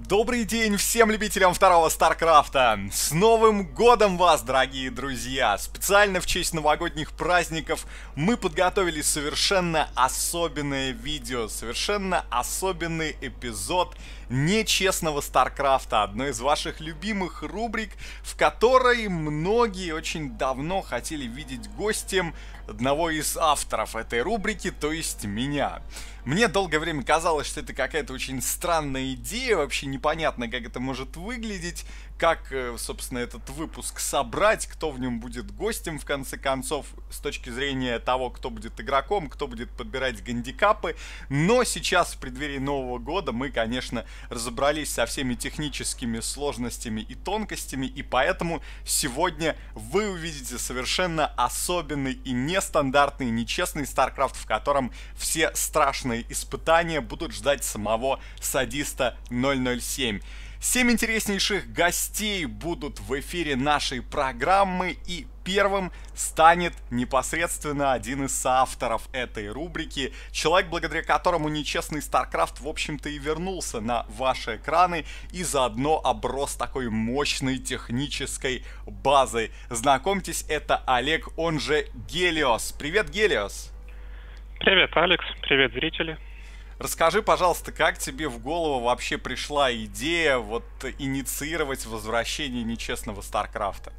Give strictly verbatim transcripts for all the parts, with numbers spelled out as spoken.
Добрый день всем любителям второго Старкрафта! С Новым годом вас, дорогие друзья! Специально в честь новогодних праздников мы подготовили совершенно особенное видео, совершенно особенный эпизод нечестного Старкрафта, одной из ваших любимых рубрик, в которой многие очень давно хотели видеть гостем одного из авторов этой рубрики, то есть меня. Мне долгое время казалось, что это какая-то очень странная идея, вообще непонятно, как это может выглядеть, как, собственно, этот выпуск собрать, кто в нем будет гостем, в конце концов, с точки зрения того, кто будет игроком, кто будет подбирать гандикапы. Но сейчас, в преддверии Нового года, мы, конечно, разобрались со всеми техническими сложностями и тонкостями, и поэтому сегодня вы увидите совершенно особенный и нестандартный, нечестный StarCraft, в котором все страшные испытания будут ждать самого садиста ноль ноль семь. Семь интереснейших гостей будут в эфире нашей программы, и первым станет непосредственно один из соавторов этой рубрики, человек, благодаря которому нечестный StarCraft, в общем-то, и вернулся на ваши экраны и заодно оброс такой мощной технической базой. Знакомьтесь, это Олег, он же Гелиос. Привет, Гелиос! Привет, Алекс. Привет, зрители. Расскажи, пожалуйста, как тебе в голову вообще пришла идея вот инициировать возвращение нечестного Старкрафта?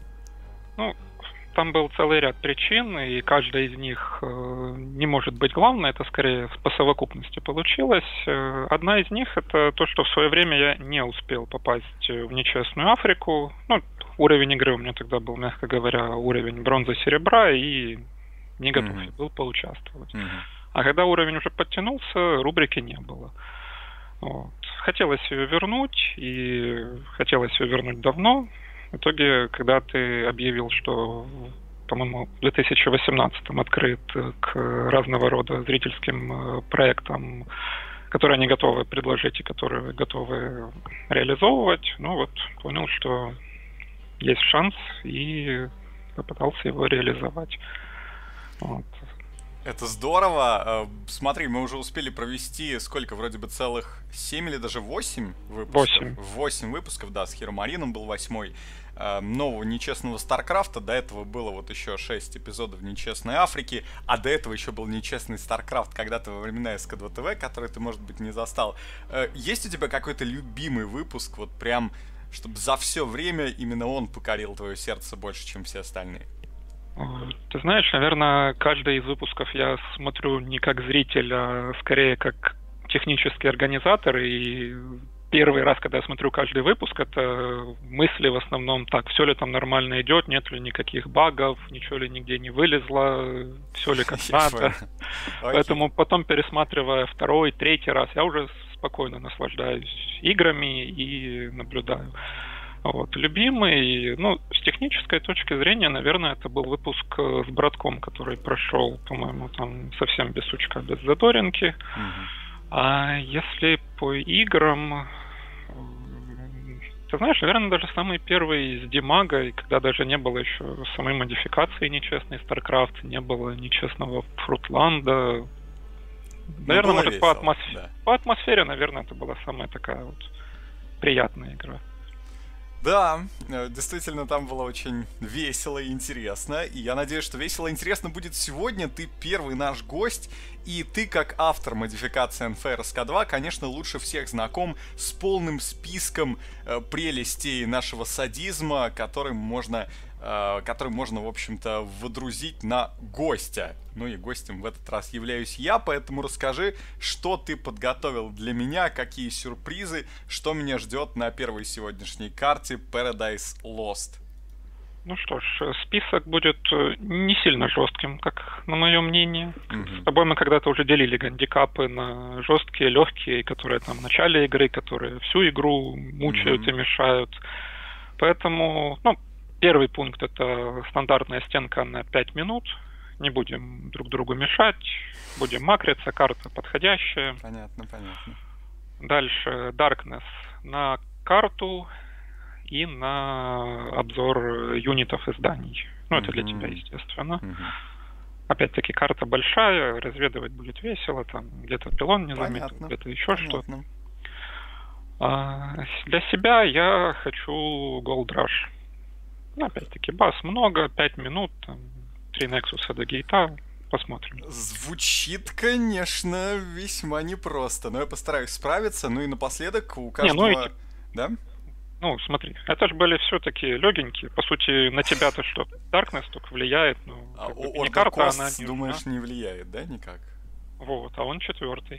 Ну, там был целый ряд причин, и каждая из них э, не может быть главной, это скорее по совокупности получилось. Э, одна из них — это то, что в свое время я не успел попасть в нечестную Африку. Ну, уровень игры у меня тогда был, мягко говоря, уровень бронзы-серебра, и не готов mm-hmm. был поучаствовать. Mm-hmm. А когда уровень уже подтянулся, рубрики не было. Вот. Хотелось ее вернуть, и хотелось ее вернуть давно. В итоге, когда ты объявил, что, по-моему, в две тысячи восемнадцатом открыт к разного рода зрительским проектам, которые они готовы предложить и которые готовы реализовывать, ну вот, понял, что есть шанс, и попытался его реализовать. Вот. Это здорово. Смотри, мы уже успели провести сколько, вроде бы целых семь или даже восемь выпусков. Восемь. Восемь выпусков, да, с Херомарином был восьмой. Нового нечестного Старкрафта. До этого было вот еще шесть эпизодов Нечестной Африки, а до этого еще был нечестный Старкрафт когда-то во времена эс ка два тэ вэ, который ты, может быть, не застал. Есть у тебя какой-то любимый выпуск, вот прям, чтобы за все время именно он покорил твое сердце больше, чем все остальные? Ты знаешь, наверное, каждый из выпусков я смотрю не как зритель, а скорее как технический организатор. И первый раз, когда я смотрю каждый выпуск, это мысли в основном так: все ли там нормально идет, нет ли никаких багов, ничего ли нигде не вылезло, все ли как надо. Поэтому потом, пересматривая второй, третий раз, я уже спокойно наслаждаюсь играми и наблюдаю. Вот. Любимый, ну, с технической точки зрения, наверное, это был выпуск с Братком, который прошел, по-моему, там совсем без сучка, без задоринки. Mm-hmm. А если по играм, ты знаешь, наверное, даже самый первый с Димагой, когда даже не было еще самой модификации нечестный StarCraft, не было нечестного Фрутланда. Наверное, может, весело, по, атмосф... да. по атмосфере, наверное, это была самая такая вот приятная игра. Да, действительно, там было очень весело и интересно. И я надеюсь, что весело и интересно будет сегодня. Ты первый наш гость. И ты, как автор модификации эн эф эр эс ка два, конечно, лучше всех знаком с полным списком э, прелестей нашего садизма, который можно, э, который можно, в общем-то, водрузить на гостя. Ну и гостем в этот раз являюсь я, поэтому расскажи, что ты подготовил для меня, какие сюрпризы, что меня ждет на первой сегодняшней карте Paradise Lost. Ну что ж, список будет не сильно жестким, как на мое мнение. Mm-hmm. С тобой мы когда-то уже делили гандикапы на жесткие, легкие, которые там в начале игры, которые всю игру мучают mm-hmm. и мешают. Поэтому, ну, первый пункт — это стандартная стенка на пять минут. Не будем друг другу мешать, будем макриться, карта подходящая. Понятно, понятно. Дальше Darkness на карту и на обзор юнитов и зданий. Ну, это mm-hmm. для тебя, естественно. Mm-hmm. Опять-таки, карта большая, разведывать будет весело, там где-то пилон не заметил, где-то еще Понятно. Что-то. А для себя я хочу Gold Rush. Ну, опять-таки, бас много, пять минут, там, три Nexus до гейта. Посмотрим. Звучит, конечно, весьма непросто, но я постараюсь справиться. Ну и напоследок у каждого... Не, ну, и... Да? Ну, смотри, это же были все-таки легенькие. По сути, на тебя-то что? Darkness только влияет, ну, А как бы, Order мини-карта, она Costs, не думаешь, нужна. не влияет, да, никак? Вот, а он четвертый.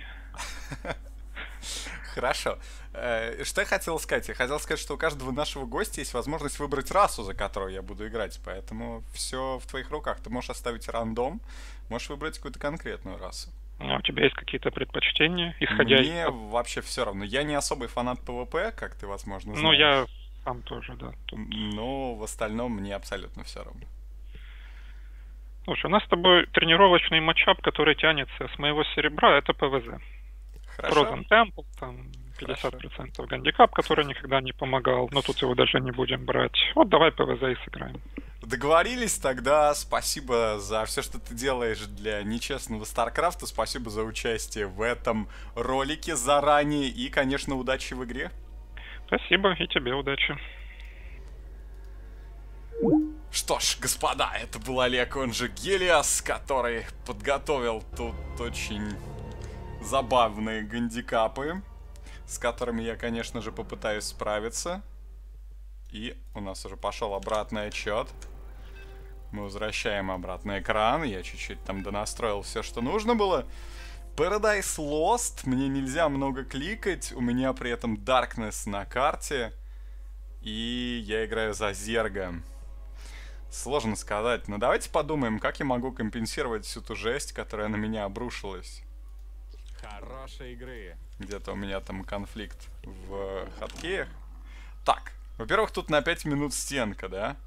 Хорошо. Э, Что я хотел сказать? Я хотел сказать, что у каждого нашего гостя есть возможность выбрать расу, за которую я буду играть. Поэтому все в твоих руках. Ты можешь оставить рандом, можешь выбрать какую-то конкретную расу. А у тебя есть какие-то предпочтения, исходя из... Мне вообще все равно. Я не особый фанат PvP, как ты, возможно, знаешь. Ну, я сам тоже, да. Тут... Но в остальном мне абсолютно все равно. Слушай, у нас с тобой тренировочный матчап, который тянется с моего серебра, это ПВЗ. Хорошо. Frozen Temple, там пятьдесят процентов гандикап, который никогда не помогал, но тут его даже не будем брать. Вот давай ПВЗ и сыграем. Договорились, тогда спасибо за все, что ты делаешь для нечестного Старкрафта, спасибо за участие в этом ролике заранее и, конечно, удачи в игре. Спасибо, и тебе удачи. Что ж, господа, это был Олег, он же Гелиас, который подготовил тут очень забавные гандикапы, с которыми я, конечно же, попытаюсь справиться. И у нас уже пошел обратный отчет. Мы возвращаем обратно экран. Я чуть-чуть там донастроил все, что нужно было. Paradise Lost. Мне нельзя много кликать. У меня при этом Darkness на карте. И я играю за Зерга. Сложно сказать. Но давайте подумаем, как я могу компенсировать всю ту жесть, которая на меня обрушилась. Хорошей игры. Где-то у меня там конфликт в хаткеях. Так, во-первых, тут на пять минут стенка, да?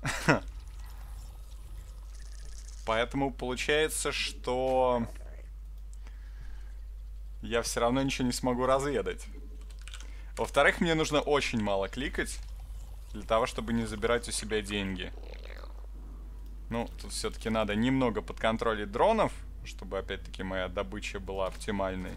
Поэтому получается, что я все равно ничего не смогу разведать. Во-вторых, мне нужно очень мало кликать для того, чтобы не забирать у себя деньги. Ну, тут все-таки надо немного подконтролить дронов, чтобы, опять-таки, моя добыча была оптимальной.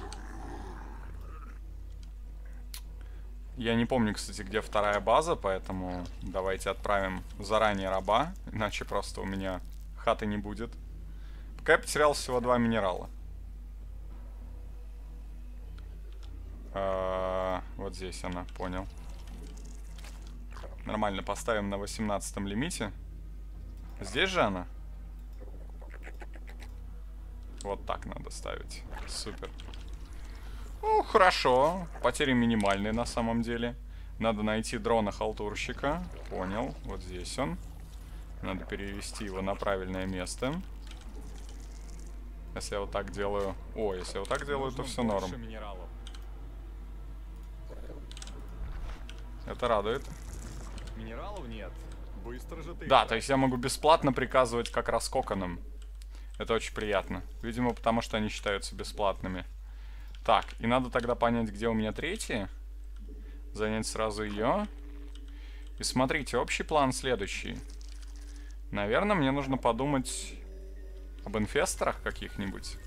Я не помню, кстати, где вторая база, поэтому давайте отправим заранее раба, иначе просто у меня хаты не будет. Пока я потерял всего два минерала. А, вот здесь она, понял. Нормально, поставим на восемнадцатом лимите. Здесь же она? Вот так надо ставить. Супер. Ну, хорошо. Потери минимальные на самом деле. Надо найти дрона-халтурщика. Понял. Вот здесь он. Надо перевести его на правильное место. Если я вот так делаю... О, если я вот так делаю, то все норм. Это радует. Минералов нет. Быстро же ты. Да, то есть я могу бесплатно приказывать как раз коконам. Это очень приятно. Видимо, потому что они считаются бесплатными. Так, и надо тогда понять, где у меня третья. Занять сразу ее. И смотрите, общий план следующий. Наверное, мне нужно подумать об инфесторах каких-нибудь.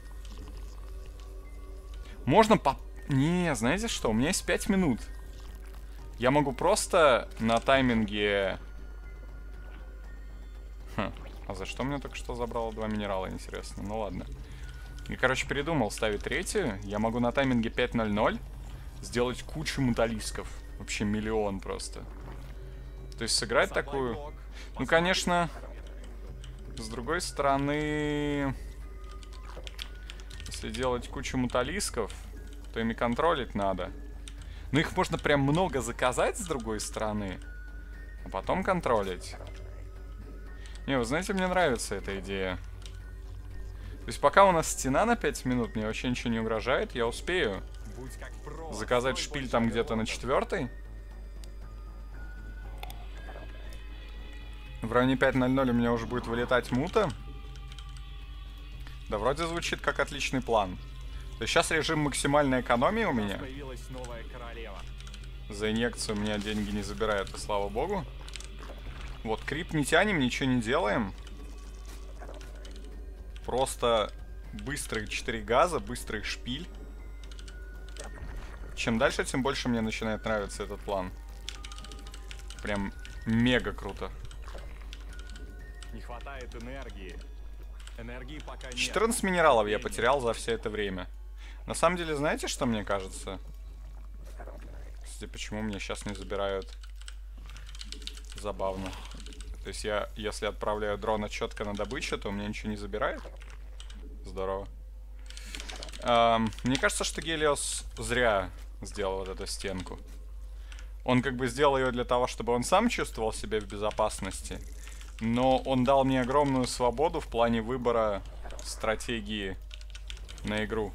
Можно по... Не, знаете что? У меня есть пять минут. Я могу просто на тайминге... Хм. А за что мне только что забрало два минерала, интересно? Ну ладно. Я, короче, передумал ставить третью. Я могу на тайминге пять ноль ноль сделать кучу муталисков. Вообще миллион просто. То есть сыграть такую... Ну, конечно, с другой стороны... Если делать кучу муталисков, то ими контролить надо. Но их можно прям много заказать с другой стороны, а потом контролить. Не, вы знаете, мне нравится эта идея. То есть пока у нас стена на пять минут, мне вообще ничего не угрожает, я успею заказать шпиль там где-то на четвертой. В районе пять ноль ноль у меня уже будет вылетать мута. Да, вроде звучит как отличный план. То есть сейчас режим максимальной экономии у меня. За инъекцию у меня деньги не забирают, и слава богу. Вот, крип не тянем, ничего не делаем. Просто быстрые четыре газа, быстрый шпиль. Чем дальше, тем больше мне начинает нравиться этот план. Прям мега круто. Не хватает энергии. Энергии пока нет. четырнадцать минералов я потерял за все это время. На самом деле, знаете, что мне кажется? Кстати, почему мне сейчас не забирают? Забавно. То есть я, если отправляю дрона четко на добычу, то у меня ничего не забирает? Здорово. Эм, мне кажется, что Гелиос зря сделал вот эту стенку. Он как бы сделал ее для того, чтобы он сам чувствовал себя в безопасности. Но он дал мне огромную свободу в плане выбора стратегии на игру.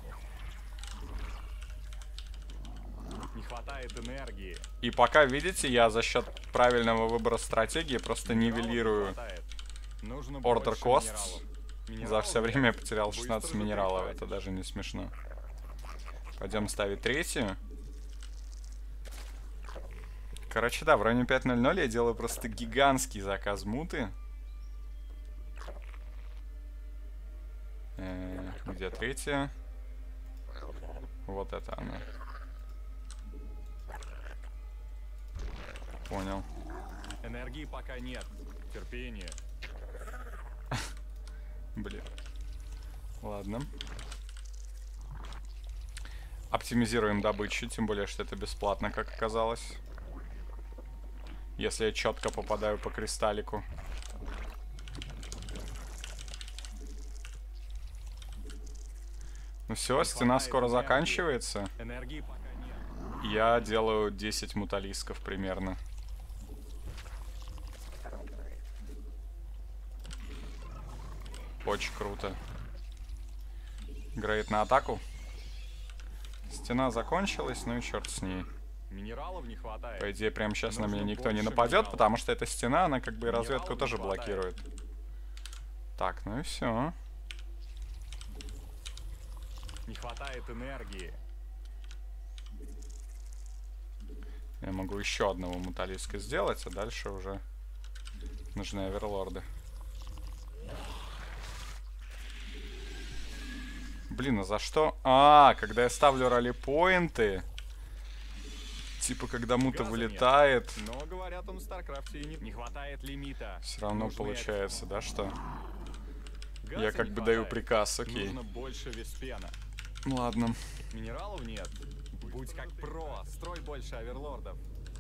Не хватает энергии. И пока, видите, я за счет правильного выбора стратегии просто нивелирую Order Costs. За все время я потерял шестнадцать минералов. Это даже не смешно. Пойдем ставить третью. Короче, да, в районе пять ноль ноль я делаю просто гигантский заказ муты. Э, где третья? Вот это она. Понял. Энергии пока нет. Терпение. Блин. Ладно. Оптимизируем добычу, тем более, что это бесплатно, как оказалось. Если я четко попадаю по кристаллику. Ну все, стена скоро заканчивается. Я делаю десять муталисков примерно. Очень круто. Грейд на атаку. Стена закончилась, ну и черт с ней. Минералов не хватает. По идее, прямо сейчас на меня никто не нападет, потому что эта стена, она как бы и разведку тоже блокирует. Так, ну и все. Не хватает энергии. Я могу еще одного муталиска сделать, а дальше уже нужны оверлорды. Блин, а за что? А, когда я ставлю ролли-поинты, типа когда мута вылетает, но говорят, он в Старкрафте и не, не хватает лимита. Все равно нужны получается, да, что газа я как бы хватает. Даю приказ, окей. Нужно больше веспена. Ладно. Минералов нет. Будь как про, строй больше оверлордов.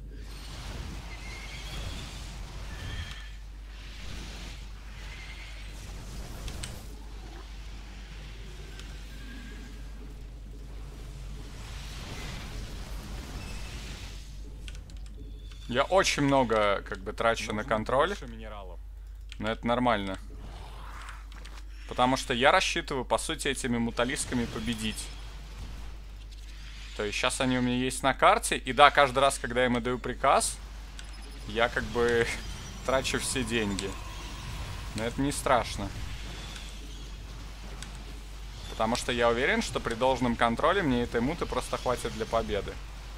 Я очень много, как бы, трачу Нужно на контроль, но это нормально. Потому что я рассчитываю, по сути, этими муталисками победить. То есть сейчас они у меня есть на карте, и да, каждый раз, когда я им даю приказ, я как бы трачу все деньги. Но это не страшно. Потому что я уверен, что при должном контроле мне этой муты просто хватит для победы.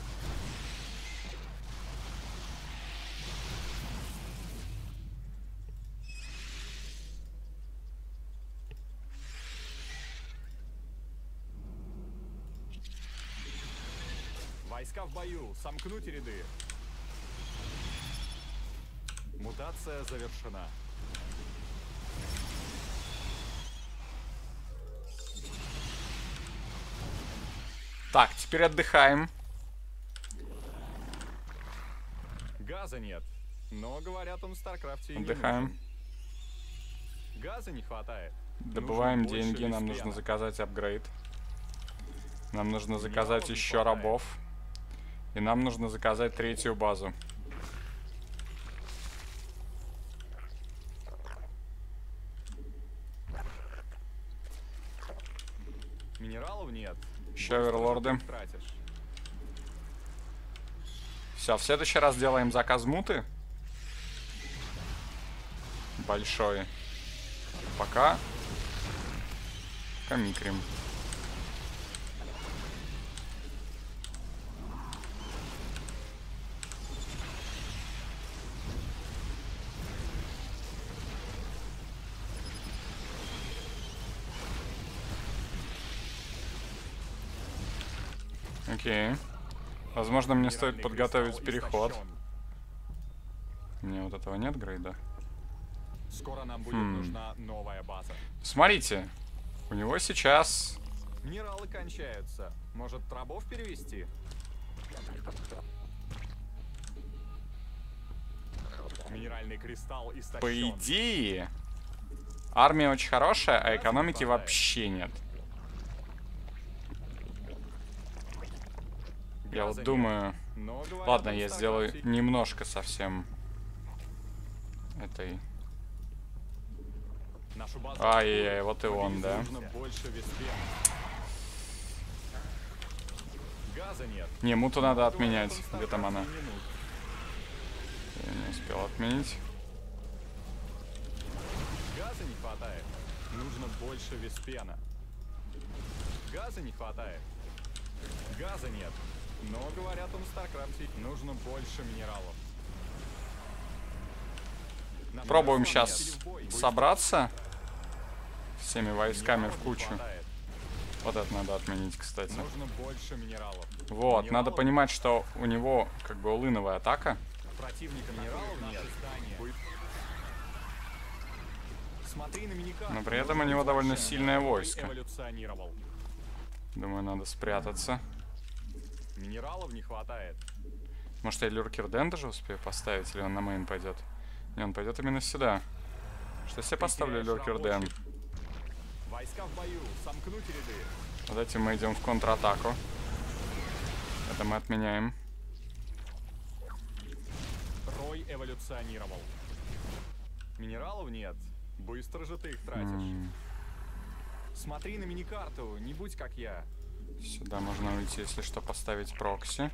Войска в бою, сомкнуть ряды. Мутация завершена. Так, теперь отдыхаем. Газа нет, но говорят, он в Старкрафте и Отдыхаем. не нужен. Газа не хватает. Добываем Нужно деньги, нам веспена. нужно заказать апгрейд. Нам нужно заказать еще рабов. И нам нужно заказать третью базу. Минералов нет. Еще оверлорды. Все, в следующий раз делаем заказ муты. Большой. Пока. Камикрим. Окей. Возможно, мне стоит подготовить переход. У меня вот этого нет грейда. Скоро нам будет хм. нужна новая база. Смотрите, у него сейчас... Минералы кончаются. Может, рабов перевести? Минеральный кристалл истощен. По идее, армия очень хорошая, а экономики вообще нет. Я вот думаю... Ладно, я сделаю немножко совсем этой... Ай-яй-яй, вот и он, да. Не, муту надо отменять. Где там она? Я не успел отменить. Газа не хватает. Нужно больше веспена. Газа не хватает. Газа нет. Но, говорят, он в Старкрафте. Нужно больше минералов. Нам Пробуем нет. сейчас собраться всеми войсками в кучу. Вот это надо отменить, кстати. Нужно больше минералов. Вот, Минералов? надо понимать, что у него как бы улыновая атака. Противника минералов нет. Смотри на миникарту. Но при этом у него довольно сильное войско. Эволюционировал. Думаю, надо спрятаться. Минералов не хватает. Может, я Люркерден даже успею поставить, или он на мейн пойдет? Не, он пойдет именно сюда. Что если я поставлю Люркерден? Войска в бою, сомкнуть ряды. Вот этим мы идем в контратаку. Это мы отменяем. Рой эволюционировал. Минералов нет. Быстро же ты их тратишь. Mm. Смотри на миникарту, не будь как я. Сюда можно уйти, если что, поставить прокси.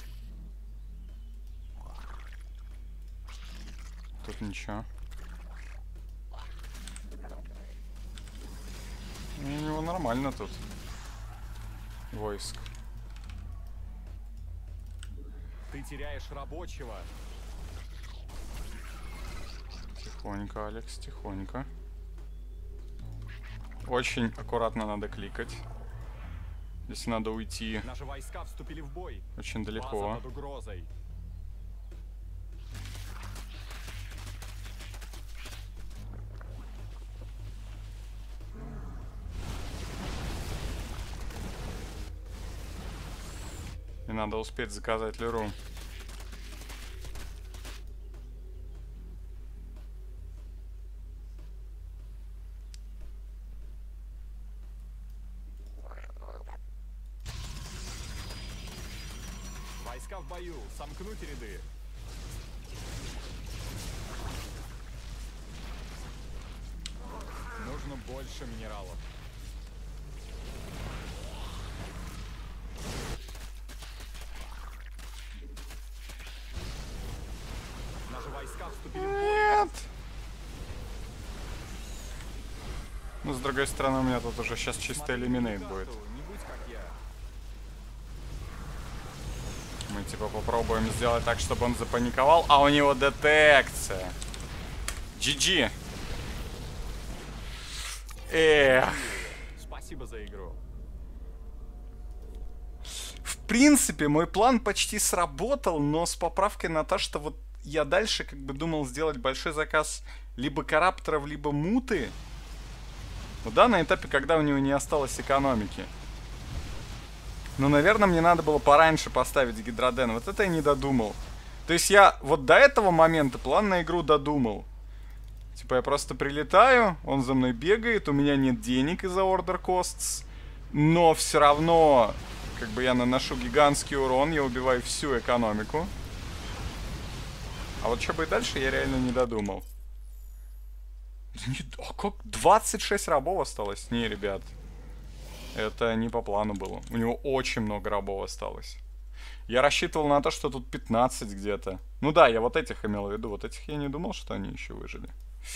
Тут ничего. У него нормально тут войск. Ты теряешь рабочего. Тихонько, Алекс, тихонько. Очень аккуратно надо кликать. Если надо уйти Наши войска вступили в бой. очень далеко. База под угрозой. И надо успеть заказать Леру. Войска в бою, сомкнуть ряды. Нужно больше минералов. Наши войска вступили в бой. Нет! Ну, с другой стороны, у меня тут уже сейчас чисто элиминейт будет. Не будь как я. Мы типа попробуем сделать так, чтобы он запаниковал, а у него детекция. джи джи. Эх. Спасибо за игру. В принципе, мой план почти сработал, но с поправкой на то, что вот я дальше как бы думал сделать большой заказ либо карапторов, либо муты. Ну да, на этапе, когда у него не осталось экономики. Ну, наверное, мне надо было пораньше поставить гидроден. Вот это я не додумал. То есть я вот до этого момента план на игру додумал. Типа я просто прилетаю, он за мной бегает, у меня нет денег из-за order costs. Но все равно, как бы я наношу гигантский урон, я убиваю всю экономику. А вот что будет дальше, я реально не додумал. А как? двадцать шесть рабов осталось? Не, ребят. Это не по плану было. У него очень много рабов осталось. Я рассчитывал на то, что тут пятнадцать где-то. Ну да, я вот этих имел в виду. Вот этих я не думал, что они еще выжили.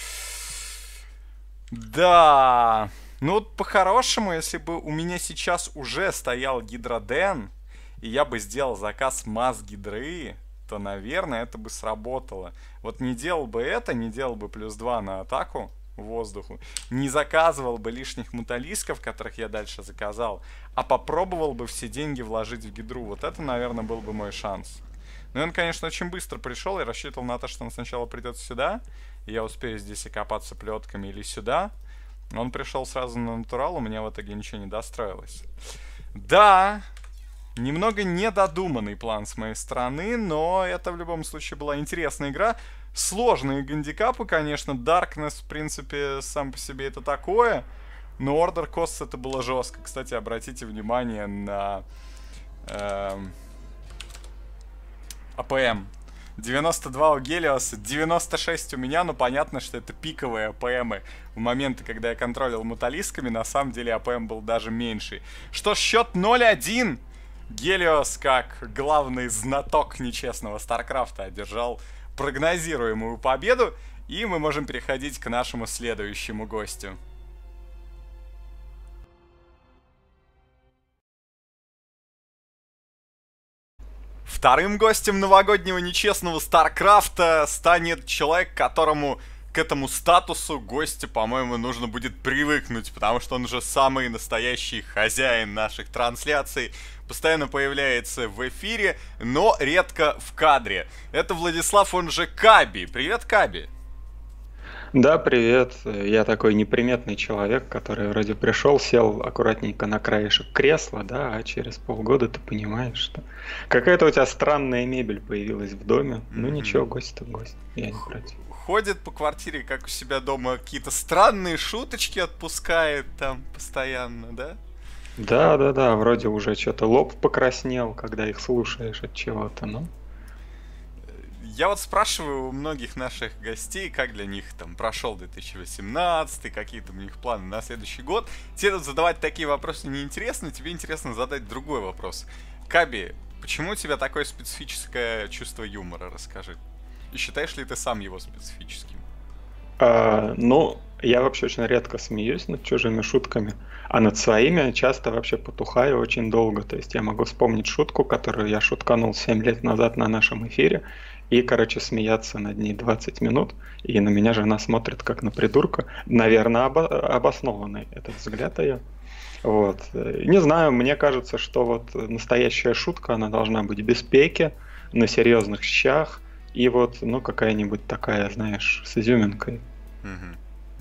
Да. Ну вот по-хорошему, если бы у меня сейчас уже стоял гидроден, и я бы сделал заказ масс гидры, то, наверное, это бы сработало. Вот не делал бы это, не делал бы плюс два на атаку воздуху, не заказывал бы лишних муталисков, которых я дальше заказал, а попробовал бы все деньги вложить в гидру. Вот это, наверное, был бы мой шанс. Ну и он, конечно, очень быстро пришел. Я рассчитывал на то, что он сначала придет сюда, и я успею здесь окопаться плетками, или сюда. Он пришел сразу на натурал, у меня в итоге ничего не достроилось. Да, немного недодуманный план с моей стороны, но это в любом случае была интересная игра. Сложные гандикапы, конечно. Darkness, в принципе, сам по себе это такое. Но Order Costs это было жестко. Кстати, обратите внимание на эм, АПМ. девяносто два у Гелиоса, девяносто шесть у меня, но понятно, что это пиковые АПМы. В моменты, когда я контролил муталисками, на самом деле АПМ был даже меньше. Что, счет ноль один. Гелиос, как главный знаток нечестного Старкрафта, одержал прогнозируемую победу. И мы можем переходить к нашему следующему гостю. Вторым гостем новогоднего нечестного Старкрафта станет человек, которому к этому статусу гостя, по-моему, нужно будет привыкнуть, потому что он же самый настоящий хозяин наших трансляций, постоянно появляется в эфире, но редко в кадре. Это Владислав, он же Каби. Привет, Каби. Да, привет. Я такой неприметный человек, который вроде пришел, сел аккуратненько на краешек кресла, да, а через полгода ты понимаешь, что какая-то у тебя странная мебель появилась в доме. Mm-hmm. Ну ничего, гость-то гость, я не против. Ходит по квартире, как у себя дома, какие-то странные шуточки отпускает там постоянно, да? Да, да, да, вроде уже что-то лоб покраснел, когда их слушаешь от чего-то, ну. Я вот спрашиваю у многих наших гостей, как для них там прошел две тысячи восемнадцатый, какие там у них планы на следующий год. Тебе задавать такие вопросы неинтересно, тебе интересно задать другой вопрос. Каби, почему у тебя такое специфическое чувство юмора, расскажи. И считаешь ли ты сам его специфическим? А, ну, я вообще очень редко смеюсь над чужими шутками, а над своими часто вообще потухаю очень долго. То есть я могу вспомнить шутку, которую я шутканул семь лет назад на нашем эфире, и, короче, смеяться над ней двадцать минут, и на меня жена смотрит как на придурка. Наверное, обо- обоснованный этот взгляд ее. Вот. Не знаю, мне кажется, что вот настоящая шутка, она должна быть без пеки, на серьезных щах, и вот, ну, какая-нибудь такая, знаешь, с изюминкой. Mm-hmm.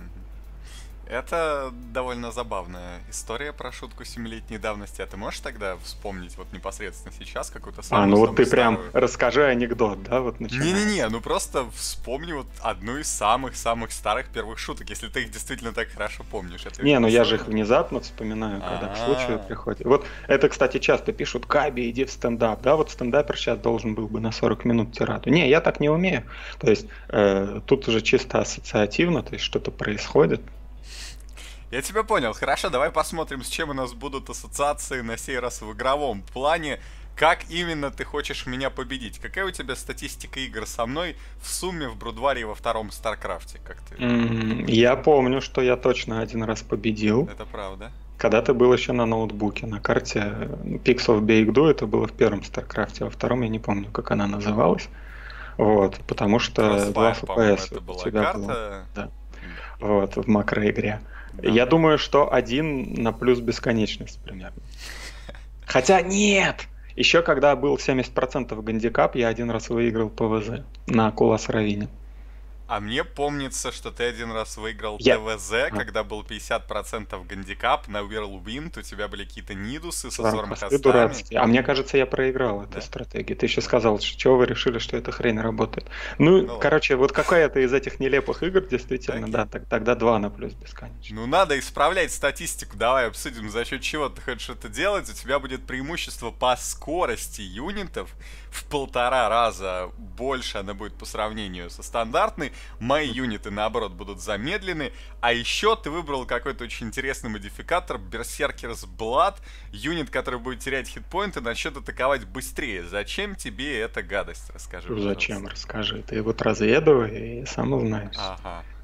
Это довольно забавная история про шутку семилетней давности. А ты можешь тогда вспомнить вот непосредственно сейчас какую-то самую... А, ну вот ты старую... прям расскажи анекдот, да? Вот Не-не-не, ну просто вспомни вот одну из самых-самых старых первых шуток, если ты их действительно так хорошо помнишь. Это не, ну я же их внезапно вспоминаю, когда к случаю приходит. Вот это, кстати, часто пишут: Каби, иди в стендап. Да, вот стендапер сейчас должен был бы на сорок минут тираду. Не, я так не умею. То есть э, тут уже чисто ассоциативно, то есть что-то происходит. Я тебя понял. Хорошо, давай посмотрим, с чем у нас будут ассоциации на сей раз в игровом плане. Как именно ты хочешь меня победить? Какая у тебя статистика игр со мной в сумме в Брудваре во втором Старкрафте? Как ты? Mm, я помню, что я точно один раз победил. Это правда. Когда ты был еще на ноутбуке, на карте Pixel Beigdu, это было в первом Старкрафте, а во втором я не помню, как она называлась. Вот, потому что два эф пи эс это была у тебя карта. было. Да. Вот, в макроигре. Да. Я думаю, что один на плюс бесконечность примерно. Хотя нет! Еще когда был семьдесят процентов гандикап, я один раз выиграл ПВЗ на Кулас Равине. А мне помнится, что ты один раз выиграл Я... ТВЗ, а. когда был пятьдесят процентов гандикап на Whirlwind, у тебя были какие-то нидусы с узором хостами. А мне кажется, я проиграл эту да? стратегию. Ты еще сказал, что чего вы решили, что эта хрень работает. Ну, ну короче, ладно. Вот какая-то из этих нелепых игр, действительно, так, да, так, тогда два на плюс бесконечно. Ну, надо исправлять статистику. Давай обсудим, за счет чего ты хочешь это делать. У тебя будет преимущество по скорости юнитов в полтора раза больше она будет по сравнению со стандартной. Мои юниты, наоборот, будут замедлены. А еще ты выбрал какой-то очень интересный модификатор Berserker's Blood. Юнит, который будет терять хитпоинты, начнет атаковать быстрее. Зачем тебе эта гадость? Расскажи. Зачем? Пожалуйста. Расскажи. Ты вот разведывай и сам узнаешь. Ага,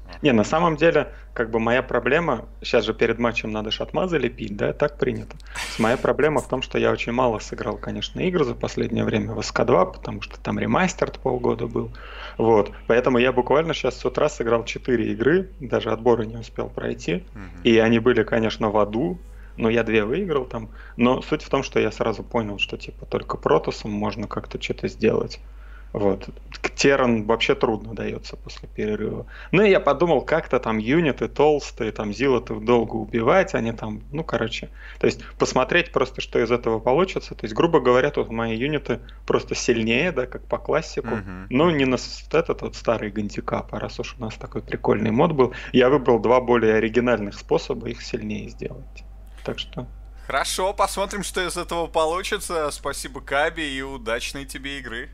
Не, на самом деле, как бы моя проблема, сейчас же перед матчем надо шатмазы лепить, да, так принято. Моя проблема в том, что я очень мало сыграл, конечно, игр за последнее время в эс ка два, потому что там ремастер полгода был. Вот, поэтому я буквально сейчас с утра сыграл четыре игры, даже отборы не успел пройти, mm-hmm. и они были, конечно, в аду, но я две выиграл там. Но суть в том, что я сразу понял, что типа только Протоссом можно как-то что-то сделать. Вот. Терран вообще трудно дается после перерыва. Ну и я подумал, как-то там юниты толстые, там зилотов долго убивать, они там, ну короче. То есть посмотреть просто, что из этого получится. То есть, грубо говоря, тут мои юниты просто сильнее, да, как по классику. Uh-huh. Но не на этот вот старый гандикап, а раз уж у нас такой прикольный мод был. Я выбрал два более оригинальных способа их сильнее сделать. Так что... Хорошо, посмотрим, что из этого получится. Спасибо, Каби, и удачной тебе игры.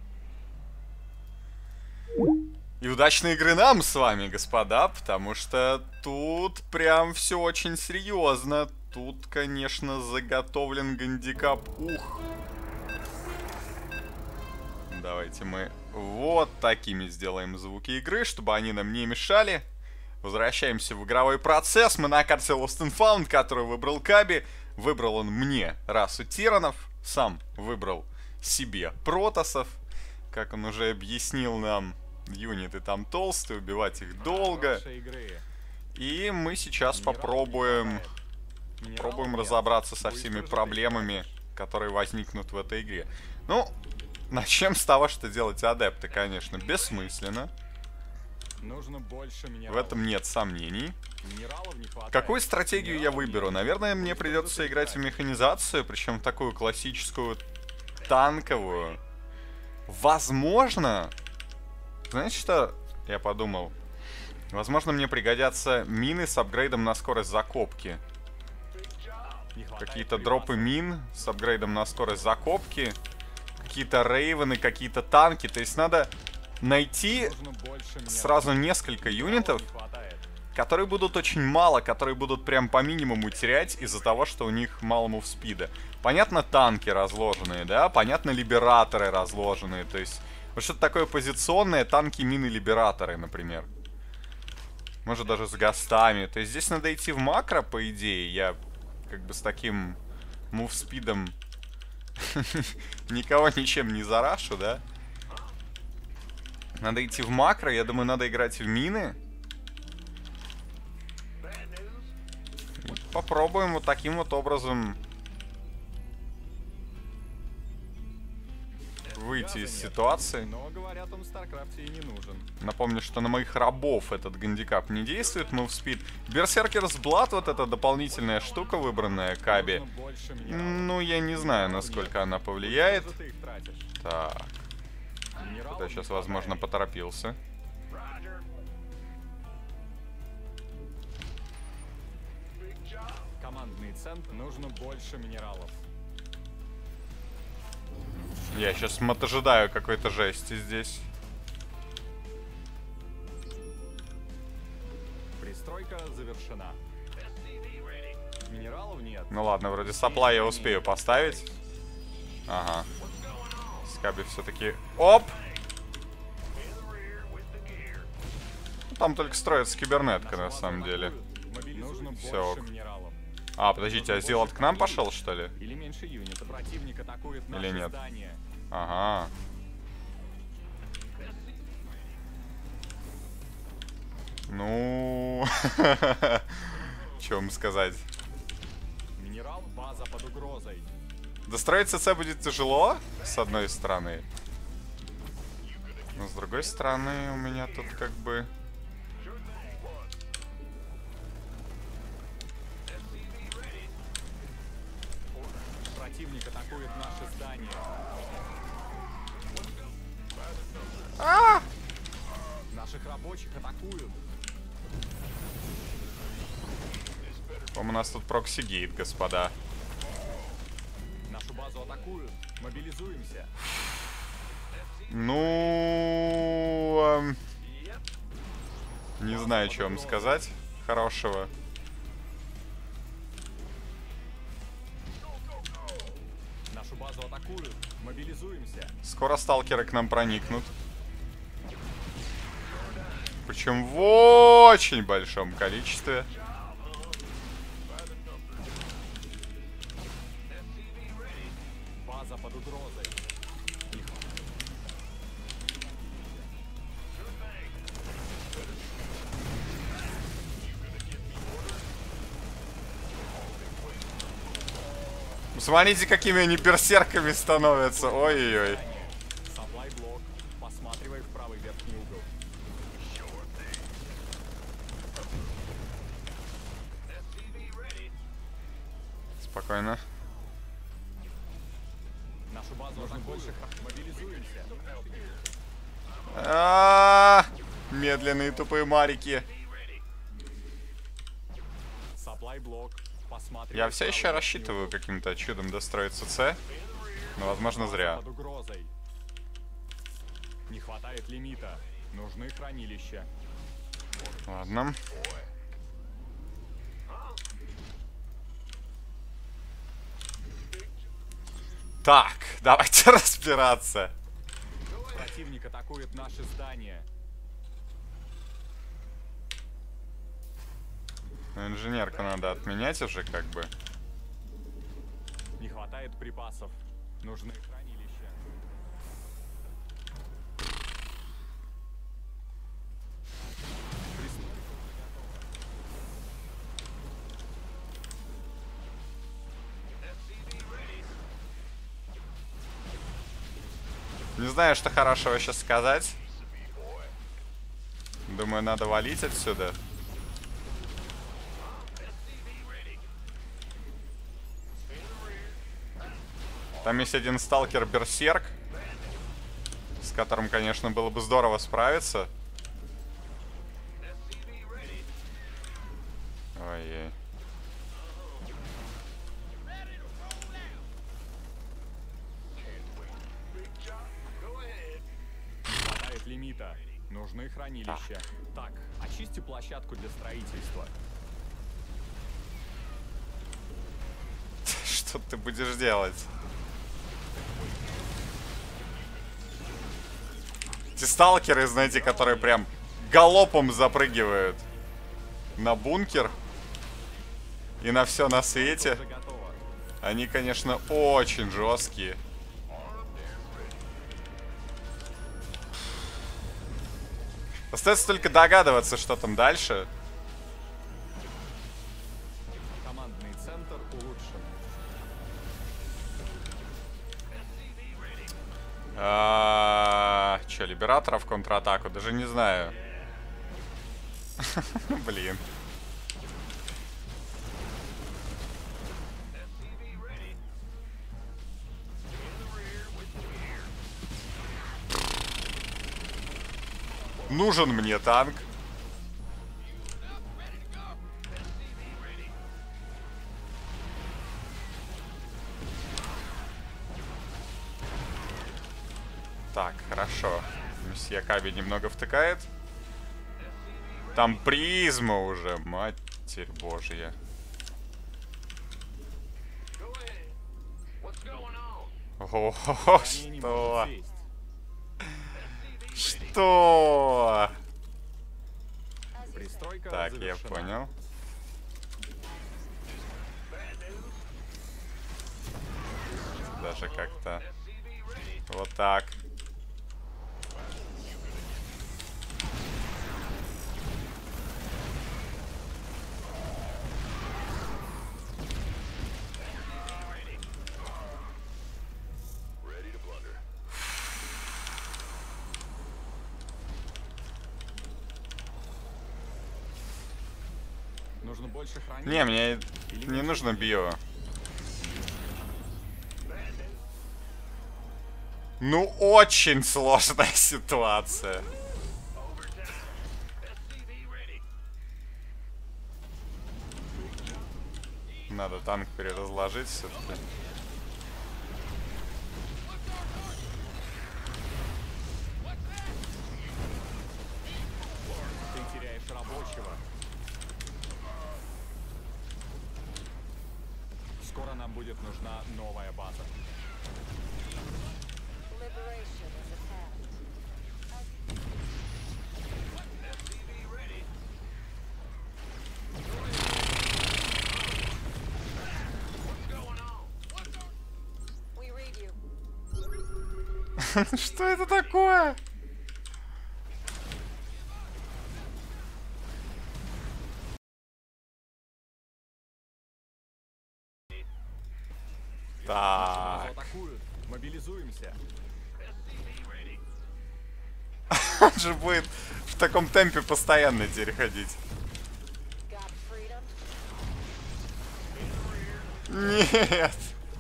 И удачной игры нам с вами, господа, потому что тут прям все очень серьезно. Тут, конечно, заготовлен гандикап. Ух. Давайте мы вот такими сделаем звуки игры, чтобы они нам не мешали. Возвращаемся в игровой процесс. Мы на карте Lost and Found, которую выбрал Каби. Выбрал он мне расу тиранов. Сам выбрал себе протоссов. Как он уже объяснил нам, юниты там толстые, убивать их долго. И мы сейчас попробуем, попробуем разобраться со всеми проблемами, которые возникнут в этой игре. Ну, начнем с того, что делать адепты, конечно, бессмысленно. Нужно больше минералов. В этом нет сомнений. Какую стратегию я выберу? Наверное, мне придется играть в механизацию, причем в такую классическую танковую. Возможно, знаете что я подумал? Возможно, мне пригодятся мины с апгрейдом на скорость закопки. Какие-то дропы мин с апгрейдом на скорость закопки. Какие-то рейвены, какие-то танки. То есть надо найти сразу несколько юнитов, которые будут очень мало, которые будут прям по минимуму терять из-за того, что у них мало мувспида. Понятно, танки разложенные, да? Понятно, либераторы разложенные. То есть, вот что-то такое позиционное, танки, мины, либераторы, например. Может, даже с гастами. То есть, здесь надо идти в макро, по идее. Я как бы с таким мувспидом никого ничем не зарашу, да? Надо идти в макро. Я думаю, надо играть в мины. Попробуем вот таким вот образом выйти из ситуации. Но, говорят, он в Старкрафте и не нужен. Напомню, что на моих рабов этот гандикап не действует, move speed. Берсеркерс Блад, вот эта дополнительная штука, выбранная Каби. Ну, я не знаю, насколько она повлияет. Так. Кто-то сейчас, возможно, поторопился. Командный центр, нужно больше минералов. Я сейчас ожидаю какой-то жести здесь. Пристройка завершена. Минералов нет. Ну ладно, вроде сапла я успею поставить. Ага. Скаби все-таки... Оп! Там только строится кибернетка, на самом деле. Все. А, подождите, а Зилот к нам пошел, что ли? Или меньше юнита. Противник атакует Или нет? Здание. Ага. Ну... Что вам сказать? Минерал, база под угрозой. Достроить ЦЦ будет тяжело, с одной стороны. Но с другой стороны, у меня тут как бы... Противник атакует наше здание. А! Наших рабочих атакуют. У нас тут прокси-гейт, господа. Нашу базу атакуют. Мобилизуемся. Ну... Эм... Не знаю, что вам сказать хорошего. Нашу базу атакуют. Мобилизуемся. Скоро сталкеры к нам проникнут. Причем в очень большом количестве. База под угрозой. Смотрите, какими они берсерками становятся. Ой-ой-ой. Саплай блок. Посматривай в правый верхний угол. Спокойно. Нашу базу нужно больше. Мобилизуемся. А-а-а! Медленные тупые марики. Саплай блок. Посматривай Я в все правый еще верхний рассчитываю угол. каким-то чудом достроиться С, но возможно зря. Под угрозой. Не хватает лимита. Нужны хранилища. Ладно. Так, давайте разбираться. Противник атакует наши здания. Ну, инженерку надо отменять уже, как бы. Не хватает припасов. Нужны хранилища. Не знаю, что хорошего сейчас сказать. Думаю, надо валить отсюда. Там есть один сталкер-берсерк, с которым, конечно, было бы здорово справиться. Ой-ой. Хватает лимита. Нужны хранилища. Так, очисти площадку для строительства. Что ты будешь делать? Эти сталкеры, знаете, которые прям галопом запрыгивают на бункер и на все на свете. Уже готово. Они, конечно, очень жесткие. Остается только догадываться, что там дальше. Командный центр улучшен. А, Че, Либератора в контратаку? Даже не знаю. Блин. Нужен мне танк. Так, хорошо. Месье Каби немного втыкает. Там призма уже, матерь божья. О, Они не что? могут сесть. Что? Пристройка Так, я завершена. понял. Даже как-то вот так. Нужно больше хранить. Не, мне не нужно био. Ну, очень сложная ситуация. Надо танк переразложить все-таки. Ты теряешь рабочего. Скоро нам будет нужна новая база. Что это такое? Так. Мобилизуемся. Он же будет в таком темпе постоянно теперь ходить. Нет.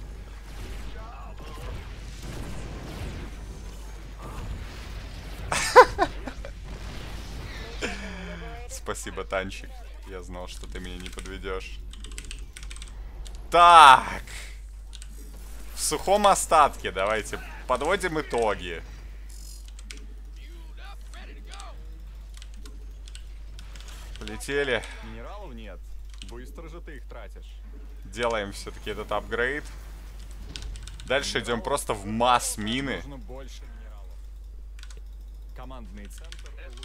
Спасибо, Танчик. Я знал, что ты меня не подведешь. Так. В сухом остатке давайте подводим итоги. Полетели. Минералов нет. Быстро же ты их тратишь. Делаем все-таки этот апгрейд. Дальше идем просто в масс мины. Нужно больше минералов. Командный центр.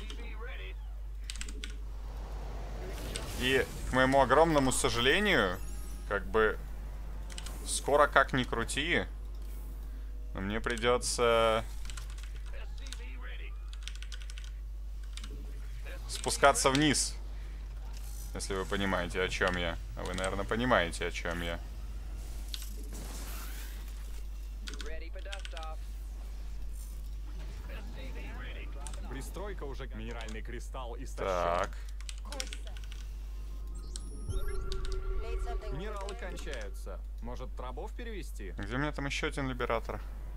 И, к моему огромному сожалению, как бы скоро как ни крути, но мне придется спускаться вниз. Если вы понимаете, о чем я. А вы, наверное, понимаете, о чем я. Пристройка уже минеральный кристалл истощен. Так. Минералы кончаются. Может, рабов перевести? Где у меня там еще один либератор?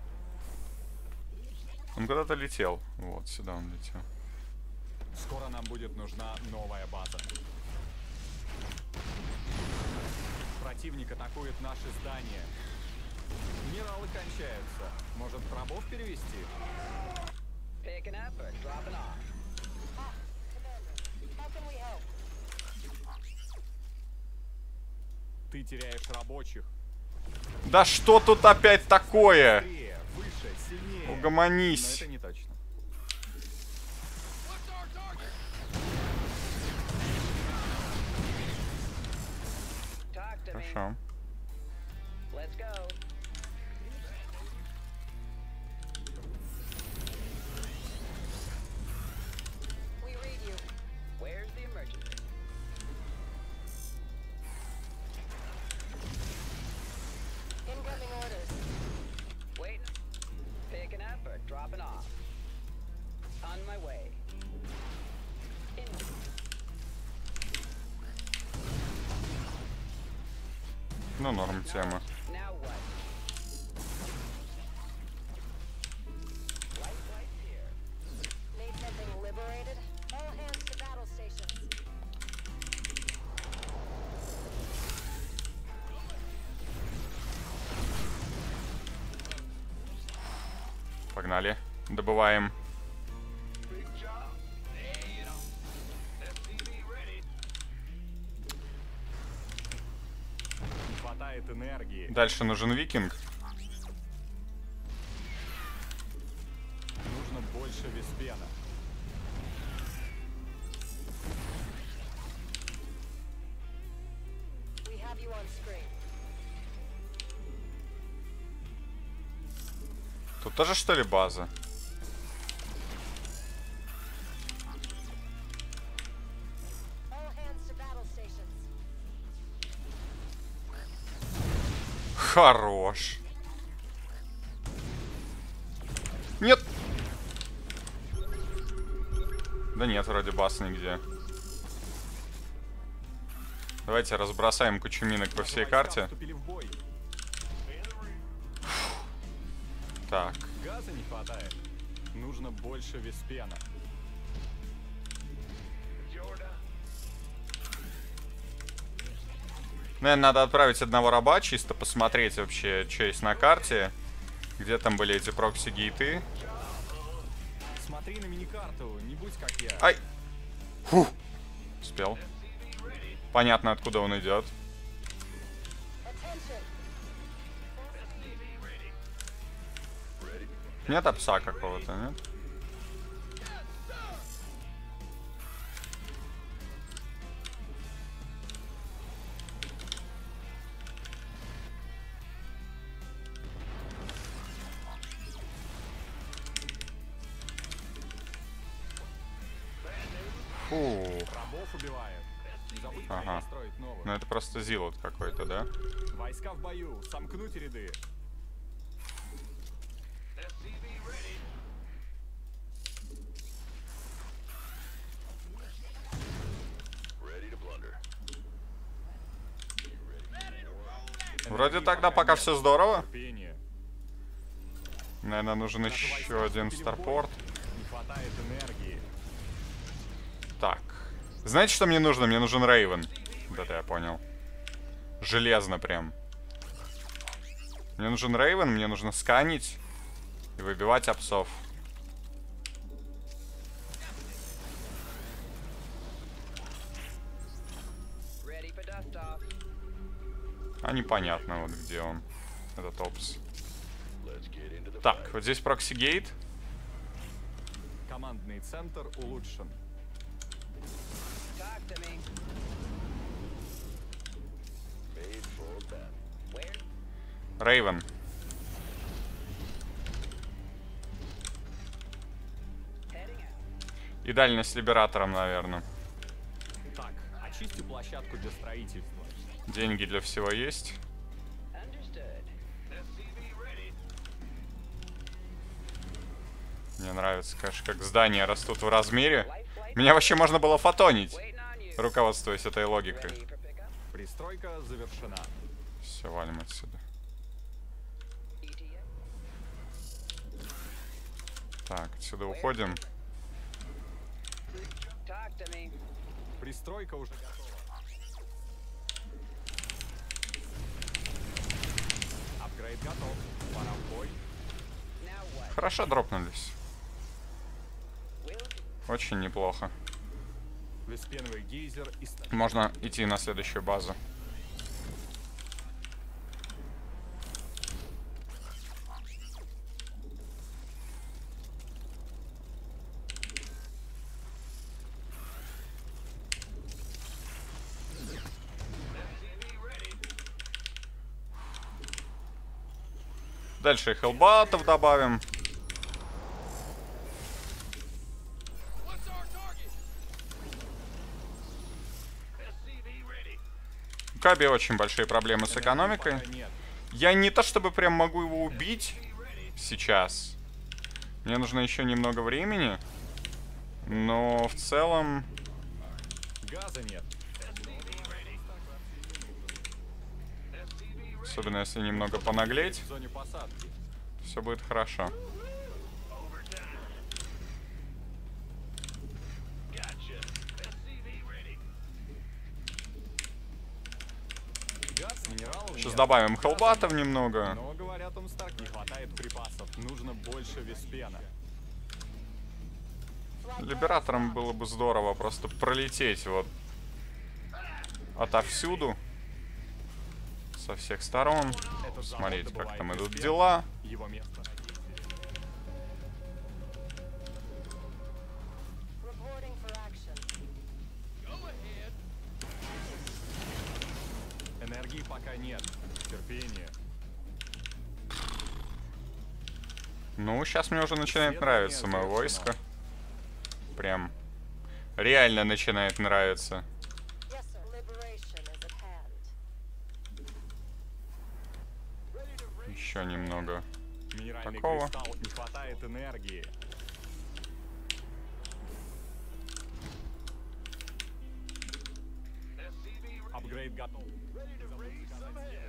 Он куда-то летел. Вот, сюда он летел. Скоро нам будет нужна новая база. Противник атакует наши здания. Минералы кончаются. Может, рабов перевести? Ты теряешь рабочих. Да что тут опять такое? Быстрее, выше, сильнее. Угомонись. Но это не точно. Хорошо. Ну, норм тема. Погнали. Добываем. Энергии. Дальше нужен викинг. Нужно больше виспена. Тут тоже, что ли, база? Хорош. Нет. Да нет, вроде баз нигде. Давайте разбросаем кучу минок по всей карте. Так. Газа не хватает. Нужно больше виспена. Наверное, надо отправить одного раба, чисто посмотреть вообще, что есть на карте. Где там были эти прокси-гейты. Смотри на миникарту, не будь как я. Ай! Фух! Успел. Понятно, откуда он идет. Нет пса какого-то, нет? Фу. Рабов убивает. Не забудь Ага. построить новых. Ну это просто зилот какой-то, да? Войска в бою. Сомкнуть ряды. Вроде тогда пока все здорово. Терпение. Наверное, нужен еще один старпорт. Не хватает энергии. Так. Знаете, что мне нужно? Мне нужен Рейвен. Вот это я понял. Железно прям. Мне нужен Рейвен, мне нужно сканить и выбивать опсов. А непонятно вот где он, этот опс. Так, вот здесь прокси-гейт. Командный центр улучшен. Рейвен. И дальность с либератором, наверное. Так, очисти площадку для строительства. Деньги для всего есть. Мне нравится, конечно, как здания растут в размере. Меня вообще можно было фотонить, руководствуясь этой логикой. Пристройка завершена. Все, валим отсюда. Так, отсюда уходим. Пристройка уже готова. Апгрейд готов. Пора в бой. Хорошо дропнулись. Очень неплохо. Веспеновый гейзер и ста- Можно идти на следующую базу. Дальше хелбатов добавим. У Каби очень большие проблемы с экономикой. нет. Я не то чтобы прям могу его убить сейчас. Мне нужно еще немного времени. Но в целом... Газа нет. Особенно если немного понаглеть, В зоне посадки. все будет хорошо. Газ, минералов Сейчас нет. добавим хелбатов немного. Но, говорят, он Старк. Не хватает припасов. Нужно больше Веспена. Либератором было бы здорово просто пролететь вот отовсюду. Со всех сторон. Этот завод Смотреть, как добывает там идут Веспен. дела. Его место на гильдии. Энергии пока нет. Терпение. Ну, сейчас мне уже начинает нравиться мое войско. Прям реально начинает нравиться. Еще немного. Минеральный Такого. кристалл. Не хватает энергии. Апгрейд готов. Не забудь заказать еду.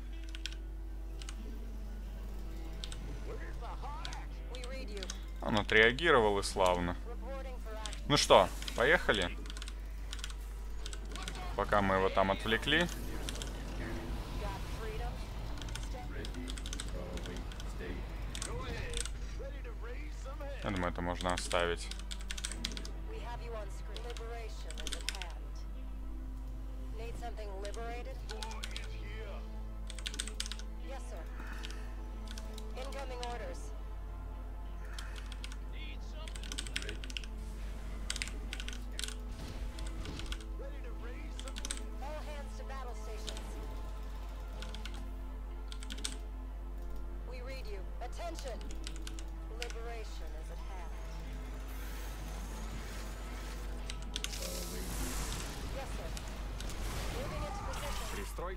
Он отреагировал и славно. Ну что, поехали? Пока мы его там отвлекли. Я думаю, это можно оставить.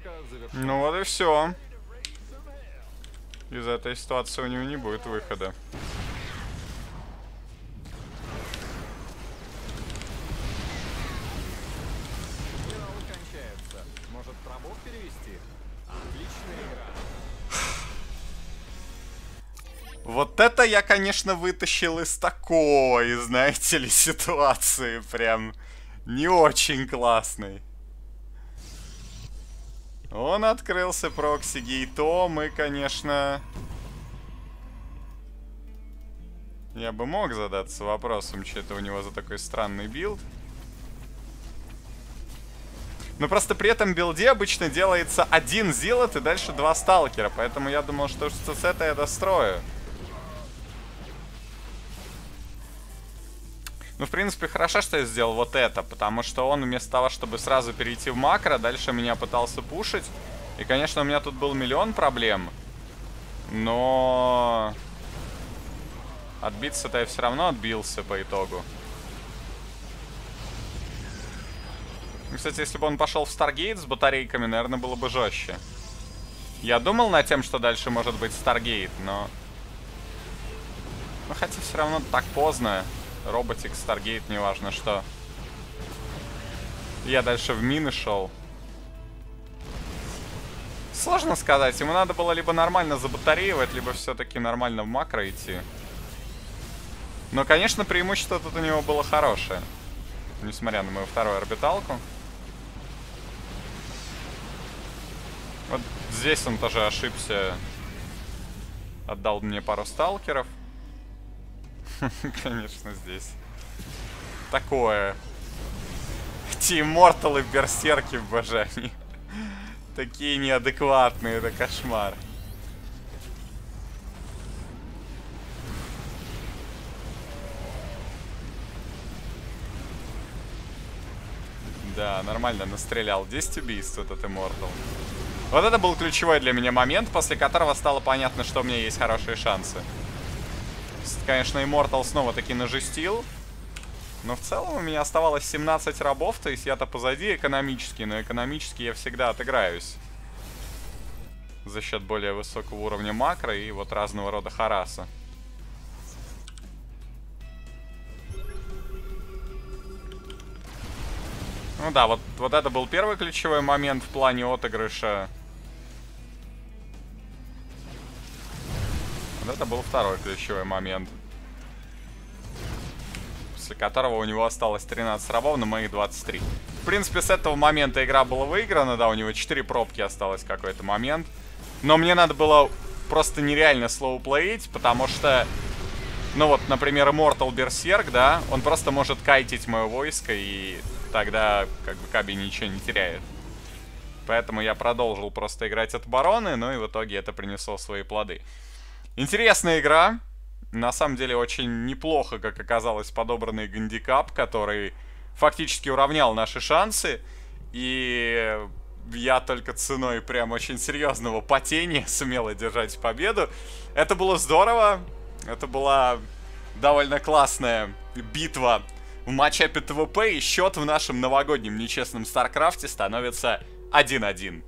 только завершен. Ну вот и все. Из этой ситуации у него не будет выхода. Финал кончается. Может, пробов перевести? Отличная игра. Вот это я, конечно, вытащил из такой, знаете ли, ситуации. Прям не очень классной. Он открылся прокси гейтом, и, конечно... Я бы мог задаться вопросом, что это у него за такой странный билд. Но просто при этом билде обычно делается один зилот и дальше два сталкера. Поэтому я думал, что с это я дострою. Ну, в принципе, хорошо, что я сделал вот это, потому что он вместо того, чтобы сразу перейти в макро, дальше меня пытался пушить. И, конечно, у меня тут был миллион проблем. Но... Отбиться-то я все равно отбился по итогу. И, кстати, если бы он пошел в Старгейт с батарейками, наверное, было бы жестче. Я думал над тем, что дальше может быть Старгейт, но... Ну, хотя все равно так поздно. Роботик, Старгейт, неважно что. Я дальше в мины шел. Сложно сказать. Ему надо было либо нормально забатареивать, либо все-таки нормально в макро идти. Но, конечно, преимущество тут у него было хорошее. Несмотря на мою вторую орбиталку. Вот здесь он тоже ошибся. Отдал мне пару сталкеров. Конечно, здесь такое. Эти имморталы в берсерке в божании. Такие неадекватные, это кошмар. Да, нормально настрелял. десять убийств этот иммортал. Вот это был ключевой для меня момент, после которого стало понятно, что у меня есть хорошие шансы. Конечно, Immortal снова таки нажестил. Но в целом у меня оставалось семнадцать рабов, то есть я-то позади экономически, но экономически я всегда отыграюсь. За счет более высокого уровня макро и вот разного рода хараса. Ну да, вот, вот это был первый ключевой момент в плане отыгрыша. Вот это был второй ключевой момент. После которого у него осталось тринадцать рабов на моих двадцать три. В принципе, с этого момента игра была выиграна, да, у него четыре пробки осталось в какой-то момент. Но мне надо было просто нереально слоуплеить, потому что, ну вот, например, Immortal Berserk, да, он просто может кайтить мое войско, и тогда, как бы, Каби ничего не теряет. Поэтому я продолжил просто играть от обороны, ну и в итоге это принесло свои плоды. Интересная игра. На самом деле очень неплохо, как оказалось, подобранный гандикап, который фактически уравнял наши шансы. И я только ценой прям очень серьезного потения сумел одержать победу. Это было здорово. Это была довольно классная битва в матчапе ТВП. И счет в нашем новогоднем нечестном Старкрафте становится один-один.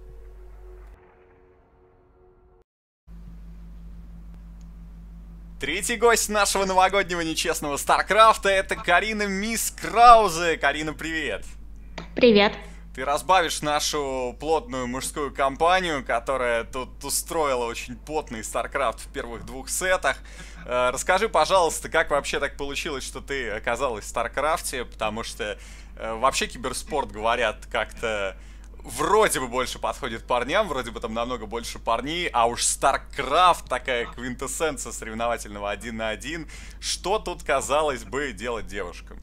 Третий гость нашего новогоднего нечестного Старкрафта — это Карина Мисс Краузе. Карина, привет. Привет. Ты разбавишь нашу плотную мужскую компанию, которая тут устроила очень потный Старкрафт в первых двух сетах. Расскажи, пожалуйста, как вообще так получилось, что ты оказалась в Старкрафте, потому что вообще киберспорт, говорят, как-то вроде бы больше подходит парням, вроде бы там намного больше парней, а уж StarCraft, такая квинтэссенция соревновательного один на один. Что тут, казалось бы, делать девушкам?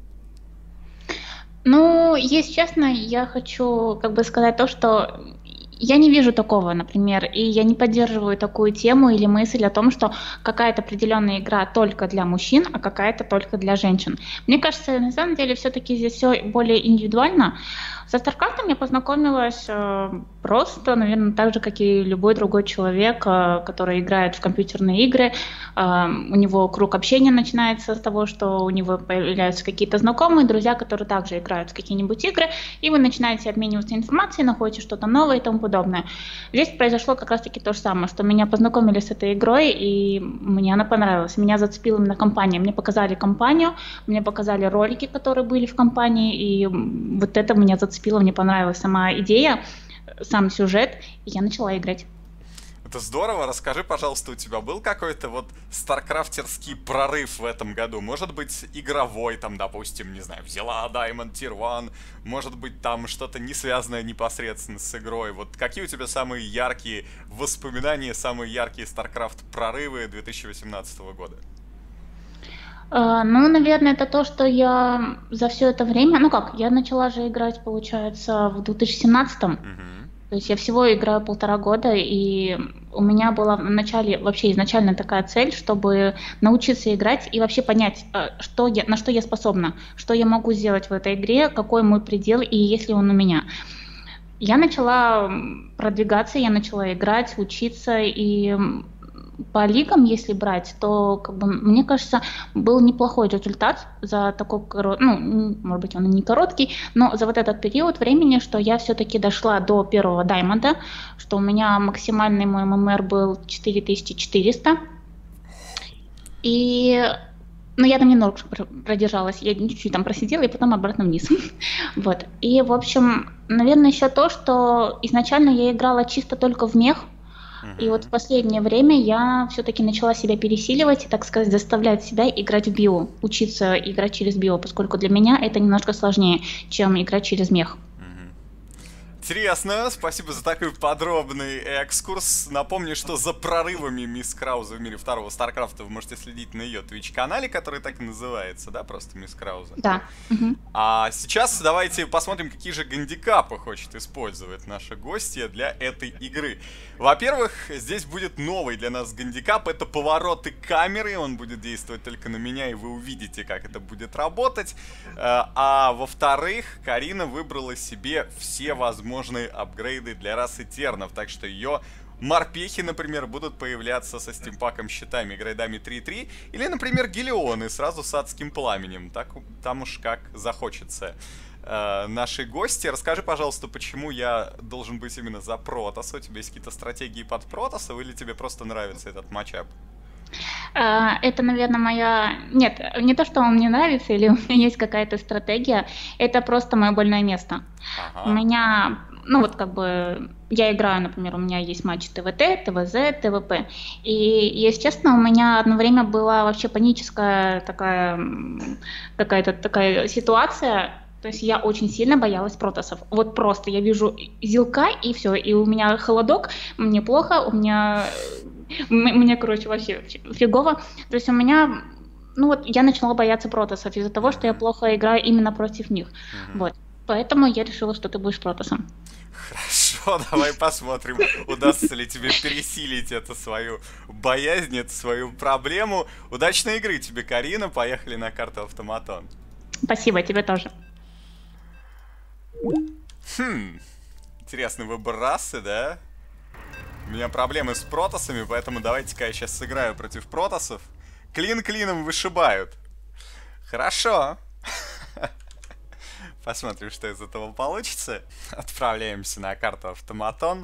Ну, если честно, я хочу как бы сказать то, что я не вижу такого, например, и я не поддерживаю такую тему или мысль о том, что какая-то определенная игра только для мужчин, а какая-то только для женщин. Мне кажется, на самом деле все-таки здесь все более индивидуально. Со StarCraft я познакомилась э, просто, наверное, так же, как и любой другой человек, э, который играет в компьютерные игры. Э, у него круг общения начинается с того, что у него появляются какие-то знакомые, друзья, которые также играют в какие-нибудь игры, и вы начинаете обмениваться информацией, находите что-то новое и тому подобное. Здесь произошло как раз-таки то же самое, что меня познакомили с этой игрой, и мне она понравилась. Меня зацепила именно компания. Мне показали компанию, мне показали ролики, которые были в компании, и вот это меня зацепило, мне понравилась сама идея, сам сюжет, и я начала играть. Это здорово. Расскажи, пожалуйста, у тебя был какой-то вот старкрафтерский прорыв в этом году? Может быть, игровой, там, допустим, не знаю, взяла Diamond Tier один, может быть, там что-то не связанное непосредственно с игрой. Вот какие у тебя самые яркие воспоминания, самые яркие StarCraft прорывы две тысячи восемнадцатого года? Uh, ну, наверное, это то, что я за все это время, ну как, я начала же играть, получается, в две тысячи семнадцатом. Uh-huh. То есть я всего играю полтора года, и у меня была в начале вообще изначально такая цель, чтобы научиться играть и вообще понять, что я, на что я способна, что я могу сделать в этой игре, какой мой предел и есть ли он у меня. Я начала продвигаться, я начала играть, учиться, и по лигам, если брать, то, как бы, мне кажется, был неплохой результат за такой короткий, ну, может быть, он и не короткий, но за вот этот период времени, что я все-таки дошла до первого даймонда, что у меня максимальный мой ММР был четыре тысячи четыреста. И, ну, я там немного продержалась, я чуть-чуть там просидела и потом обратно вниз. Вот. И, в общем, наверное, еще то, что изначально я играла чисто только в мех. И вот в последнее время я все-таки начала себя пересиливать и, так сказать, заставлять себя играть в био, учиться играть через био, поскольку для меня это немножко сложнее, чем играть через мех. Интересно, спасибо за такой подробный экскурс. Напомню, что за прорывами Мисс Крауза в мире второго Старкрафта вы можете следить на ее Twitch-канале, который так и называется, да, просто Мисс Крауза? Да. Угу. А сейчас давайте посмотрим, какие же гандикапы хочет использовать наша гостья для этой игры. Во-первых, здесь будет новый для нас гандикап, это повороты камеры, он будет действовать только на меня, и вы увидите, как это будет работать. А во-вторых, Карина выбрала себе все возможные апгрейды для расы тернов, так что ее морпехи, например, будут появляться со стимпаком, щитами, грейдами три три, или, например, гелионы сразу с адским пламенем, так, там уж как захочется. Э, нашей гости, расскажи, пожалуйста, почему я должен быть именно за Протосса, у тебя есть какие-то стратегии под Протоссов, или тебе просто нравится этот матчап? Это, наверное, моя... Нет, не то, что он мне нравится, или у меня есть какая-то стратегия, это просто мое больное место. Ага. У меня, ну вот как бы, я играю, например, у меня есть матчи ТВТ, ТВЗ, ТВП, и, если честно, у меня одно время была вообще паническая такая, какая-то такая ситуация. То есть я очень сильно боялась протоссов. Вот просто я вижу зилка, и все, и у меня холодок, мне плохо, у меня... Мне, короче, вообще фигово. То есть у меня, ну вот, я начала бояться протоссов из-за того, что я плохо играю именно против них. Mm-hmm. Вот. Поэтому я решила, что ты будешь протоссом. Хорошо, давай посмотрим, удастся ли тебе пересилить эту свою боязнь, эту свою проблему. Удачной игры тебе, Карина. Поехали на карту Автоматон. Спасибо, тебе тоже. Хм, интересный выбор расы, да? У меня проблемы с протоссами, поэтому давайте-ка я сейчас сыграю против протоссов. Клин клином вышибают. Хорошо. Посмотрим, что из этого получится. Отправляемся на карту Автоматон,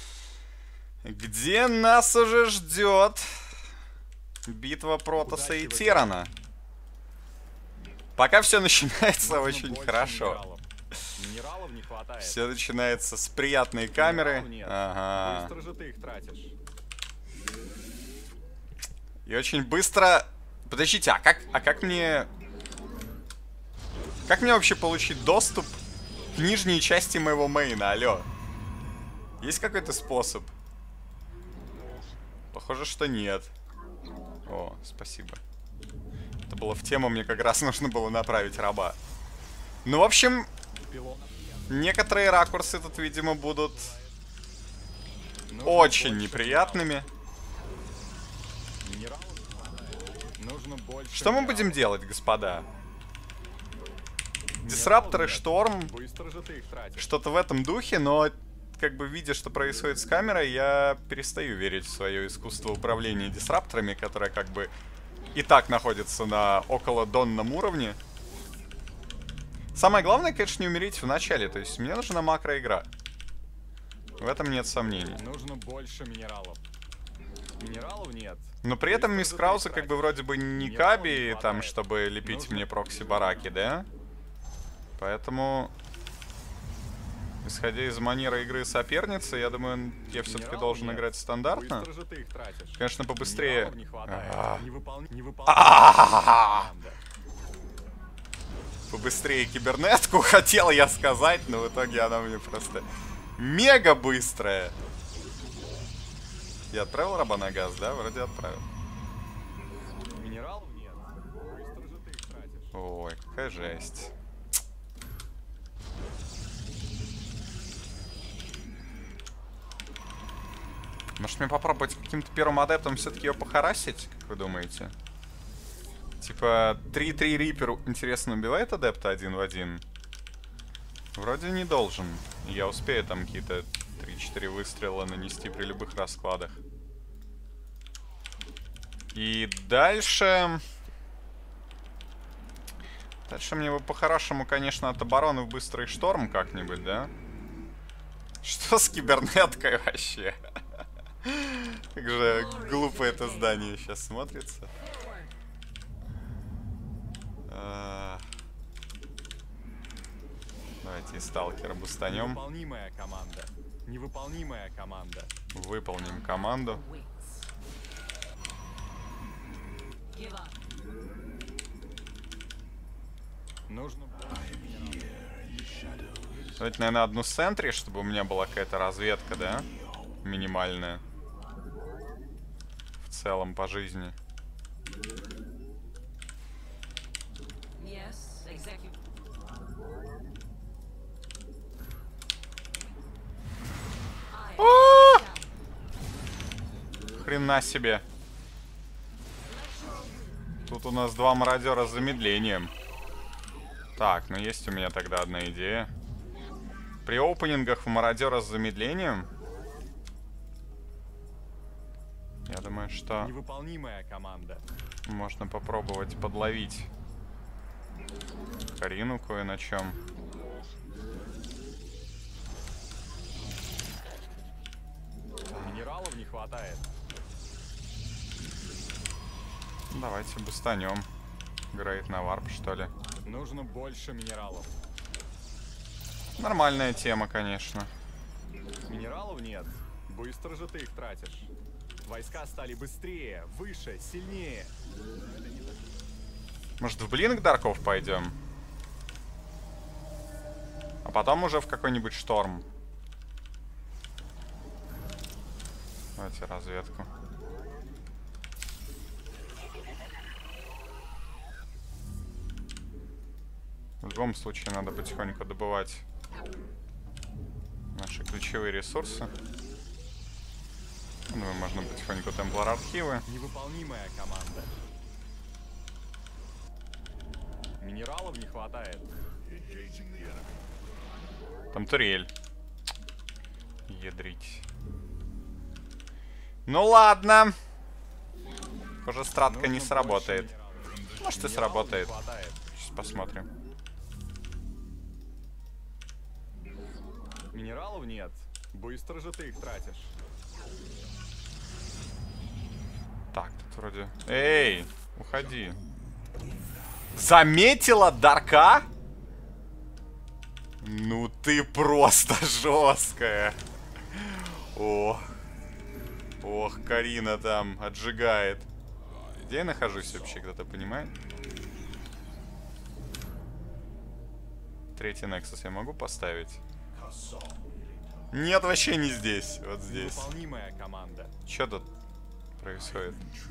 где нас уже ждет битва Протосса и Террана. Пока все начинается очень хорошо. Минералов не хватает. Все начинается с приятной камеры. Ага. Быстро же ты их тратишь. И очень быстро... Подождите, а как, а как мне... Как мне вообще получить доступ к нижней части моего мейна? Алло. Есть какой-то способ? Похоже, что нет. О, спасибо. Это было в тему, мне как раз нужно было направить раба. Ну, в общем... Некоторые ракурсы тут, видимо, будут очень неприятными. Что мы будем делать, господа? Дисрапторы, шторм, что-то в этом духе, но как бы видя, что происходит с камерой, я перестаю верить в свое искусство управления дисрапторами, которое как бы и так находится на около донном уровне. Самое главное, конечно, не умереть в начале. То есть мне нужна макроигра. В этом нет сомнений. Нужно больше минералов. Минералов нет. Но при этом мисс Крауза как бы вроде бы не Каби, там, чтобы лепить мне прокси-бараки, да? Поэтому, исходя из манеры игры соперницы, я думаю, я все-таки должен играть стандартно. Конечно, побыстрее. Побыстрее кибернетку, хотел я сказать, но в итоге она мне просто мега быстрая. Я отправил раба на газ, да? Вроде отправил. Минералов нет. Быстро же ты их тратишь. Ой, какая жесть. Может мне попробовать каким-то первым адептом все-таки ее похарасить, как вы думаете? Типа три-три Рипер, интересно, убивает адепта один в один? Вроде не должен. Я успею там какие-то три-четыре выстрела нанести при любых раскладах. И дальше... Дальше мне бы по-хорошему, конечно, от обороны в быстрый шторм как-нибудь, да? Что с кибернеткой вообще? Как же глупо это здание сейчас смотрится. Давайте и сталкера бустанем. Невыполнимая команда. Невыполнимая команда. Выполним команду. Нужно... Давайте, наверное, одну сентри, чтобы у меня была какая-то разведка, да? Минимальная. В целом по жизни. Хрена себе. Тут у нас два мародера с замедлением. Так, ну есть у меня тогда одна идея. При опенингах в мародера с замедлением, я думаю, что невыполнимая команда. Можно попробовать подловить Карину кое на чем. Минералов не хватает. Давайте бустанем. Грейд на варп, что ли. Нужно больше минералов. Нормальная тема, конечно. Минералов нет. Быстро же ты их тратишь. Войска стали быстрее, выше, сильнее. Может, в блинк Дарков пойдем? А потом уже в какой-нибудь шторм. Давайте разведку. В любом случае надо потихоньку добывать наши ключевые ресурсы. Думаю, можно потихоньку темплар архивы. Невыполнимая команда. Минералов не хватает. Там турель. Ядрить. Ну ладно. Похоже, стратка Нужно не сработает. минералов. Может и Минералов сработает. не хватает. Сейчас посмотрим. Минералов нет. Быстро же ты их тратишь. Так, тут вроде... Эй, уходи. Заметила Дарка? Ну ты просто жесткая. Ох. Ох, Карина там отжигает. Где я нахожусь вообще, кто-то понимает? Третий Nexus я могу поставить? Нет, вообще не здесь. Вот здесь. Невыполнимая команда. Что тут происходит?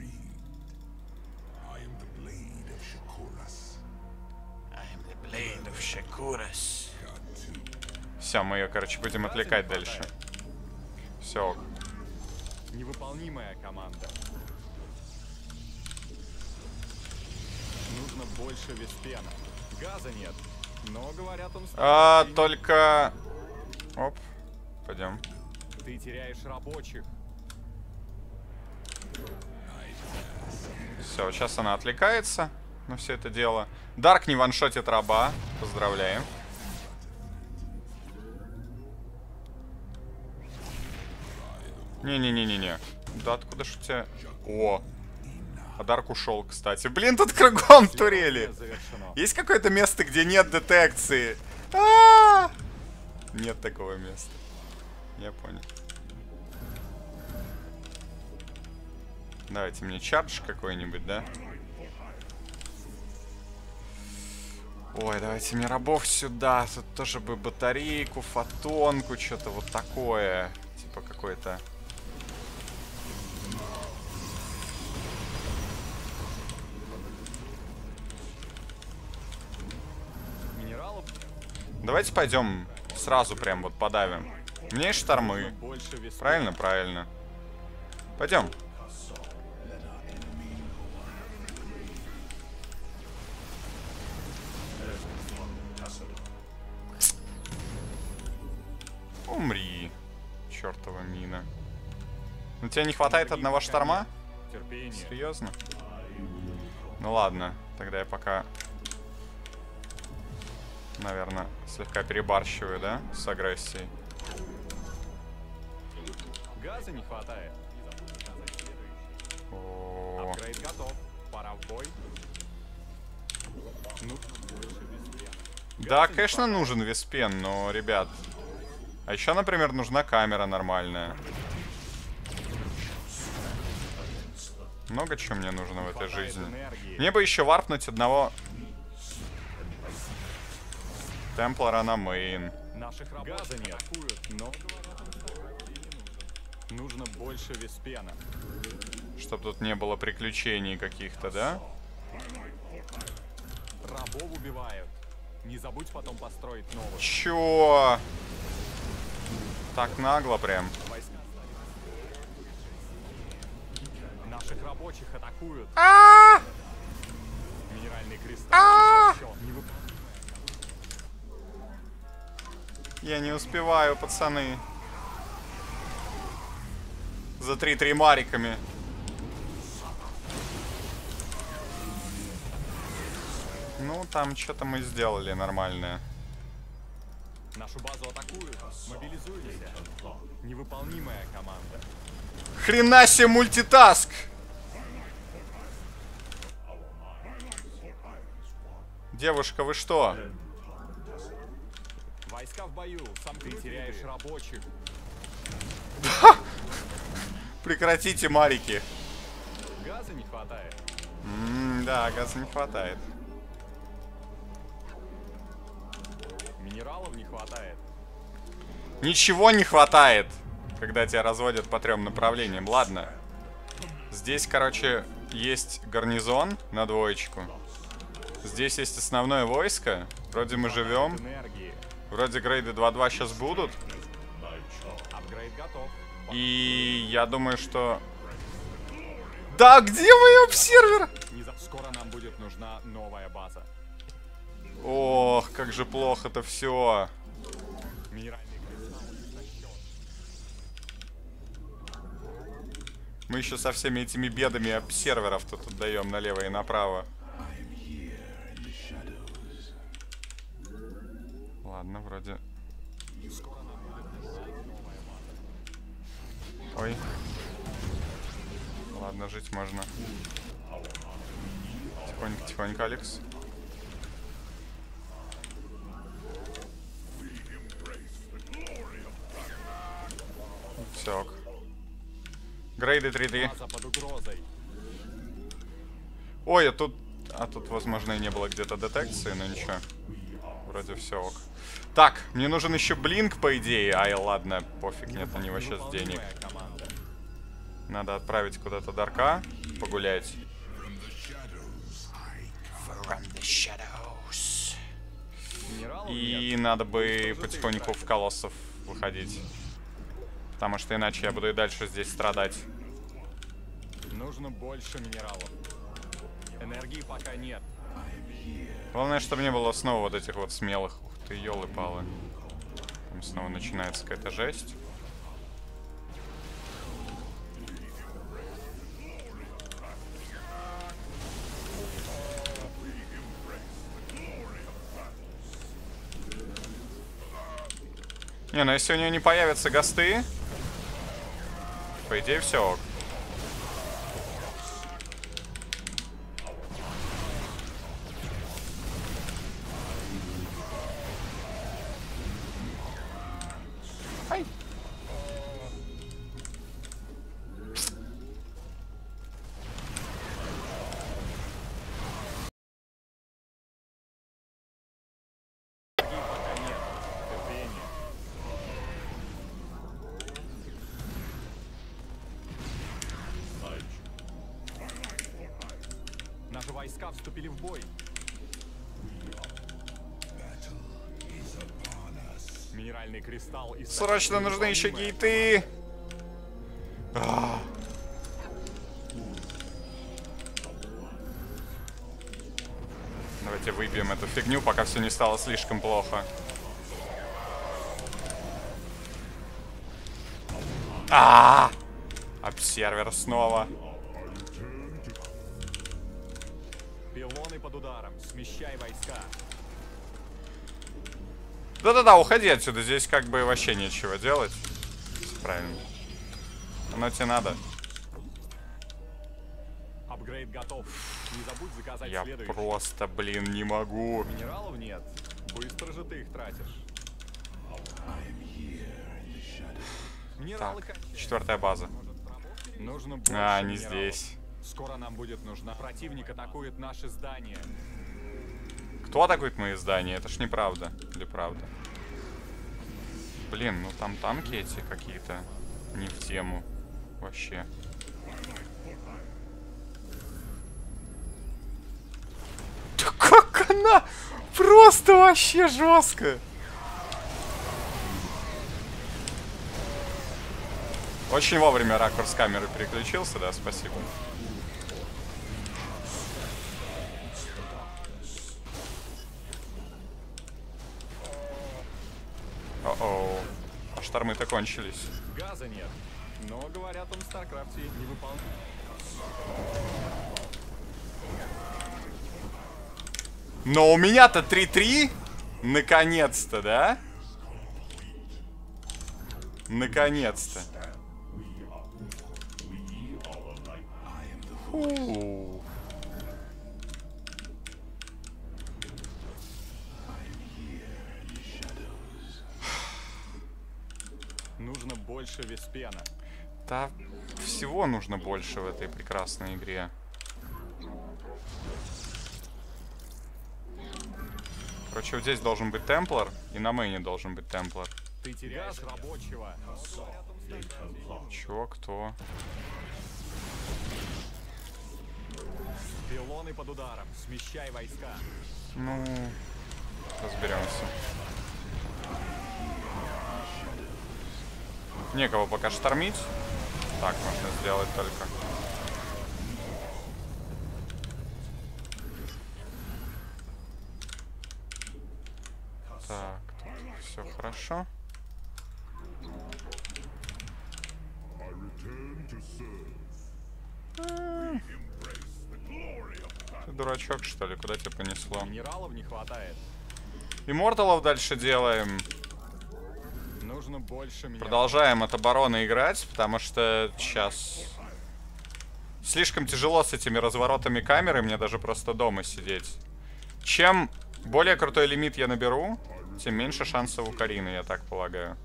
Все, мы ее, короче, будем отвлекать дальше. Все. Невыполнимая команда. Нужно больше веспена. Газа нет. Но, говорят, он... А, только... Оп. пойдем. Ты теряешь рабочих. Все, сейчас она отвлекается на все это дело. Дарк не ваншотит раба. Поздравляем. Не-не-не-не-не. Да откуда ж у тебя... О! А Дарк ушел, кстати. Блин, тут кругом турели. Есть какое-то место, где нет детекции? А-а-а! Нет такого места. Я понял. Давайте мне чардж какой-нибудь, да? Ой, давайте мне рабов сюда. Тут тоже бы батарейку, фотонку, что-то вот такое. Типа какой-то... Минералов Давайте пойдем сразу прям вот подавим. У меня есть штормы. больше веспена. Правильно, правильно. Пойдем. Умри, чертова мина. Ну тебе не хватает одного шторма? Терпение. Серьезно? Ну ладно, тогда я пока, наверное, слегка перебарщиваю, да, с агрессией. Газа не хватает. О, Апгрейд готов. Пора в бой. Ну, да, конечно, нужен виспен, но, ребят... А еще, например, нужна камера нормальная. Много чего мне нужно в этой жизни. Мне бы еще варпнуть одного Темплара на мейн. наших газа нет. Но нужно больше виспена. Чтоб тут не было приключений каких-то, да? Рабов убивают. Не забудь потом построить новых. Чё? Так нагло прям. Войска. Наших рабочих атакуют. А! Минеральный кристалл. А! Не вып- Я не успеваю, пацаны. За три-три мариками. Ну, там что-то мы сделали нормальное. Нашу базу атакуют. Мобилизуемся. Невыполнимая команда. Хрена себе мультитаск! Девушка, вы что? Войска в бою. Сам ты теряешь рабочих. Прекратите, марики. Газа не хватает. М, да, газа не хватает. Минералов не хватает. Ничего не хватает, когда тебя разводят по трем направлениям. Ладно. Здесь, короче, есть гарнизон на двоечку. Здесь есть основное войско. Вроде мы живем. Энергии. Вроде грейды два-два сейчас будут. Апгрейд готов. И я думаю, что... Да, где мой обсервер? Не за- Скоро нам будет нужна новая база. Ох, как же плохо-то все. Минеральный кристалл истощен. Мы еще со всеми этими бедами обсерверов-то тут даем налево и направо. Ладно, вроде... Ой. Ладно, жить можно. Тихонько, тихонько, Алекс. Все. Грейды три-три. База под угрозой. Ой, а тут... А тут, возможно, и не было где-то детекции, но ничего. Вроде все ок. Так, мне нужен еще блинк, по идее. Ай, ладно, пофиг, нет на него сейчас денег. Невыполнимая команда. Надо отправить куда-то Дарка погулять. Минералов И нет. надо бы потихоньку в колоссов выходить. Потому что иначе я буду и дальше здесь страдать. Нужно больше минералов. Энергии пока нет. Главное, чтобы не было снова вот этих вот смелых. Ух ты, ёлы-палы. Там снова начинается какая-то жесть. Не, ну если у нее не появятся гасты, по идее все. Ай. Наши войска вступили в бой. Минеральный кристалл и... Срочно нужны еще гейты. А. Давайте выбьем эту фигню, пока все не стало слишком плохо. А, обсервер снова. Пилоны под ударом. Смещай войска. Да-да-да, уходи отсюда. Здесь как бы вообще нечего делать. Правильно. Оно тебе надо. Апгрейд готов. Не забудь заказать Я следующий. просто, блин, не могу. Минералов нет. Быстро же ты их тратишь. Минералы Так, кончаются. четвертая база. Нужно больше А, не минералов. здесь. Скоро нам будет нужно. Противник атакует наши здания. Кто атакует мои здания? Это ж неправда. Или правда? Блин, ну там танки эти какие-то не в тему. Вообще. Да как она? Просто вообще жестко. Очень вовремя ракурс камеры переключился, да, спасибо. О-оу. А штормы-то кончились. Газа нет. Но, говорят, он в Старкрафте не выполнил. Но у меня-то три-три. Наконец-то, да? Наконец-то. Фу. Нужно больше Веспена. Да, всего нужно больше в этой прекрасной игре. Короче, вот здесь должен быть Темплар, и на мейне должен быть Темплар. Ты теряешь рабочего. Чё, кто? Пилоны под ударом. Смещай войска. Ну, разберемся. Некого пока штормить. Так можно сделать только. Так, тут все хорошо. Ты дурачок, что ли? Куда тебя понесло? Минералов не хватает. Имморталов дальше делаем. Нужно больше минералов. Продолжаем от обороны играть, потому что сейчас слишком тяжело с этими разворотами камеры, мне даже просто дома сидеть. Чем более крутой лимит я наберу, тем меньше шансов у Карины, я так полагаю.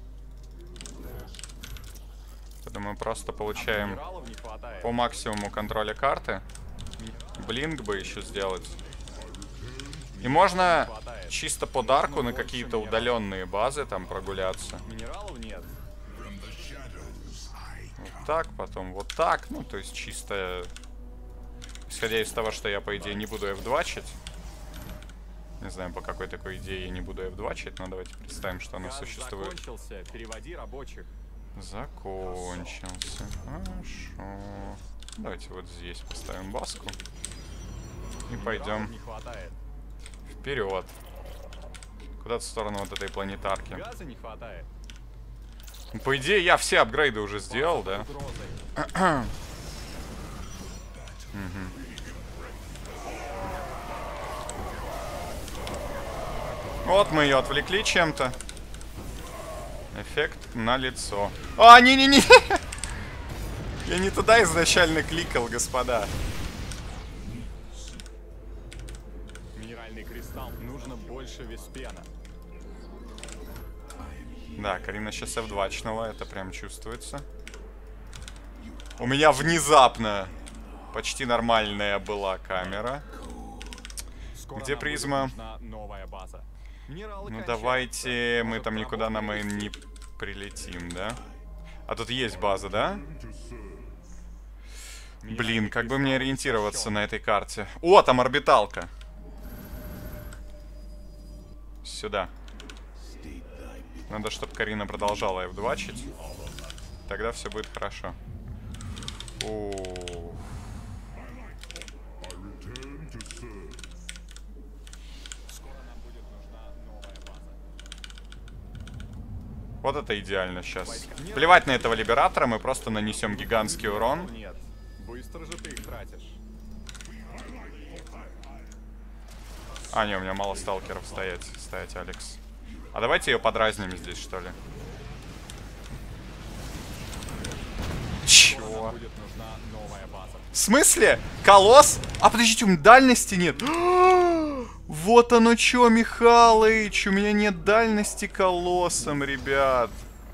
Поэтому мы просто получаем Минералов не хватает. по максимуму контроля карты. Блинк бы еще сделать. И можно чисто по дарку на какие-то удаленные базы там прогуляться. Минералов нет. Вот так, потом вот так. Ну, то есть чисто... Исходя из того, что я, по идее, не буду эф два-чить. Не знаю, по какой такой идее я не буду эф два-чить, но давайте представим, что оно Газ существует. закончился. Переводи рабочих. Закончился. Хорошо. Давайте вот здесь поставим баску. И Минералов пойдем не хватает. вперед. Куда-то в сторону вот этой планетарки. Газа не хватает. По идее, я все апгрейды уже сделал, да? Вот мы ее отвлекли чем-то. Эффект на лицо. А, не-не-не! Я не туда изначально кликал, господа. Минеральный кристалл. Нужно больше виспена. Да, Карина сейчас эф два чнула, это прям чувствуется. У меня внезапно почти нормальная была камера. Скоро Где нам призма? будет нужна новая база. Минералы Ну кончаются. давайте, мы Может, там никуда на работает? мейн не прилетим, да? А тут есть база, да? Блин, как бы мне ориентироваться на этой карте? О, там орбиталка. Сюда. Надо, чтобы Карина продолжала эф два чить. Тогда все будет хорошо. О. Вот это идеально сейчас. Плевать на этого либератора, мы просто нанесем гигантский урон. Нет. Быстро же ты их тратишь. А, не, у меня мало сталкеров стоять, стоять, Алекс. А давайте ее подразним здесь, что ли. Чего? Будет нужна новая база. В смысле? Колосс? А подождите, у меня дальности нет. Вот оно чё, Михалыч. У меня нет дальности колоссом, ребят.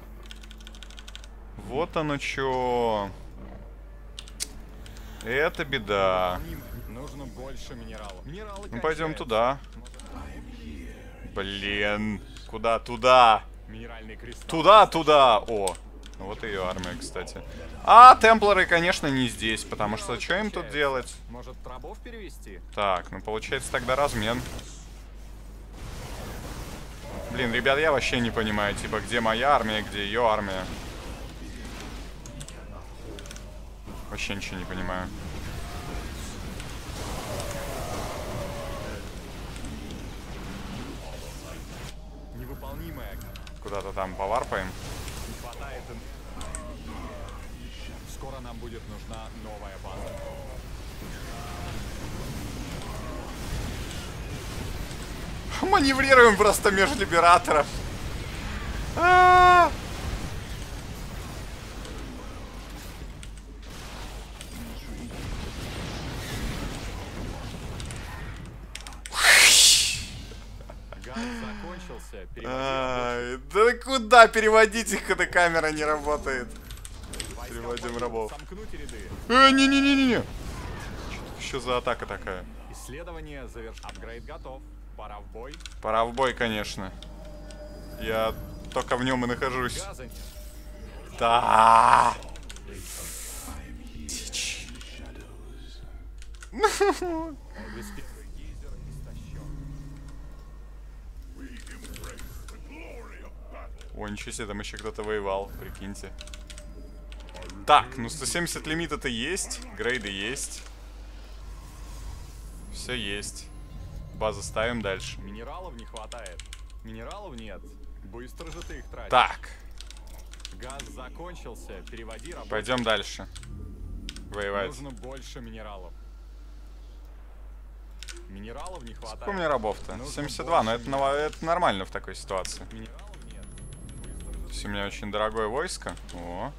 Вот оно чё. Это беда. Нужно больше минералов. Минералы Ну пойдем кончаются. туда. Блин. Куда? Туда. Минеральный кристалл. Туда, туда. О. Вот ее армия, кстати. А темплары, конечно, не здесь, потому что что им тут делать? Может, рабов перевести? Так, ну получается тогда размен. Блин, ребят, я вообще не понимаю, типа, где моя армия, где ее армия. Вообще ничего не понимаю. Невыполнимая. Куда-то там поварпаем. Не хватает. ин- Скоро нам будет нужна новая база. Маневрируем просто между либераторов. А-а-а! Газ закончился. Переводи Ай, да куда переводить их, когда камера не работает? войска переводим в бой. рабов. Сомкнуть ряды. Э, не-не-не-не-не. Что за атака такая? Исследование завершено. Апгрейд готов. Пора в бой. Пора в бой, конечно. Я только в нем и нахожусь. Газа нет. Да. Дичь. Виспен- гейзер истощен. О, ничего себе, там еще кто-то воевал, прикиньте. Так, ну сто семьдесят лимита-то есть, грейды есть. Все есть. Базу ставим дальше. Минералов не хватает. Минералов нет. Быстро же ты их тратишь. Так, Газ закончился. Переводи работу. пойдем дальше. Воевать. Нужно больше минералов. Минералов не хватает. Сколько у меня рабов-то? Нужно семьдесят два, но больше это, нова- это нормально в такой ситуации. Минералов нет. То есть у меня очень дорогое войско. О.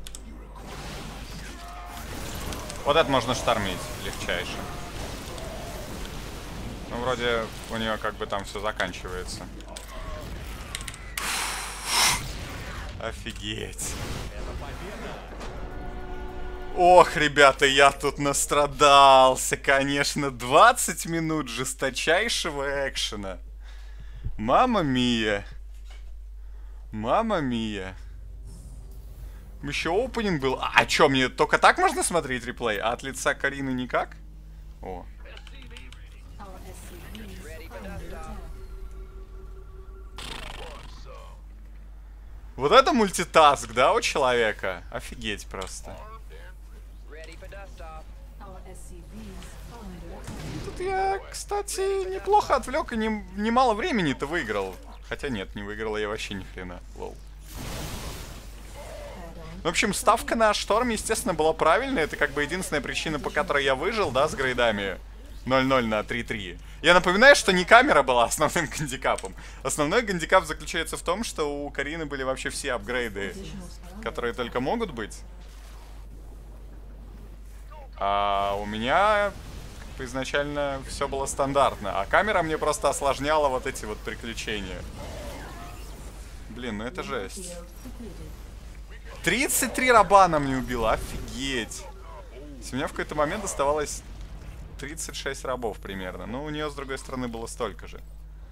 Вот это можно штормить легчайше. Ну, вроде у нее как бы там все заканчивается. Офигеть. Ох, ребята, я тут настрадался, конечно. двадцать минут жесточайшего экшена. Мама мия. Мама мия. Еще опенинг был. А чё, мне только так можно смотреть реплей? А от лица Карины никак? О. Вот это мультитаск, да, у человека? Офигеть просто. Тут я, кстати, неплохо отвлек и не- немало времени-то выиграл. Хотя нет, не выиграла я вообще ни хрена. Лол. В общем, ставка на шторм, естественно, была правильная. Это как бы единственная причина, по которой я выжил, да, с грейдами ноль ноль на три три. Я напоминаю, что не камера была основным гандикапом. Основной гандикап заключается в том, что у Карины были вообще все апгрейды, которые только могут быть. А у меня как бы изначально все было стандартно. А камера мне просто осложняла вот эти вот приключения. Блин, ну это жесть. тридцать три раба она мне убила, офигеть. У меня в какой-то момент оставалось тридцать шесть рабов примерно. Но у нее, с другой стороны, было столько же.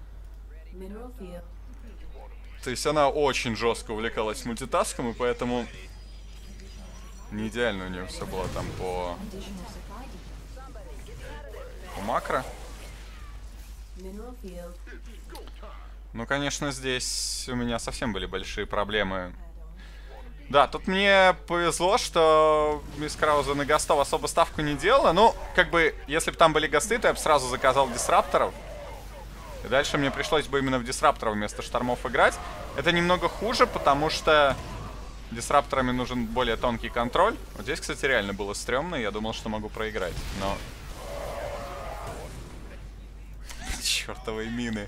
То есть она очень жестко увлекалась мультитаском, и поэтому не идеально у нее все было там по, по макро. Ну, конечно, здесь у меня совсем были большие проблемы. Да, тут мне повезло, что мисс Крауза на гастов особо ставку не делала. Ну, как бы, если бы там были гасты, то я бы сразу заказал дисрапторов. И дальше мне пришлось бы именно в дисрапторов вместо штормов играть. Это немного хуже, потому что дисрапторами нужен более тонкий контроль. Вот здесь, кстати, реально было стрёмно, я думал, что могу проиграть, но... Чёртовые мины.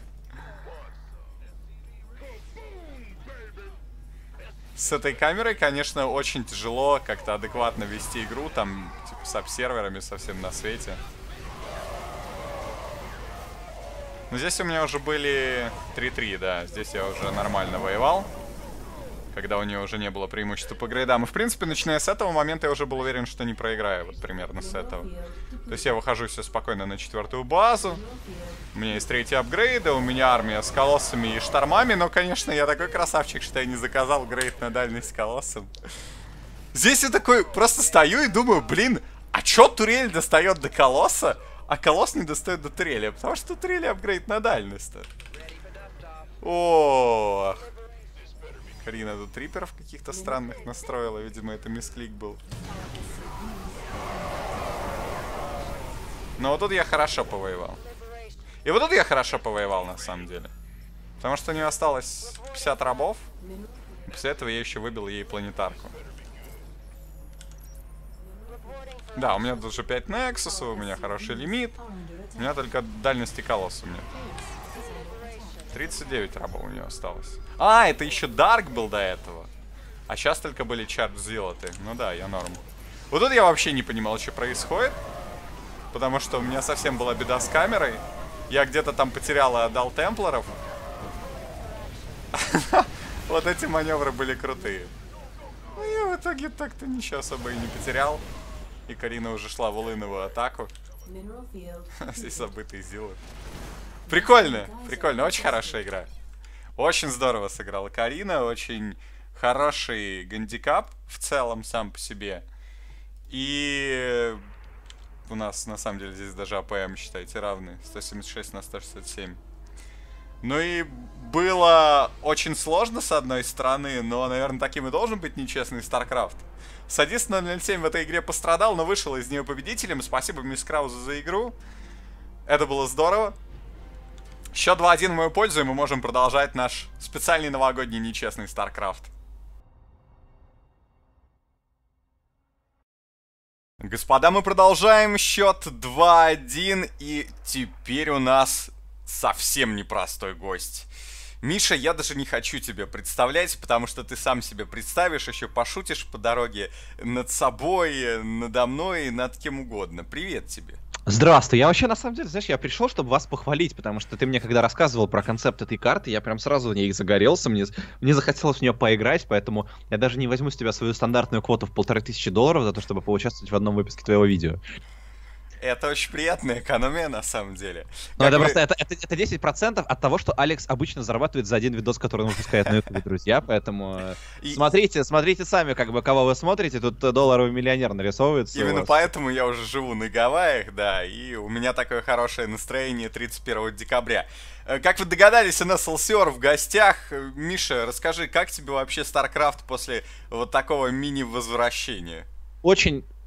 С этой камерой, конечно, очень тяжело как-то адекватно вести игру, там, типа, с обсерверами совсем на свете. Но здесь у меня уже были три три, да, здесь я уже нормально воевал, когда у нее уже не было преимущества по грейдам. И, в принципе, начиная с этого момента я уже был уверен, что не проиграю, вот примерно с этого. То есть я выхожу все спокойно на четвертую базу, у меня есть третий апгрейды, у меня армия с колоссами и штормами, но, конечно, я такой красавчик, что я не заказал грейд на дальность с колоссом. Здесь я такой просто стою и думаю, блин, а чё турель достает до колосса, а колосс не достает до турели? Потому что турели апгрейд на дальность-то. Ох. Карина тут триперов каких-то странных настроила, видимо, это мисклик был. Но вот тут я хорошо повоевал. И вот тут я хорошо повоевал, на самом деле. Потому что у нее осталось пятьдесят рабов. И после этого я еще выбил ей планетарку. Да, у меня тут уже пять нексусов, у меня хороший лимит. У меня только дальности колосса нет. тридцать девять рабов у нее осталось. А, это еще Дарк был до этого. А сейчас только были чарт зилоты. Ну да, я норм. Вот тут я вообще не понимал, что происходит. Потому что у меня совсем была беда с камерой. Я где-то там потерял и отдал темплеров. Вот эти маневры были крутые. Ну я в итоге так-то ничего особо и не потерял. И Карина уже шла в улыновую атаку. Здесь забытый зилот. Прикольно, прикольно, очень хорошая игра. Очень здорово сыграла Карина, очень хороший гандикап в целом сам по себе. И у нас на самом деле здесь даже АПМ, считайте, равны. сто семьдесят шесть на сто шестьдесят семь. Ну и было очень сложно с одной стороны, но, наверное, таким и должен быть нечестный StarCraft. Садист ноль ноль семь в этой игре пострадал, но вышел из нее победителем. Спасибо мисс Крауза за игру. Это было здорово. Счет два один в мою пользу, и мы можем продолжать наш специальный новогодний нечестный StarCraft. Господа, мы продолжаем. Счет два один, и теперь у нас совсем непростой гость. Миша, я даже не хочу тебе представлять, потому что ты сам себе представишь, еще пошутишь по дороге над собой, надо мной, над кем угодно. Привет тебе. Здравствуй. Я вообще, на самом деле, знаешь, я пришел, чтобы вас похвалить, потому что ты мне, когда рассказывал про концепт этой карты, я прям сразу в ней загорелся, мне, мне захотелось в нее поиграть, поэтому я даже не возьму с тебя свою стандартную квоту в полторы тысячи долларов за то, чтобы поучаствовать в одном выпуске твоего видео. Это очень приятная экономия, на самом деле. Ну, это бы... просто это, это, это десять процентов от того, что Алекс обычно зарабатывает за один видос, который он выпускает на YouTube, друзья, поэтому и... смотрите, смотрите сами, как бы, кого вы смотрите, тут долларовый миллионер нарисовывается. Именно поэтому я уже живу на Гавайях, да, и у меня такое хорошее настроение тридцать первого декабря. Как вы догадались, у нас Элсиор в гостях. Миша, расскажи, как тебе вообще StarCraft после вот такого мини-возвращения? Очень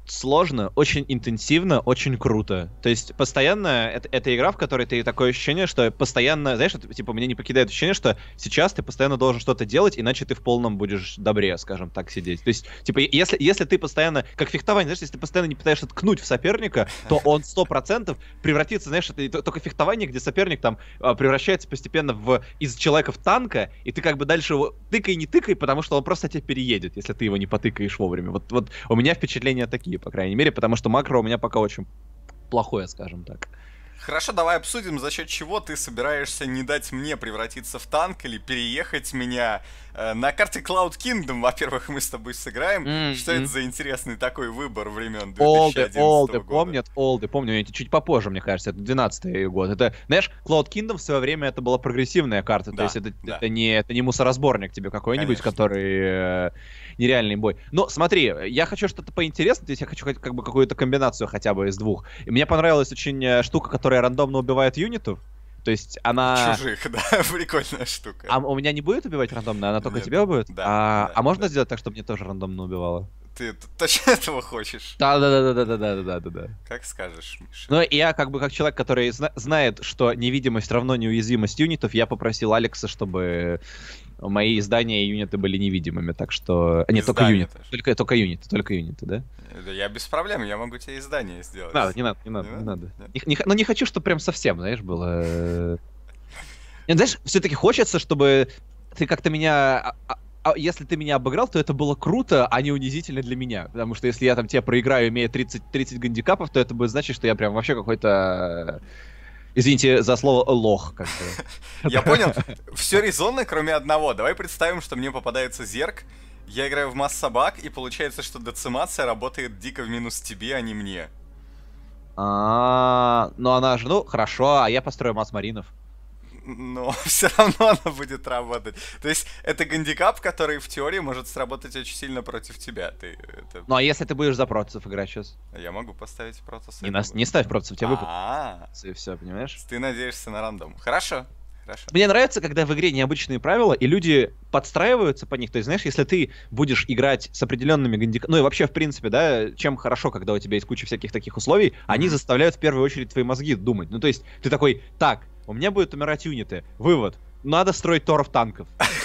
сложно, очень интенсивно, очень круто. То есть постоянно это, это игра, в которой ты такое ощущение, что постоянно, знаешь, это, типа, меня не покидает ощущение, что сейчас ты постоянно должен что-то делать, иначе ты в полном будешь добре, скажем так, сидеть. То есть, типа, если, если ты постоянно, как фехтование, знаешь, если ты постоянно не пытаешься ткнуть в соперника, то он сто процентов превратится, знаешь, это только фехтование, где соперник там превращается постепенно в из человека в танка, и ты как бы дальше его тыкай, не тыкай, потому что он просто тебя переедет, если ты его не потыкаешь вовремя. Вот, вот у меня впечатления такие, по крайней мере, потому что макро у меня пока очень плохое, скажем так. Хорошо, давай обсудим, за счет чего ты собираешься не дать мне превратиться в танк или переехать меня. Э, на карте Cloud Kingdom, во-первых, мы с тобой сыграем. Mm-hmm. Что это за интересный такой выбор времен две тысячи одиннадцатого олды, года? помнят, олды, помню, чуть попозже, мне кажется, это двенадцатый год. Это, знаешь, Cloud Kingdom в свое время это была прогрессивная карта, да, то есть это, да. это, не, это не мусоросборник тебе какой-нибудь, Конечно. который э, нереальный бой. Но смотри, я хочу что-то поинтереснее, то есть я хочу как бы какую-то комбинацию хотя бы из двух. И мне понравилась очень штука, которая рандомно убивает юнитов. То есть она... Чужих, да, прикольная штука. А у меня не будет убивать рандомно, она только Нет. тебя будет? Да. А, да а можно да. сделать так, чтобы мне тоже рандомно убивало? Ты точно этого хочешь? Да-да-да-да-да-да-да-да. Как скажешь, Миша. Ну, я как бы как человек, который зна- знает, что невидимость равно неуязвимость юнитов, я попросил Алекса, чтобы мои издания и юниты были невидимыми, так что... Нет, только юниты. Только, только юниты, только юниты, да? Я без проблем, я могу тебе издание сделать. Надо, не надо, не надо, не, не надо. Не, не, ну, не хочу, чтобы прям совсем, знаешь, было... Нет, знаешь, все-таки хочется, чтобы ты как-то меня... А если ты меня обыграл, то это было круто, а не унизительно для меня. Потому что если я там тебя проиграю, имея тридцать, тридцать гандикапов, то это будет значить, что я прям вообще какой-то... Извините за слово лох, как бы. Я понял. Все резонно, кроме одного. Давай представим, что мне попадается зерк. Я играю в масс собак, и получается, что децимация работает дико в минус тебе, а не мне. А, ну она же, ну хорошо, а я построю масс маринов. Но все равно она будет работать. То есть это гандикап, который в теории может сработать очень сильно против тебя. Ты, это... Ну а если ты будешь за протасов играть сейчас? Я могу поставить протасы. Не, нас, не ставь протасов, тебе выпадет. А, и все, понимаешь? Ты надеешься на рандом. Хорошо. Хорошо. Мне нравится, когда в игре необычные правила, и люди подстраиваются по них. То есть, знаешь, если ты будешь играть с определенными гандикапами... Ну и вообще, в принципе, да, чем хорошо, когда у тебя есть куча всяких таких условий, mm-hmm. они заставляют в первую очередь твои мозги думать. Ну то есть, ты такой, так, у меня будут умирать юниты. Вывод. Надо строить торов танков.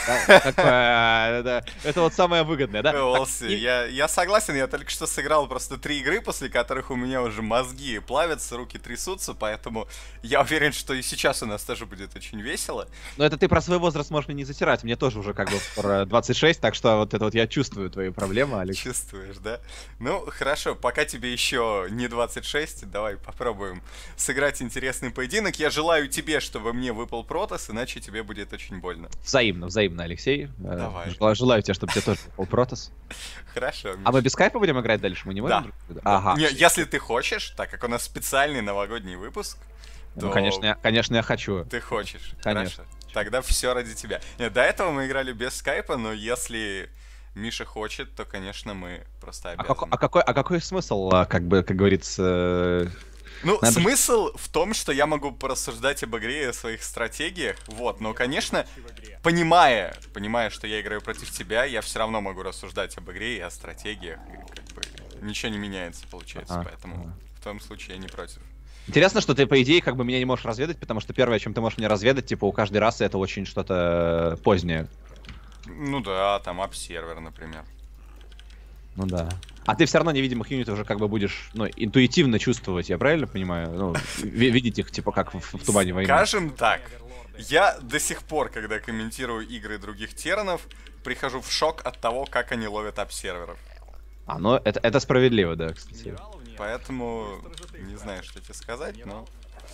Это вот самое выгодное, да? Я согласен, я только что сыграл просто три игры, после которых у меня уже мозги плавятся, руки трясутся, поэтому я уверен, что и сейчас у нас тоже будет очень весело. Но это ты про свой возраст можешь мне не затирать, мне тоже уже как бы про двадцать шесть, так что вот это вот я чувствую твои проблемы, Алекс. Чувствуешь, да? Ну, хорошо, пока тебе еще не двадцать шесть, давай попробуем сыграть интересный поединок. Я желаю тебе, чтобы мне выпал протас, иначе тебе будет очень больно. Взаимно, взаимно, Алексей. Давай. Желаю, желаю тебе, чтобы тебе тоже выпал протас. Хорошо, Миша. А мы без скайпа будем играть дальше? Мы не можем? Да. Ага. Не, если ты хочешь, так как у нас специальный новогодний выпуск, то... Ну, конечно, я, конечно, я хочу. Ты хочешь. Конечно. Хорошо. Тогда все ради тебя. Нет, до этого мы играли без скайпа, но если Миша хочет, то, конечно, мы просто обязаны. А, как, а, какой, а какой смысл, как бы, как говорится... Ну, Надо... смысл в том, что я могу порассуждать об игре и о своих стратегиях, вот, но, конечно, понимая, понимая, что я играю против тебя, я все равно могу рассуждать об игре и о стратегиях, и как бы ничего не меняется, получается, а, поэтому а. в твоем случае я не против. Интересно, что ты, по идее, как бы меня не можешь разведать, потому что первое, чем ты можешь меня разведать, типа, у каждой расы это очень что-то позднее. Ну да, там апсервер, например. Ну да. А ты все равно невидимых юнитов уже как бы будешь, ну, интуитивно чувствовать, я правильно понимаю? Ну, видеть их, типа, как в, в тумане войны. Скажем так, я до сих пор, когда комментирую игры других тернов, прихожу в шок от того, как они ловят апсерверов. А, ну, это, это справедливо, да, кстати. Поэтому, не знаю, что тебе сказать, но...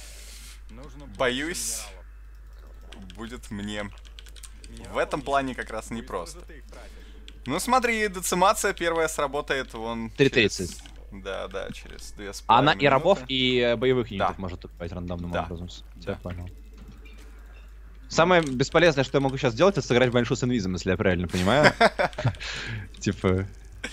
Боюсь, будет мне в этом плане как раз непросто. Ну смотри, децимация первая сработает вон... три тридцать. Через... Да, да, через две с половиной минуты. Она и рабов, и боевых юнитов да. может убивать рандомным да. образом. Да. Я понял. Самое бесполезное, что я могу сейчас сделать, это сыграть Баншу с инвизом, если я правильно понимаю. Типа...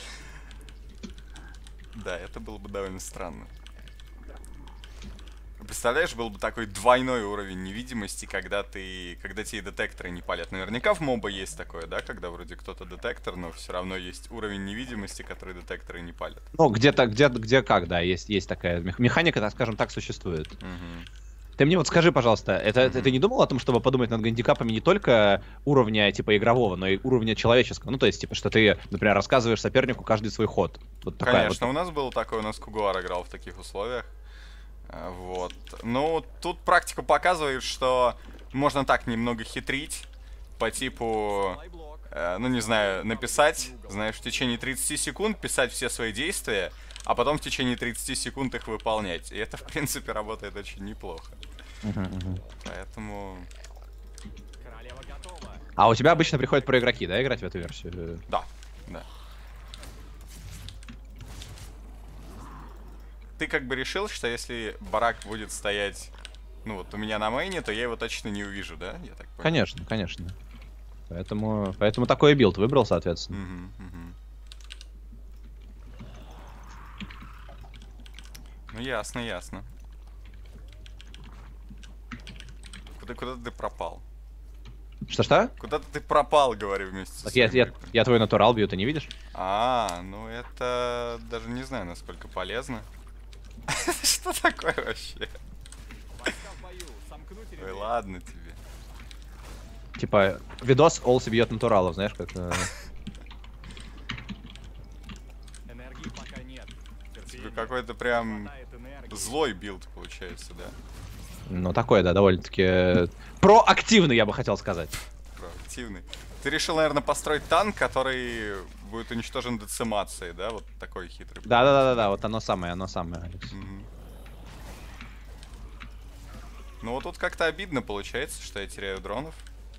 Да, это было бы довольно странно. Представляешь, был бы такой двойной уровень невидимости, когда ты, когда тебе детекторы не палят. Наверняка в моба есть такое, да, когда вроде кто-то детектор, но все равно есть уровень невидимости, который детекторы не палят. Ну, где-то, где, где как, да, есть, есть такая механика, так скажем так, существует. Угу. Ты мне вот скажи, пожалуйста, это, Mm-hmm. это ты не думал о том, чтобы подумать над гандикапами не только уровня типа игрового, но и уровня человеческого? Ну, то есть, типа, что ты, например, рассказываешь сопернику каждый свой ход. Вот такая Конечно, вот... у нас было такое, у нас Кугуар играл в таких условиях. Вот. Ну, тут практика показывает, что можно так немного хитрить, по типу, э, ну, не знаю, написать, знаешь, в течение тридцати секунд писать все свои действия, а потом в течение тридцати секунд их выполнять. И это, в принципе, работает очень неплохо. Uh-huh, uh-huh. Поэтому... А у тебя обычно приходят про игроки, да, играть в эту версию? Да, да. Ты как бы решил, что если барак будет стоять, ну вот у меня на мейне, то я его точно не увижу, да? Я так понял. Конечно, конечно. Поэтому, поэтому такой билд выбрал, соответственно. Угу, угу. Ну ясно, ясно. Куда, куда ты пропал? Что-что? Куда ты пропал, говорю, вместе Так с я, я, я твой натурал бью, ты не видишь? А, ну это даже не знаю, насколько полезно. Что такое вообще? Ой, ладно тебе. Типа, видос Олси бьет натуралов, знаешь, как... Типа какой-то прям злой билд получается, да? Ну, такой, да, довольно-таки... Проактивный, я бы хотел сказать. Проактивный. Ты решил, наверное, построить танк, который будет уничтожен децимацией, да? Вот такой хитрый. Да-да-да-да, вот оно самое, оно самое, Алекс. Угу. Ну вот тут как-то обидно получается, что я теряю дронов.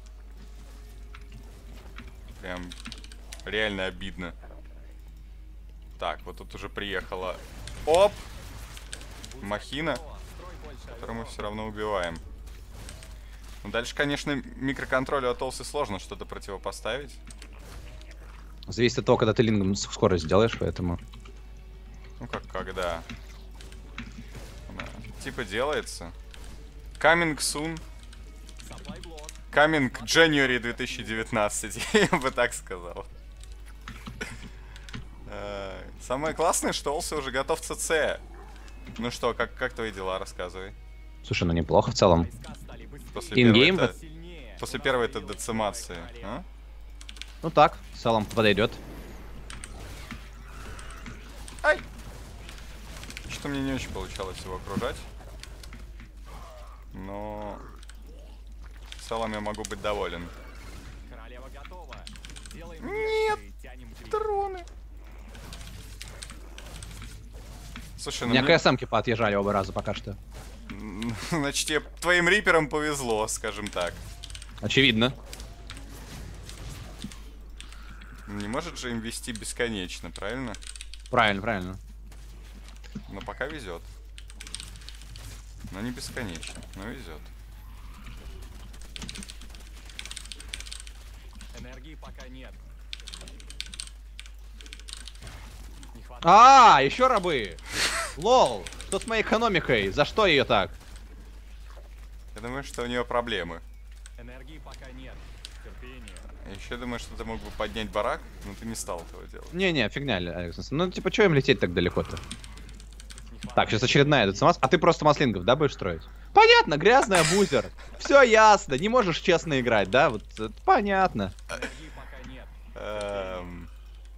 Прям реально обидно. Так, вот тут уже приехала. Оп! Махина, которую мы все равно убиваем. Ну, дальше, конечно, микроконтролю от Олси сложно что-то противопоставить. Зависит от того, когда ты лингом скорость сделаешь, поэтому... Ну, как когда. Она типа делается. Coming soon. Coming January две тысячи девятнадцать, я бы так сказал. Самое классное, что Олси уже готов ЦЦ. Ну что, как, как твои дела, рассказывай. Слушай, ну неплохо в целом. После In-game первой-то, после первой-то децимации, а? Ну так, в целом подойдет. Ай! Что мне не очень получалось его окружать. Но в целом я могу быть доволен. Нет! Дроны! Слушай, У ну меня мне... КСМки поотъезжали оба раза пока что. Значит, тебе, твоим риперам повезло, скажем так. Очевидно. Не может же им вести бесконечно, правильно? Правильно, правильно. Но пока везет. Но не бесконечно, но везет. Энергии пока нет. А, еще рабы! Лол, что с моей экономикой? За что ее так? Я думаю, что у нее проблемы. Энергии пока нет. Терпение. Я еще думаю, что ты мог бы поднять барак, но ты не стал этого делать. Не-не, фигня, Алекс. Ну, типа, что им лететь так далеко-то? Так, сейчас очередная децимация. А ты просто маслингов, да, будешь строить? Понятно, грязный абузер. Все ясно, не можешь честно играть, да? Вот это понятно. Энергии пока нет. Эм...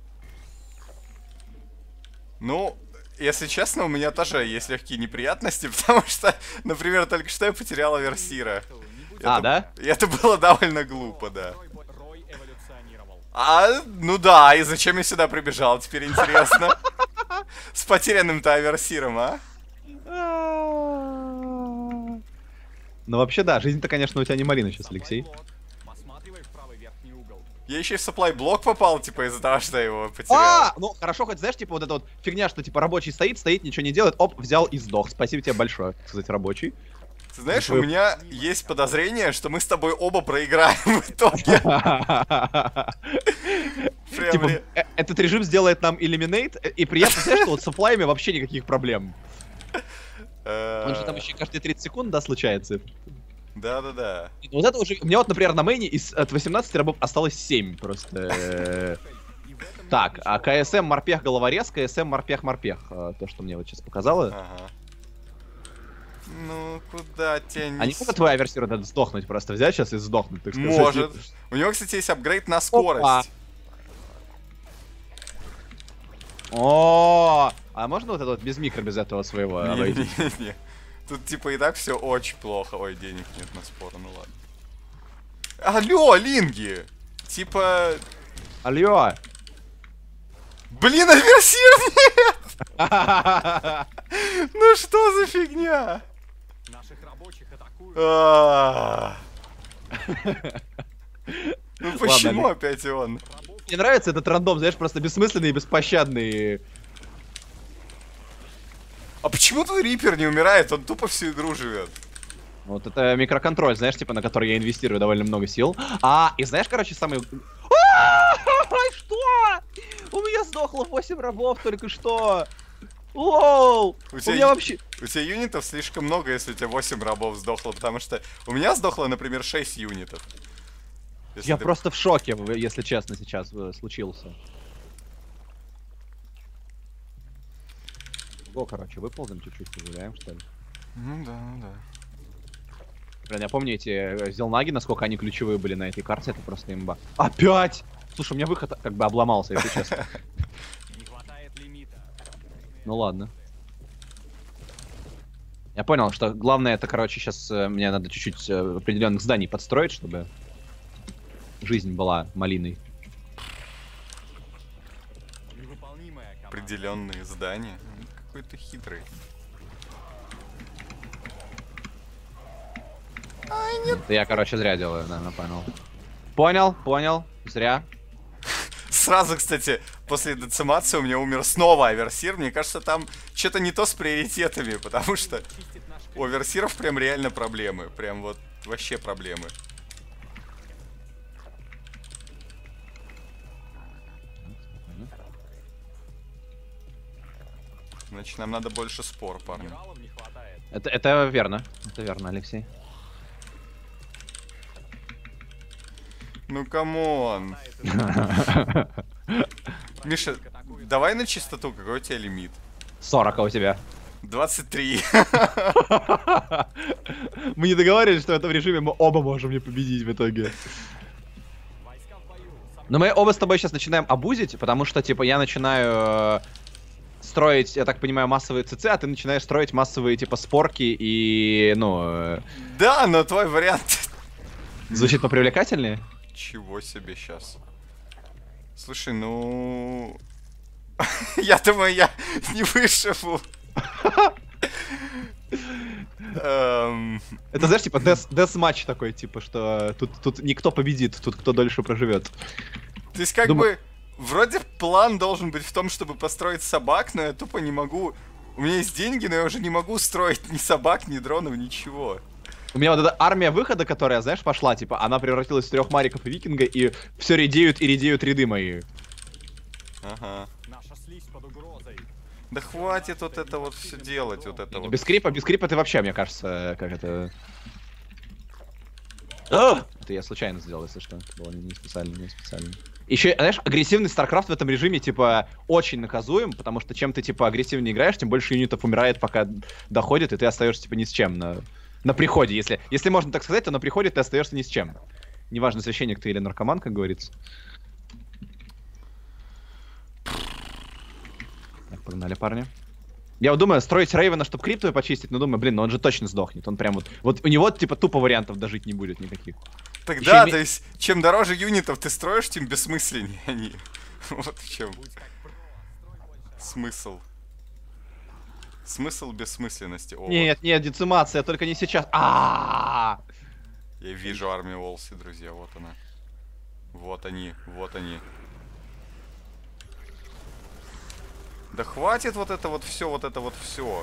Ну, если честно, у меня тоже есть легкие неприятности, потому что, например, только что я потерял Аверсира. А, это, да? И это было довольно глупо, да. Рой эволюционировал. А, ну да, и зачем я сюда прибежал, теперь интересно. С потерянным-то Аверсиром, а? Ну, вообще, да, жизнь-то, конечно, у тебя не малина сейчас, Алексей. Посматривай в правый верхний угол. Я еще и в supply блок попал, типа, из-за того, что я его потерял. А, ну, хорошо, хоть, знаешь, типа, вот эта вот фигня, что, типа, рабочий стоит, стоит, ничего не делает, оп, взял и сдох. Спасибо тебе большое, кстати, рабочий. Ты знаешь, у меня есть подозрение, что мы с тобой оба проиграем в итоге. Прям Типа, ли- э- этот режим сделает нам eliminate, э, и приятно, знаешь, что вот с сапплаями вообще никаких проблем. Он же там еще каждые тридцать секунд, да, случается? Да-да-да. Вот это уже... У меня вот, например, на мейне из от восемнадцати рабов осталось семь просто. Так, а КСМ, морпех, головорез, КСМ, морпех, морпех. То, что мне вот сейчас показало. Ага. Ну, куда тебя не... А не могут твои аверсиры надо сдохнуть, просто взять сейчас и сдохнуть, так сказать? Может. У него, кстати, есть апгрейд на скорость. Опа. О, а можно вот это вот без микро, без этого своего обойти? Не-не-не. Тут типа и так все очень плохо. Ой, денег нет на споры, ну ладно. Алло, Линги! Типа... Алло! Блин, аверсир нет! Ну что за фигня? Наших рабочих атакуют. А. Ну почему Ладно, опять он? Мне нравится этот рандом, знаешь, просто бессмысленный и беспощадный. А почему тут Риппер не умирает? Он тупо всю игру живет. Вот это микроконтроль, знаешь, типа, на который я инвестирую довольно много сил. А, и знаешь, короче, самый... А, что? У меня сдохло восемь рабов только что. Лоу! У У тебя, меня вообще... у тебя юнитов слишком много, если у тебя восемь рабов сдохло, потому что у меня сдохло, например, шесть юнитов. Если Я ты... просто в шоке, если честно, сейчас э, случился. Го, короче, выползем чуть-чуть, погуляем, что ли? Ну да, ну да. Блин, я помню эти э, зелнаги, насколько они ключевые были на этой карте, это просто имба. Опять! Слушай, у меня выход как бы обломался, если честно. Не хватает лимита. Ну ладно. Я понял, что главное это, короче, сейчас э, мне надо чуть-чуть э, определенных зданий подстроить, чтобы жизнь была малиной. Невыполнимая команда. Определенные здания. Какой-то хитрый. Это я, короче, зря делаю, наверное, понял. Понял, понял, зря. Сразу, кстати, после децимации у меня умер снова Аверсир. Мне кажется, там что-то не то с приоритетами, потому что у Аверсиров прям реально проблемы. Прям вот вообще проблемы. Значит, нам надо больше спор, парни. Генералов не хватает. Это, это верно, это верно, Алексей. Ну, камон. Миша, давай на чистоту, какой у тебя лимит? сорок, а у тебя? двадцать три. Мы не договаривались, что в этом режиме мы оба можем не победить в итоге. Войска в бою. Сам- Но мы оба с тобой сейчас начинаем абузить, потому что, типа, я начинаю э, строить, я так понимаю, массовые ЦЦ, а ты начинаешь строить массовые, типа, спорки и, ну... э, Да, но твой вариант... звучит попривлекательнее? Чего себе сейчас? Слушай, ну... Я думаю, я не выживу. Эм, Это, знаешь, типа, дес-матч такой, типа, что тут, тут никто победит, тут кто дольше проживет. То есть, как Думаю- бы, вроде план должен быть в том, чтобы построить собак, но я тупо не могу... У меня есть деньги, но я уже не могу строить ни собак, ни дронов, ничего. У меня вот эта армия выхода, которая, знаешь, пошла, типа, она превратилась в трех мариков и викинга, и все редеют и редеют ряды мои. Ага. Наша слизь под угрозой. Да хватит вот это вот все делать, вот это Ну, вот. без крипа, без крипа ты вообще, мне кажется, как это... А! Это я случайно сделал, если что. Это было не специально, не специально. Еще, знаешь, агрессивный StarCraft в этом режиме, типа, очень наказуем, потому что чем ты, типа, агрессивнее играешь, тем больше юнитов умирает, пока доходит, и ты остаешься, типа, ни с чем на, на приходе. Если, если можно так сказать, то на приходе ты остаешься ни с чем. Неважно, священник ты или наркоман, как говорится. Так, погнали, парни. Я вот думаю, строить Рейвена, чтобы крипту почистить, но думаю, блин, ну он же точно сдохнет. Он прям вот... Вот у него, типа, тупо вариантов дожить не будет никаких. Тогда, Еще то ми- есть, чем дороже юнитов ты строишь, тем бессмысленнее они. Вот в чем смысл. Смысл бессмысленности. О, Нет, нет, децимация, только не сейчас. А! я вижу армию Волси, друзья, вот она. Вот они, вот они. Да хватит вот это вот все, вот это вот все.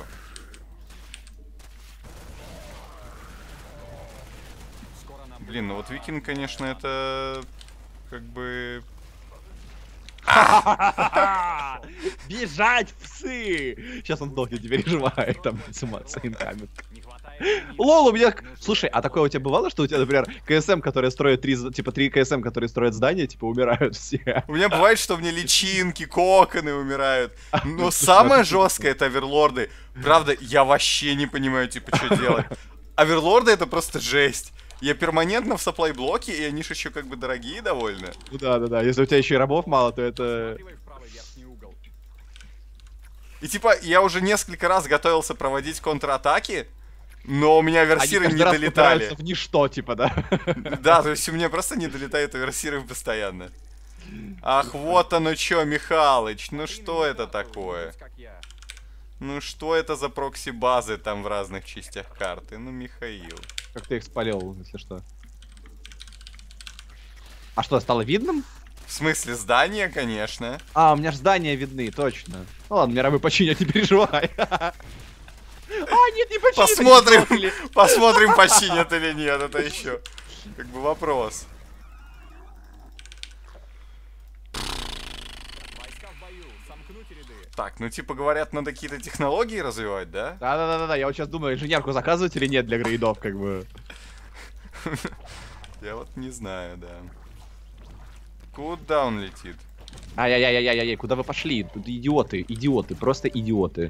Блин, ну вот Викинг, конечно, это как бы... Бежать, псы! Сейчас он сдохнет, не переживай, там децимация инкаминг. Лол, у меня... Слушай, а такое у тебя бывало, что у тебя, например, КСМ, которые строят три, типа, три КСМ, которые строят здания, типа, умирают все? У меня бывает, что мне личинки, коконы умирают. Но самое жесткое — это оверлорды. Правда, я вообще не понимаю, типа, что делать. Оверлорды — это просто жесть. Я перманентно в сапплай-блоке, и они же еще как бы дорогие довольно. Ну да, да, да. Если у тебя еще и рабов мало, то это... И типа, я уже несколько раз готовился проводить контратаки, но у меня версиры не долетали. В ничто, типа, да? Да, то есть у меня просто не долетают версиры постоянно. Ах, вот оно чё, Михалыч, ну что это такое? Ну что это за прокси-базы там в разных частях карты? Ну, Михаил. Как ты их спалил, если что? А что, стало видным? В смысле, здания, конечно. А, у меня же здания видны, точно. Ну ладно, мировые починят, не переживай. А, нет, не починят. Посмотрим, посмотрим, починят или нет, это еще как бы вопрос. Так, ну типа говорят, надо какие-то технологии развивать, да? Да-да-да-да, я вот сейчас думаю, инженерку заказывать или нет для грейдов, как бы. Я вот не знаю, да. Куда он летит? Ай-яй-яй-яй-яй, куда вы пошли? Тут идиоты, идиоты, просто идиоты.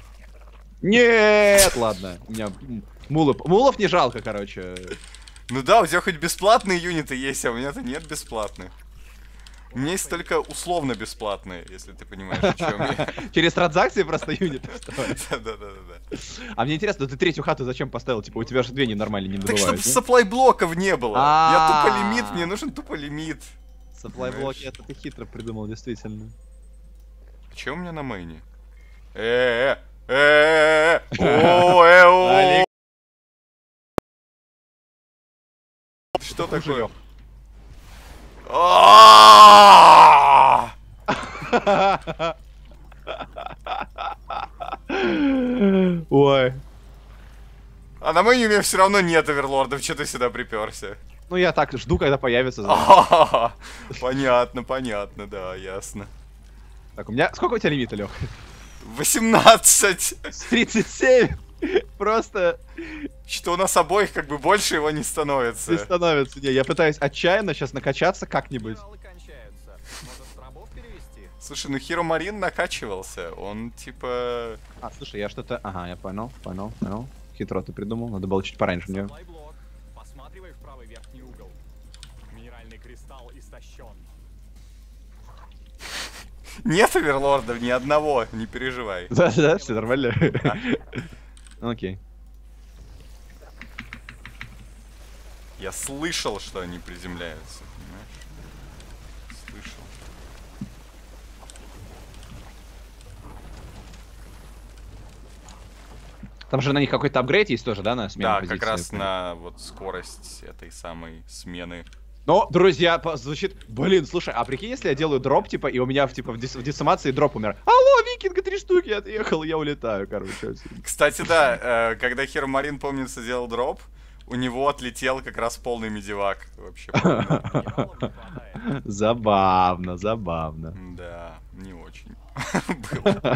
Нет, ладно, у меня мулов, мулов не жалко, короче. Ну да, у тебя хоть бесплатные юниты есть, а у меня-то нет бесплатных. У меня есть только условно бесплатные, если ты понимаешь, о чем я. Через транзакции просто юниты стоят. Да-да-да. А мне интересно, ты третью хату зачем поставил? Типа у тебя же две ненормально не Так добывают. чтобы сапплай-блоков не было. Я тупо лимит, мне нужен тупо лимит. Сапплай-блоки, это ты хитро придумал, действительно. Че у меня на мейне? Э-э-э! Э-э-э! О-э-о! Что такое? Ой. А на мейне у меня все равно нет оверлордов, что ты сюда приперся? Ну я так жду, когда появится. Понятно, понятно, да, ясно. Так, у меня... Сколько у тебя лимита, Лёх? восемнадцать! тридцать семь! Просто... Что у нас обоих как бы больше его не становится. Не становится, не. Я пытаюсь отчаянно сейчас накачаться как-нибудь. Слушай, ну Хиро Марин накачивался, он типа... А, слушай, я что-то... Ага, я понял, понял, понял. Хитро ты придумал, надо было чуть пораньше мне. Посматривай в правый верхний угол. Минеральный кристалл истощен. Нет оверлордов ни одного, не переживай. Да, да, все нормально. Окей. Я слышал, что они приземляются, понимаешь? Слышал. Там же на них какой-то апгрейд есть тоже, да, на смену Да, позиции? как раз на вот скорость этой самой смены. Но, друзья, звучит... Блин, слушай, а прикинь, если я делаю дроп, типа, и у меня, типа, в, дес... в децимации дроп умер. Алло, викинга, три штуки отъехал, я улетаю, короче. Кстати, да, э, когда Хиро Марин, помнится, делал дроп, у него отлетел как раз полный медивак. Вообще. Забавно, забавно. Да, не очень. Было.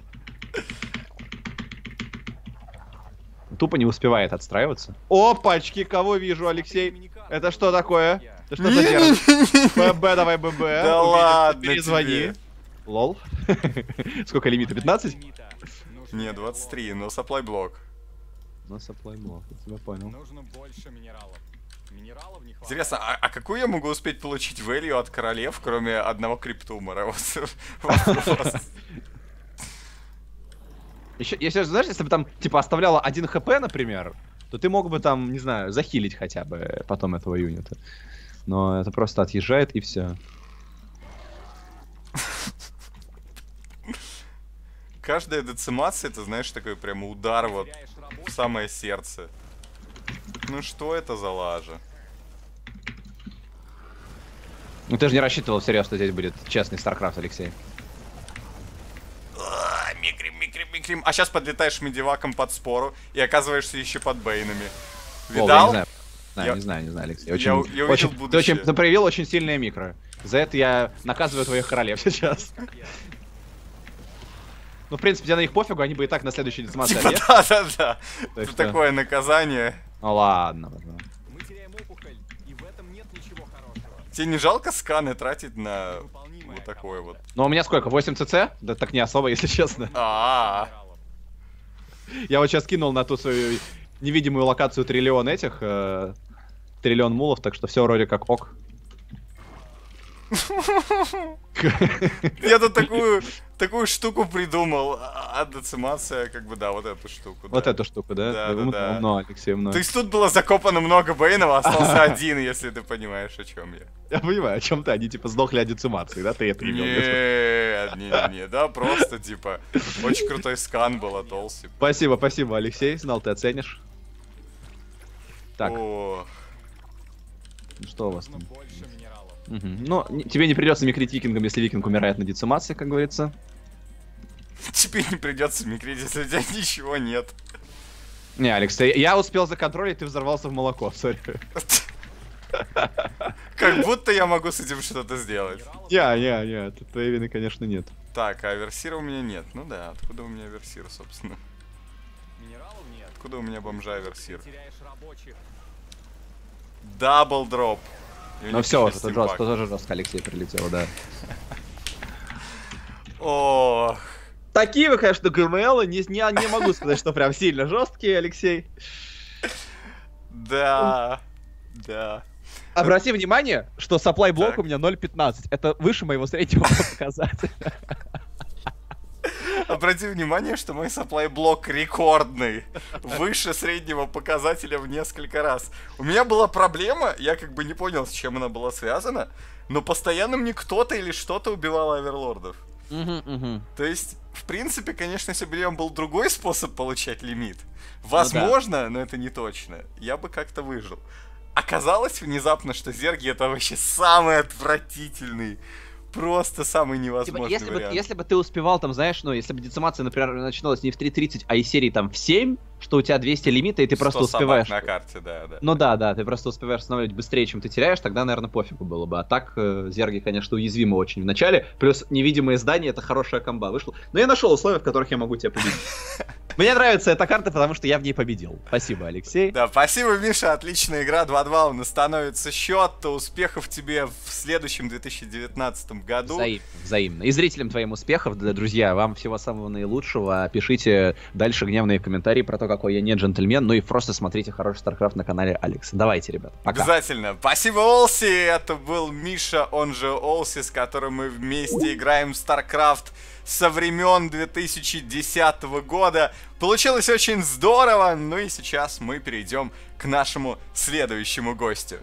Тупо не успевает отстраиваться. Опачки, кого вижу, Алексей? Это что такое? Это что за термин? ББ, давай ББ. Да ладно перезвони. Лол. Сколько лимита? пятнадцать? Не, двадцать три, но сапплай блок. Ну, сапплай блок, я тебя понял. Нужно больше минералов. Минералов не хватает. Интересно, а, а какую я могу успеть получить value от королев, кроме одного криптумора? Вот. Еще, если, знаешь, если бы там, типа, оставляла один хп, например, то ты мог бы там, не знаю, захилить хотя бы потом этого юнита. Но это просто отъезжает и все. Каждая децимация, это, знаешь, такой прям удар вот в самое сердце. Ну что это за лажа? Ну ты же не рассчитывал всерьез, что здесь будет честный StarCraft, Алексей. Микрим, микрим, микрим. А сейчас подлетаешь медиваком под спору и оказываешься еще под бейнами. Видал? О, знаю, Я- не знаю, не знаю, Алексей. Я- Очень, я увидел очень, ты, будущее. очень, ты проявил очень сильное микро. За это я наказываю твоих королев сейчас. Ну, в принципе, тебе на них пофигу, они бы и так на следующей децимации Типа, объект. да-да-да. Так Это что- такое наказание. Ну ладно, ладно. Мы теряем опухоль, и в этом нет ничего хорошего. Тебе не жалко сканы тратить на Выполнимая вот такое вот? Ну, у меня сколько, восемь цц? Да так не особо, если честно. А, генералов. Я вот сейчас кинул на ту свою невидимую локацию триллион этих, э, триллион мулов, так что все вроде как ок. я тут такую такую штуку придумал. А а децимация, как бы, да, вот эту штуку. Вот да. эту штуку, да? Да, да, Умно, да. умно, Алексей, умно. То есть тут было закопано много Бэйнов, а остался один, если ты понимаешь, о чем я. Я понимаю, о чем ты, они типа сдохли от децимации, да? Ты это имел в виду? Нет, не, не, да, просто типа очень крутой скан был от Олси. Спасибо, спасибо, Алексей, знал, ты оценишь. Так, О, ну что у вас Нужно там? больше минералов. Мгм. Ну, не- тебе не придется микрить викингом, если викинг умирает на децимации, как говорится. тебе не придется микрить, если у тебя ничего нет. Не, Алекс, ты- я успел законтролить, ты взорвался в молоко, сори. Как будто я могу с этим что-то сделать. Не, не, не, тут твоей вины, конечно, нет. Так, а версира у меня нет. Ну да, откуда у меня версир, собственно? Минералов нет. Откуда у меня бомжа версир? Ты теряешь рабочих. Дабл дроп. Ну все, это жестко, тоже жестко Алексей прилетел, да. Ох. Такие вы, конечно, ГМЛ, не, не, не могу сказать, что прям сильно жесткие, Алексей. Да. Да. Обрати внимание, что supply блок Так. у меня ноль пятнадцать. Это выше моего среднего показателя. Обрати внимание, что мой supply блок рекордный. Выше среднего показателя в несколько раз. У меня была проблема, я как бы не понял, с чем она была связана, но постоянно мне кто-то или что-то убивало оверлордов. То есть, в принципе, конечно, если бы был другой способ получать лимит, возможно, но это не точно, я бы как-то выжил. Оказалось внезапно, что зерги это вообще самый отвратительный, просто самый Типа, невозможный если, бы, вариант. если бы ты успевал, там, знаешь, ну, если бы децимация, например, начиналась не в три тридцать, а из серии там в семь, что у тебя двести лимита, и ты просто сто собак успеваешь. на карте, да, да. Ну да, да, ты просто успеваешь останавливать быстрее, чем ты теряешь, тогда, наверное, пофигу было бы. А так, э, зерги, конечно, уязвимы очень в начале. Плюс невидимые здания — это хорошая комба вышла. Но я нашел условия, в которых я могу тебя победить. Мне нравится эта карта, потому что я в ней победил. Спасибо, Алексей. Да, спасибо, Миша, отличная игра, два-два у нас становится счет. Успехов тебе в следующем две тысячи девятнадцатом году. Взаимно, взаимно. И зрителям твоим успехов, да, друзья, вам всего самого наилучшего. Пишите дальше гневные комментарии про то, какой я не джентльмен, ну и просто смотрите хороший StarCraft на канале Алекса. Давайте, ребят, пока. Обязательно. Спасибо, Олси. Это был Миша, он же Олси, с которым мы вместе играем в StarCraft со времен две тысячи десятого года. Получилось очень здорово. Ну и сейчас мы перейдем к нашему следующему гостю.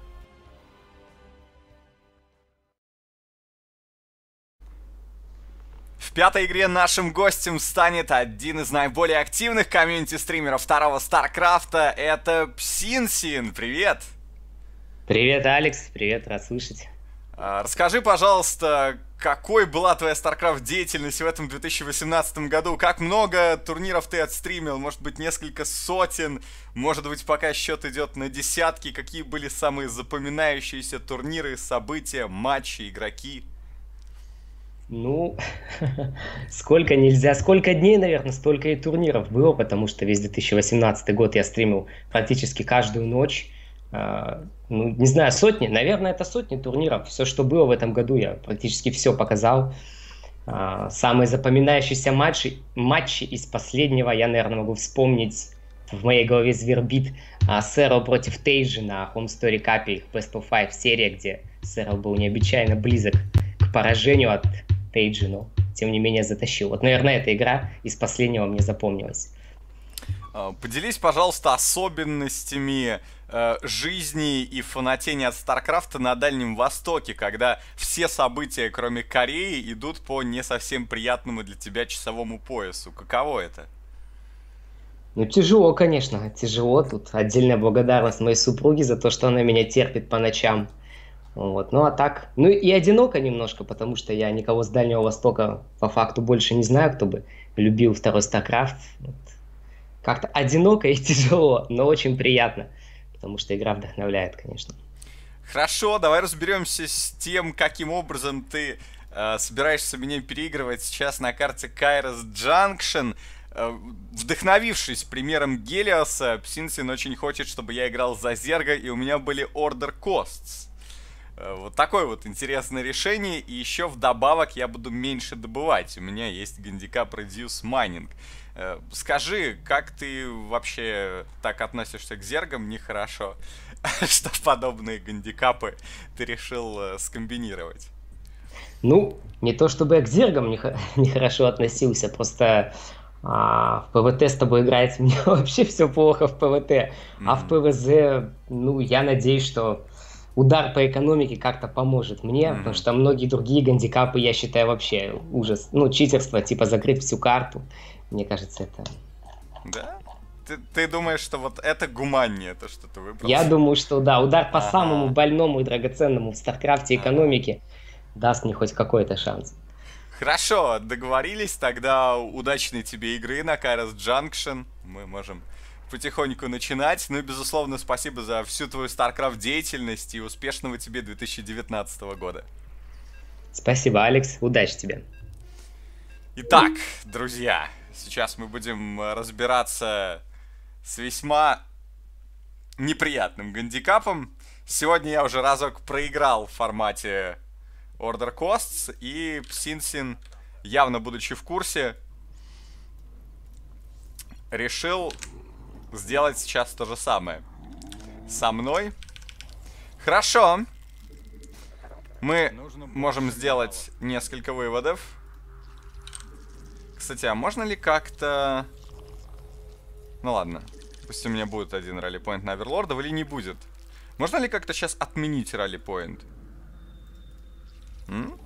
В пятой игре нашим гостем станет один из наиболее активных комьюнити-стримеров второго Старкрафта. Это Псинсин. Привет! Привет, Алекс. Привет, рад слышать. А, Расскажи, пожалуйста, какой была твоя StarCraft деятельность в этом две тысячи восемнадцатом году? Как много турниров ты отстримил? Может быть, несколько сотен? Может быть, пока счет идет на десятки? Какие были самые запоминающиеся турниры, события, матчи, игроки? Ну, сколько нельзя, сколько дней, наверное, столько и турниров было, потому что весь две тысячи восемнадцатый год я стримил практически каждую ночь. А, ну, не знаю, сотни, наверное, это сотни турниров. Все, что было в этом году, я практически все показал. А, самые запоминающиеся матчи, матчи из последнего я, наверное, могу вспомнить. В моей голове звербит а, Сэрл против Тейджи на Home Story Cup, их Best of Five серия, где Сэрл был необычайно близок к поражению от Тейджи, но тем не менее затащил. Вот, наверное, эта игра из последнего мне запомнилась. Поделись, пожалуйста, особенностями э, жизни и фанатения от Старкрафта на Дальнем Востоке, когда все события, кроме Кореи, идут по не совсем приятному для тебя часовому поясу. Каково это? Ну, тяжело, конечно, тяжело. Тут отдельная благодарность моей супруге за то, что она меня терпит по ночам. Вот. Ну, а так, ну и одиноко немножко, потому что я никого с Дальнего Востока по факту больше не знаю, кто бы любил второй StarCraft. Вот. Как-то одиноко и тяжело, но очень приятно. потому что игра вдохновляет, конечно. Хорошо, давай разберемся с тем, каким образом ты э, собираешься меня переигрывать сейчас на карте Kairos Junction. Э, вдохновившись примером Гелиоса, Псинсин очень хочет, чтобы я играл за Зерга, и у меня были Order Costs. Э, вот такое вот интересное решение, и еще вдобавок я буду меньше добывать. У меня есть гандикап Reduce Mining. Э, скажи, как ты вообще так относишься к Зергам? Нехорошо. Что подобные гандикапы ты решил э, скомбинировать? Ну, не то чтобы я к зергам нехорошо относился, просто а, в ПВТ с тобой играть мне вообще все плохо в ПВТ. Mm-hmm. А в ПВЗ, ну, я надеюсь, что удар по экономике как-то поможет мне, mm-hmm. потому что многие другие гандикапы я считаю вообще ужас. Ну, читерство, типа закрыть всю карту. Мне кажется, это... Да? Ты, ты думаешь, что вот это гуманнее, то, что ты выбрал? Я думаю, что да, удар по ага. самому больному и драгоценному в Старкрафте экономике ага. даст мне хоть какой-то шанс. Хорошо, договорились, тогда удачной тебе игры на Kairos Junction. Мы можем потихоньку начинать. Ну и, безусловно, спасибо за всю твою StarCraft деятельность и успешного тебе две тысячи девятнадцатого года. Спасибо, Алекс, удачи тебе. Итак, друзья, сейчас мы будем разбираться с весьма неприятным гандикапом. Сегодня я уже разок проиграл в формате Order Costs, и Псинсин, явно будучи в курсе, решил сделать сейчас то же самое со мной. Хорошо. Мы можем сделать несколько выводов. Кстати, а можно ли как-то... Ну ладно, пусть у меня будет один ралли-поинт на оверлордов или не будет. Можно ли как-то сейчас отменить ралли-поинт? М?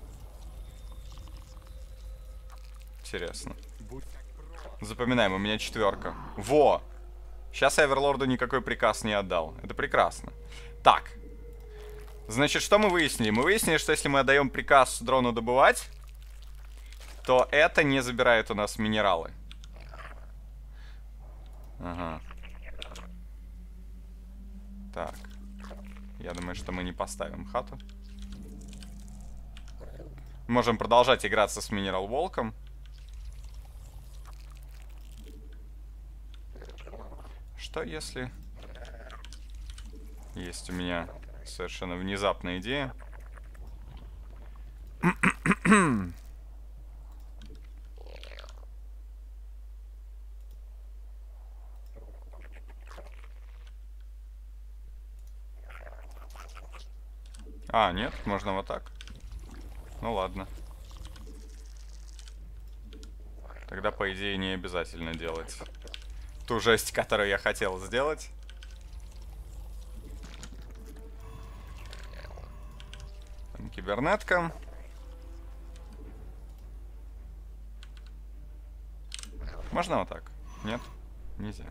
Интересно. Запоминаем, у меня четверка. Во! Сейчас я оверлорду никакой приказ не отдал. Это прекрасно. Так. Значит, что мы выяснили? Мы выяснили, что если мы отдаем приказ дрону добывать, то это не забирает у нас минералы. Ага. Так. Я думаю, что мы не поставим хату. Можем продолжать играться с Минерал Волком. Что если... Есть у меня совершенно внезапная идея. А, нет, можно вот так. Ну ладно. Тогда, по идее, не обязательно делать ту жесть, которую я хотел сделать. Там кибернетка. Можно вот так? Нет? Нельзя.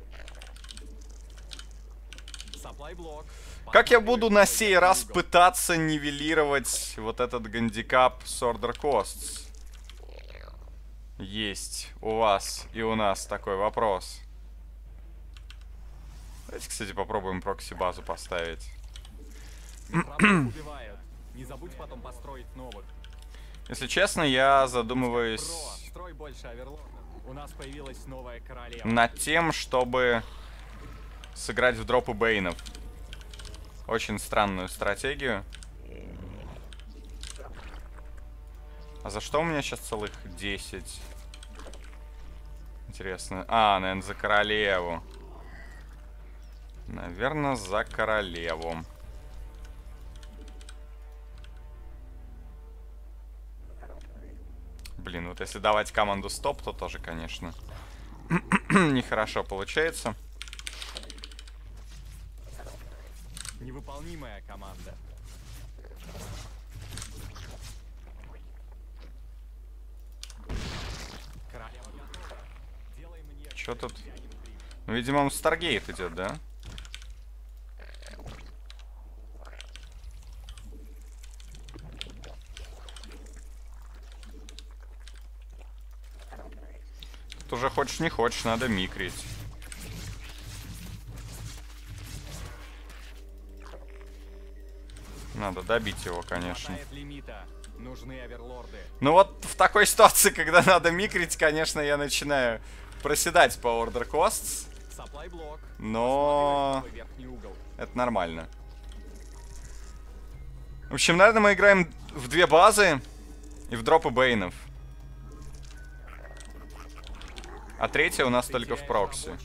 Как я буду на сей раз пытаться нивелировать вот этот гандикап с Order Costs? Есть у вас и у нас такой вопрос. Давайте, кстати, попробуем прокси-базу поставить. Не забудь потом построить новых. Если честно, я задумываюсь Строй больше оверлордов. У нас появилась новая королева. над тем, чтобы сыграть в дропы Бейнов. Очень странную стратегию. А за что у меня сейчас целых десять? Интересно. А, наверное, за королеву. Наверное, за королеву. Блин, вот если давать команду стоп, то тоже, конечно, нехорошо получается. Невыполнимая команда. Чё тут? Ну, видимо, он Старгейт идет, да? Тут уже хочешь не хочешь, надо микрить. Надо добить его, конечно. Нужны оверлорды. Ну вот в такой ситуации, когда надо микрить, конечно, я начинаю проседать по order costs. Но это нормально. В общем, наверное, мы играем в две базы и в дропы бейнов. А третья у нас только в прокси.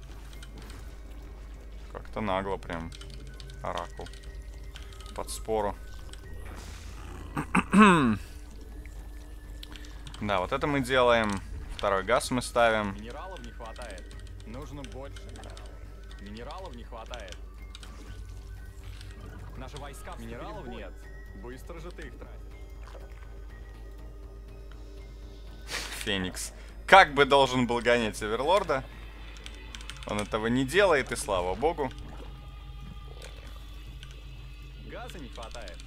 Как-то нагло прям. Оракул. Под спору. Да, вот это мы делаем. Второй газ мы ставим. Минералов не хватает. Нужно больше. Минералов не хватает. Наши войска... Минералов нет. Быстро же ты их тратишь. Феникс. Как бы должен был гонять оверлорда. Он этого не делает, и слава богу. Газа не хватает.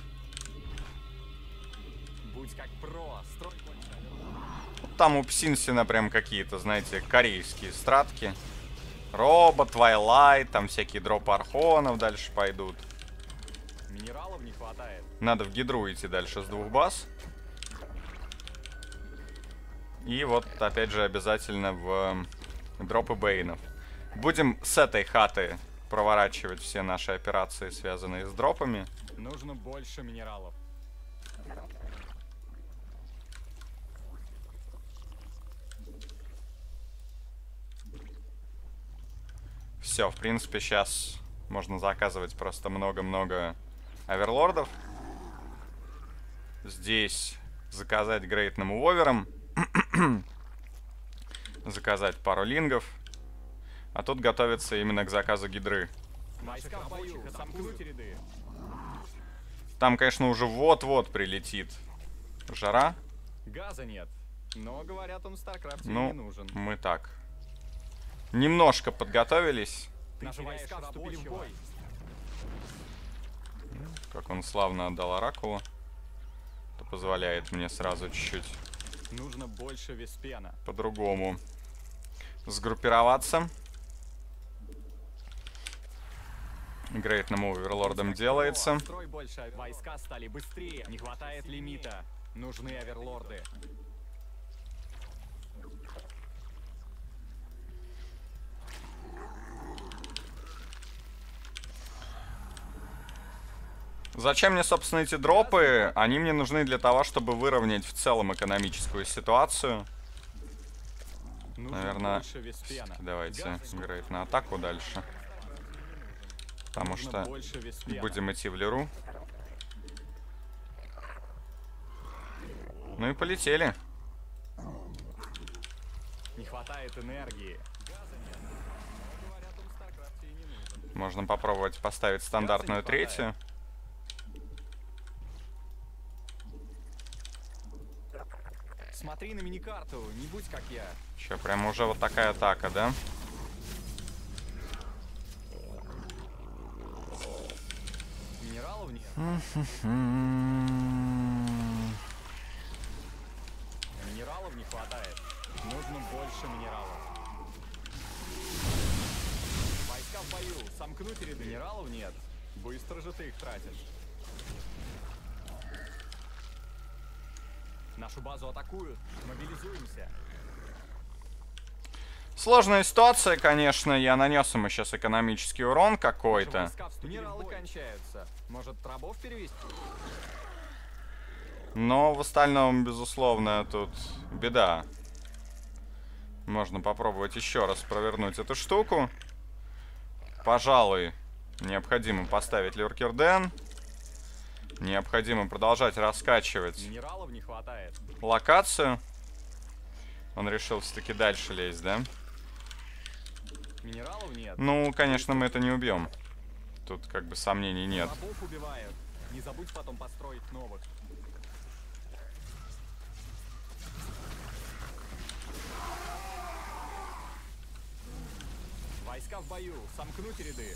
Будь как про, строй больше. Там у Псинсина прям какие-то, знаете, корейские стратки. Робо, Твайлайт, там всякие дропы архонов дальше пойдут. Минералов не хватает. Надо в гидру идти дальше с двух баз. И вот, опять же, обязательно в дропы бейнов. Будем с этой хаты проворачивать все наши операции, связанные с дропами. Нужно больше минералов. Все, в принципе, сейчас можно заказывать просто много-много оверлордов. Здесь заказать грейтным овером. Заказать пару лингов. А тут готовится именно к заказу гидры. Войска в бою, сомкнуть ряды. Там, конечно, уже вот-вот прилетит жара. Газа нет. Но, говорят, он в Старкрафте Ну, не нужен. мы так. Немножко подготовились. Наши войска вступили в бой. Как он славно отдал оракулу. Это позволяет мне сразу чуть-чуть Нужно больше веспена. по-другому сгруппироваться. Грейтным оверлордом делается. Строй больше. Войска стали быстрее. Не хватает лимита. Нужны оверлорды. Зачем мне, собственно, эти дропы? Они мне нужны для того, чтобы выровнять в целом экономическую ситуацию. Наверное, давайте грейт на атаку дальше. Потому что будем идти в лиру. Ну и полетели. Не хватает энергии. Можно попробовать поставить стандартную третью. Смотри на миникарту, не будь как я. Че, прям уже вот такая атака, да? Минералов нет. Минералов не хватает. Нужно больше минералов. Войска в бою. Сомкнуть ряды. Минералов нет. Быстро же ты их тратишь. Нашу базу атакуют. Мобилизуемся. Сложная ситуация, конечно. Я нанес ему сейчас экономический урон какой-то. Минералы кончаются. Может, рабов перевести? Но в остальном, безусловно, тут беда. Можно попробовать еще раз провернуть эту штуку. Пожалуй, необходимо поставить Люркерден. Необходимо продолжать раскачивать Минералов не хватает. локацию. Он решил все-таки дальше лезть, да? Минералов нет. Ну, конечно, мы это не убьем. Тут как бы сомнений нет. Рабов убивают. Не забудь потом построить новых. Войска в бою. Сомкнуть ряды.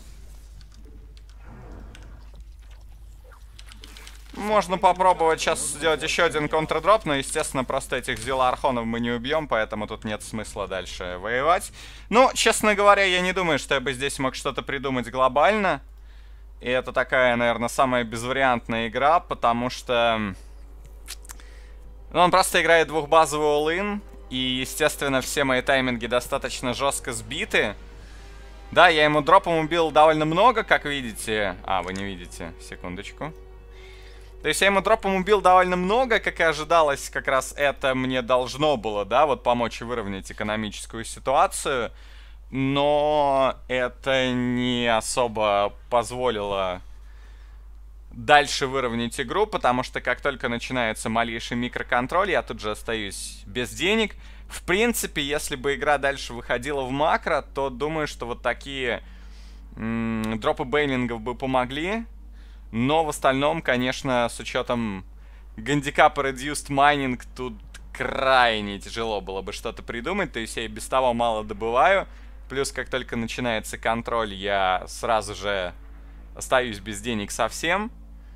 Можно попробовать сейчас сделать еще один контрдроп, но, естественно, просто этих зилархонов мы не убьем, поэтому тут нет смысла дальше воевать. Ну, честно говоря, я не думаю, что я бы здесь мог что-то придумать глобально. И это такая, наверное, самая безвариантная игра, потому что... Ну, он просто играет двухбазовый all-in, и, естественно, все мои тайминги достаточно жестко сбиты. Да, я ему дропом убил довольно много, как видите. А, вы не видите. Секундочку. То есть я ему дропом убил довольно много, как и ожидалось, как раз это мне должно было, да, вот помочь выровнять экономическую ситуацию. Но это не особо позволило дальше выровнять игру, потому что как только начинается малейший микроконтроль, я тут же остаюсь без денег. В принципе, если бы игра дальше выходила в макро, то думаю, что вот такие м-м, дропы бейлингов бы помогли. Но в остальном, конечно, с учетом гандикапа Reduced Mining, тут крайне тяжело было бы что-то придумать. То есть я и без того мало добываю. Плюс, как только начинается контроль, я сразу же остаюсь без денег совсем.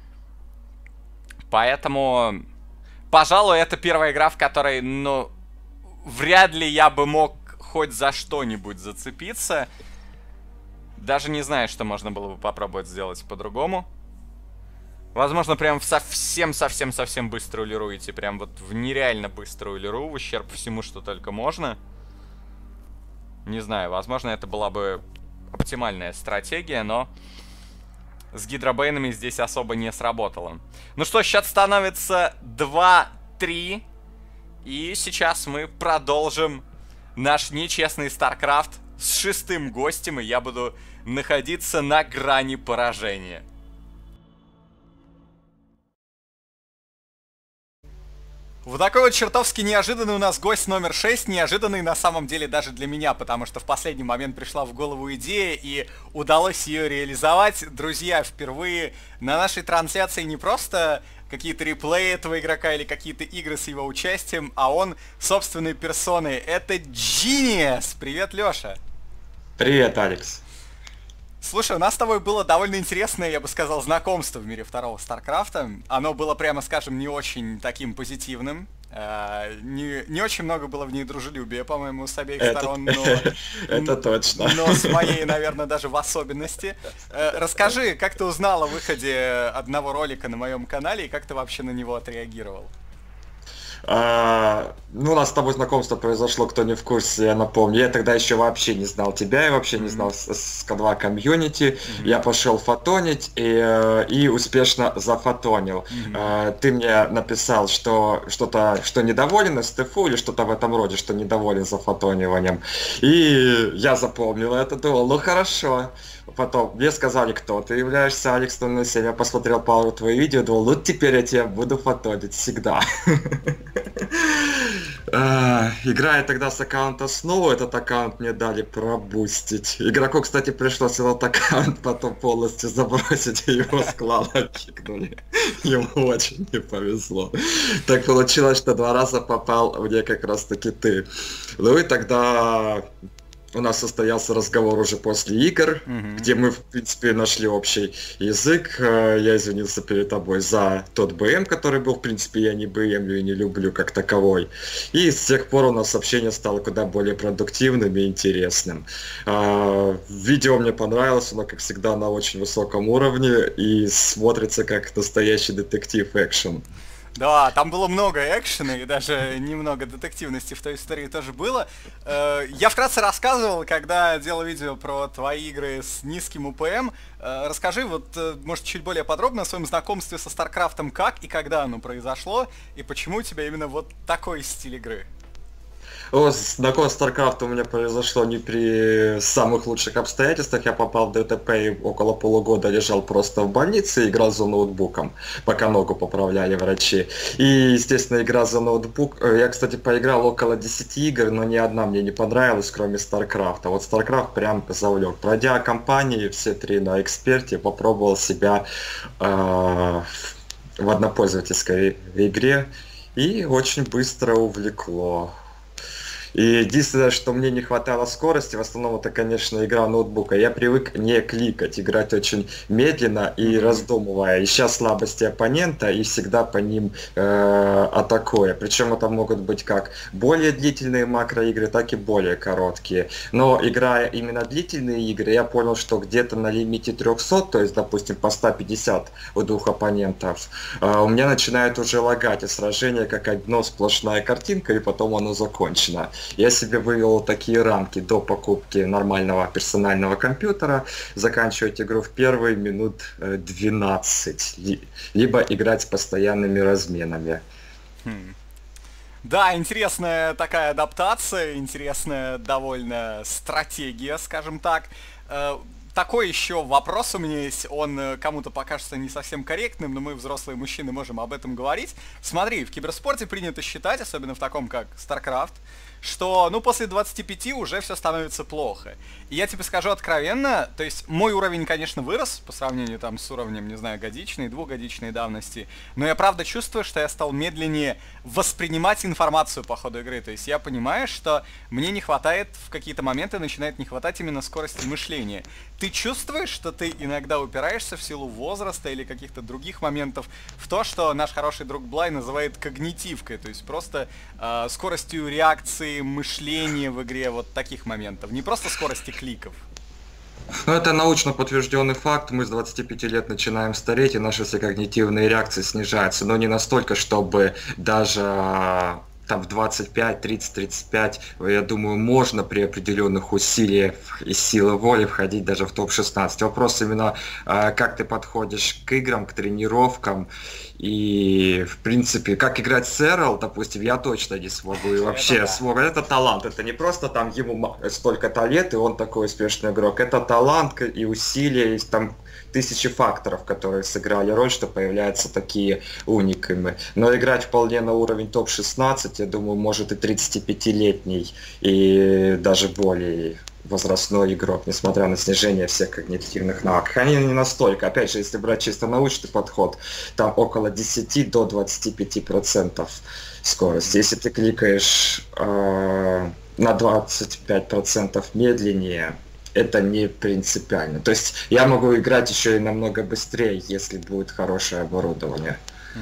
Поэтому, пожалуй, это первая игра, в которой, ну, вряд ли я бы мог хоть за что-нибудь зацепиться. Даже не знаю, что можно было бы попробовать сделать по-другому. Возможно, прям в совсем-совсем-совсем быструю лиру идти. Прям вот в нереально быструю лиру, в ущерб всему, что только можно. Не знаю, возможно, это была бы оптимальная стратегия, но с гидробейнами здесь особо не сработало. Ну что, счет становится два-три. И сейчас мы продолжим наш нечестный StarCraft с шестым гостем, и я буду находиться на грани поражения. Вот такой вот чертовски неожиданный у нас гость номер шесть, неожиданный на самом деле даже для меня, потому что в последний момент пришла в голову идея и удалось ее реализовать. Друзья, впервые на нашей трансляции не просто какие-то реплеи этого игрока или какие-то игры с его участием, а он собственной персоной. Это Genius! Привет, Лёша! Привет, Алекс! Слушай, у нас с тобой было довольно интересное, я бы сказал, знакомство в мире второго Старкрафта. Оно было, прямо скажем, не очень таким позитивным. Uh, не, не очень много было в ней дружелюбия, по-моему, с обеих это, сторон, но... Это точно. Но с моей, наверное, даже в особенности. Uh, расскажи, как ты узнал о выходе одного ролика на моем канале и как ты вообще на него отреагировал? А, ну, у нас с тобой знакомство произошло, кто не в курсе, я напомню. Я тогда еще вообще не знал тебя, я вообще mm-hmm. не знал эс ка два комьюнити. Mm-hmm. Я пошел фотонить и, и успешно зафотонил. Mm-hmm. А, ты мне написал, что что-то, что недоволен эс тэ эф или что-то в этом роде, что недоволен зафотониванием. И я запомнил это, думал, ну хорошо. Потом мне сказали, кто ты являешься, Алекс ноль ноль семь. Я посмотрел пару твоих видео, думал, ну теперь я тебя буду фотонить всегда. Играя тогда с аккаунта снова, этот аккаунт мне дали пробустить. Игроку, кстати, пришлось этот аккаунт потом полностью забросить, и его с клана кикнули. Ему очень не повезло. Так получилось, что два раза попал мне как раз таки ты. Ну и тогда... У нас состоялся разговор уже после игр, mm-hmm. где мы, в принципе, нашли общий язык. Я извинился перед тобой за тот бэ эм, который был, в принципе, я не бэ эмлю и не люблю как таковой. И с тех пор у нас общение стало куда более продуктивным и интересным. Видео мне понравилось, оно, как всегда, на очень высоком уровне и смотрится как настоящий детектив-экшен. Да, там было много экшена и даже немного детективности в той истории тоже было. Я вкратце рассказывал, когда делал видео про твои игры с низким у пэ эм. Расскажи, вот, может, чуть более подробно о своем знакомстве со StarCraft'ом, как и когда оно произошло, и почему у тебя именно вот такой стиль игры? О, знакомство с StarCraft у меня произошло не при самых лучших обстоятельствах. Я попал в дэ тэ пэ и около полугода лежал просто в больнице и играл за ноутбуком, пока ногу поправляли врачи. И, естественно, игра за ноутбук... Я, кстати, поиграл около десяти игр, но ни одна мне не понравилась, кроме StarCraft. А вот StarCraft прям завлек. Пройдя кампании, все три на эксперте, попробовал себя э, в однопользовательской игре и очень быстро увлекло. И единственное, что мне не хватало скорости, в основном это, конечно, игра ноутбука. Я привык не кликать, играть очень медленно и раздумывая, ища слабости оппонента и всегда по ним э, атакуя. Причем это могут быть как более длительные макроигры, так и более короткие. Но играя именно длительные игры, я понял, что где-то на лимите триста, то есть, допустим, по сто пятьдесят у двух оппонентов, э, у меня начинает уже лагать, и сражение как одно сплошная картинка, и потом оно закончено. Я себе вывел такие рамки до покупки нормального персонального компьютера, заканчивать игру в первые минут двенадцать, либо играть с постоянными разменами. Хм. Да, интересная такая адаптация, интересная довольно стратегия, скажем так. Такой еще вопрос у меня есть, он кому-то покажется не совсем корректным, но мы, взрослые мужчины, можем об этом говорить. Смотри, в киберспорте принято считать, особенно в таком как StarCraft, что, ну, после двадцати пяти уже все становится плохо. И я тебе скажу откровенно, то есть мой уровень, конечно, вырос по сравнению там с уровнем, не знаю, годичной, двухгодичной давности, но я правда чувствую, что я стал медленнее воспринимать информацию по ходу игры. То есть я понимаю, что мне не хватает, в какие-то моменты начинает не хватать именно скорости мышления. Ты чувствуешь, что ты иногда упираешься в силу возраста или каких-то других моментов в то, что наш хороший друг Блай называет когнитивкой, то есть просто э, скоростью реакции, мышления в игре, вот таких моментов, не просто скорости кликов. Ну, это научно подтвержденный факт. Мы с двадцати пяти лет начинаем стареть, и наши все когнитивные реакции снижаются, но не настолько, чтобы даже там в двадцать пять, тридцать, тридцать пять, я думаю, можно при определенных усилиях и силы воли входить даже в топ шестнадцать. Вопрос именно, как ты подходишь к играм, к тренировкам, и, в принципе, как играть с Эрл, допустим, я точно не смогу, и вообще это, да. смогу. Это талант, это не просто там ему столько-то лет, и он такой успешный игрок, это талант и усилия, и там тысячи факторов, которые сыграли роль, что появляются такие уникумы. Но играть вполне на уровень топ шестнадцать, я думаю, может и тридцатипятилетний, и даже более возрастной игрок, несмотря на снижение всех когнитивных навыков. Они не настолько. Опять же, если брать чисто научный подход, там около десяти до двадцати пяти процентов скорости. Если ты кликаешь э, на двадцать пять процентов медленнее, это не принципиально. То есть я могу играть еще и намного быстрее, если будет хорошее оборудование.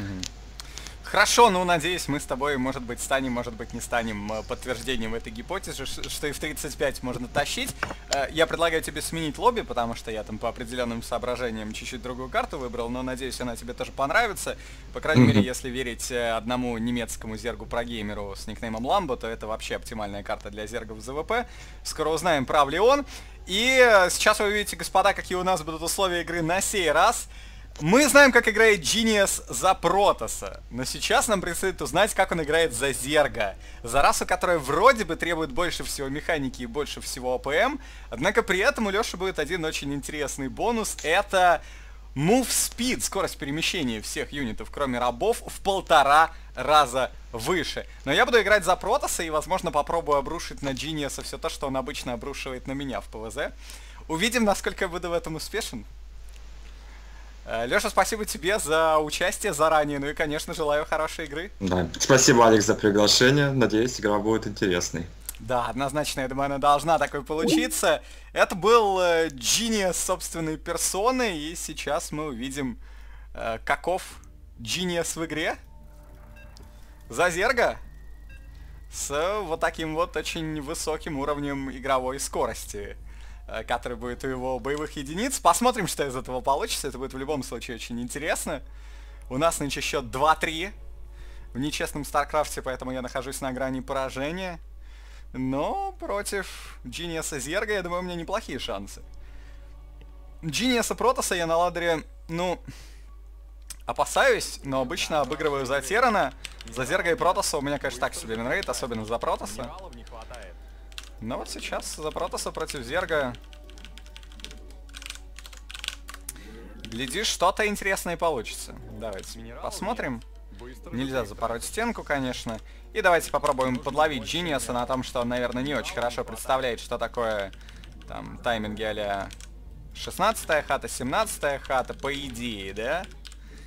Хорошо, ну, надеюсь, мы с тобой, может быть, станем, может быть, не станем подтверждением этой гипотезы, что и в тридцать пять можно тащить. Я предлагаю тебе сменить лобби, потому что я там по определенным соображениям чуть-чуть другую карту выбрал, но, надеюсь, она тебе тоже понравится. По крайней мере, если верить одному немецкому зергу-прогеймеру с никнеймом Ламбо, то это вообще оптимальная карта для зергов в ЗВП. Скоро узнаем, прав ли он. И сейчас вы увидите, господа, какие у нас будут условия игры на сей раз. Мы знаем, как играет Genius за Протоса, но сейчас нам предстоит узнать, как он играет за Зерга, за расу, которая вроде бы требует больше всего механики и больше всего АПМ, однако при этом у Лёши будет один очень интересный бонус, это Move Speed, скорость перемещения всех юнитов, кроме рабов, в полтора раза выше. Но я буду играть за Протоса и, возможно, попробую обрушить на Genius все то, что он обычно обрушивает на меня в ПВЗ. Увидим, насколько я буду в этом успешен. Лёша, спасибо тебе за участие заранее, ну и, конечно, желаю хорошей игры. Да. Спасибо, Алекс, за приглашение. Надеюсь, игра будет интересной. Да, однозначно, я думаю, она должна такой получиться. Это был э, Genius собственной персоной, и сейчас мы увидим, э, каков Genius в игре. За Зерга. С вот таким вот очень высоким уровнем игровой скорости, который будет у его боевых единиц. Посмотрим, что из этого получится. Это будет в любом случае очень интересно. У нас нынче счет два-три в нечестном Старкрафте, поэтому я нахожусь на грани поражения. Но против Genius Зерга, я думаю, у меня неплохие шансы. Genius Протоса я на ладере, ну, опасаюсь, но обычно обыгрываю за Террана. За Зерга и Протоса у меня, конечно, так себе винрейт, особенно за Протоса. Но вот сейчас за Протоса против Зерга. Глядишь, что-то интересное получится. Давайте посмотрим. Нельзя запороть стенку, конечно. И давайте попробуем подловить Genius на том, что он, наверное, не очень хорошо представляет, что такое там тайминги а-ля шестнадцатая хата, семнадцатая хата, по идее, да?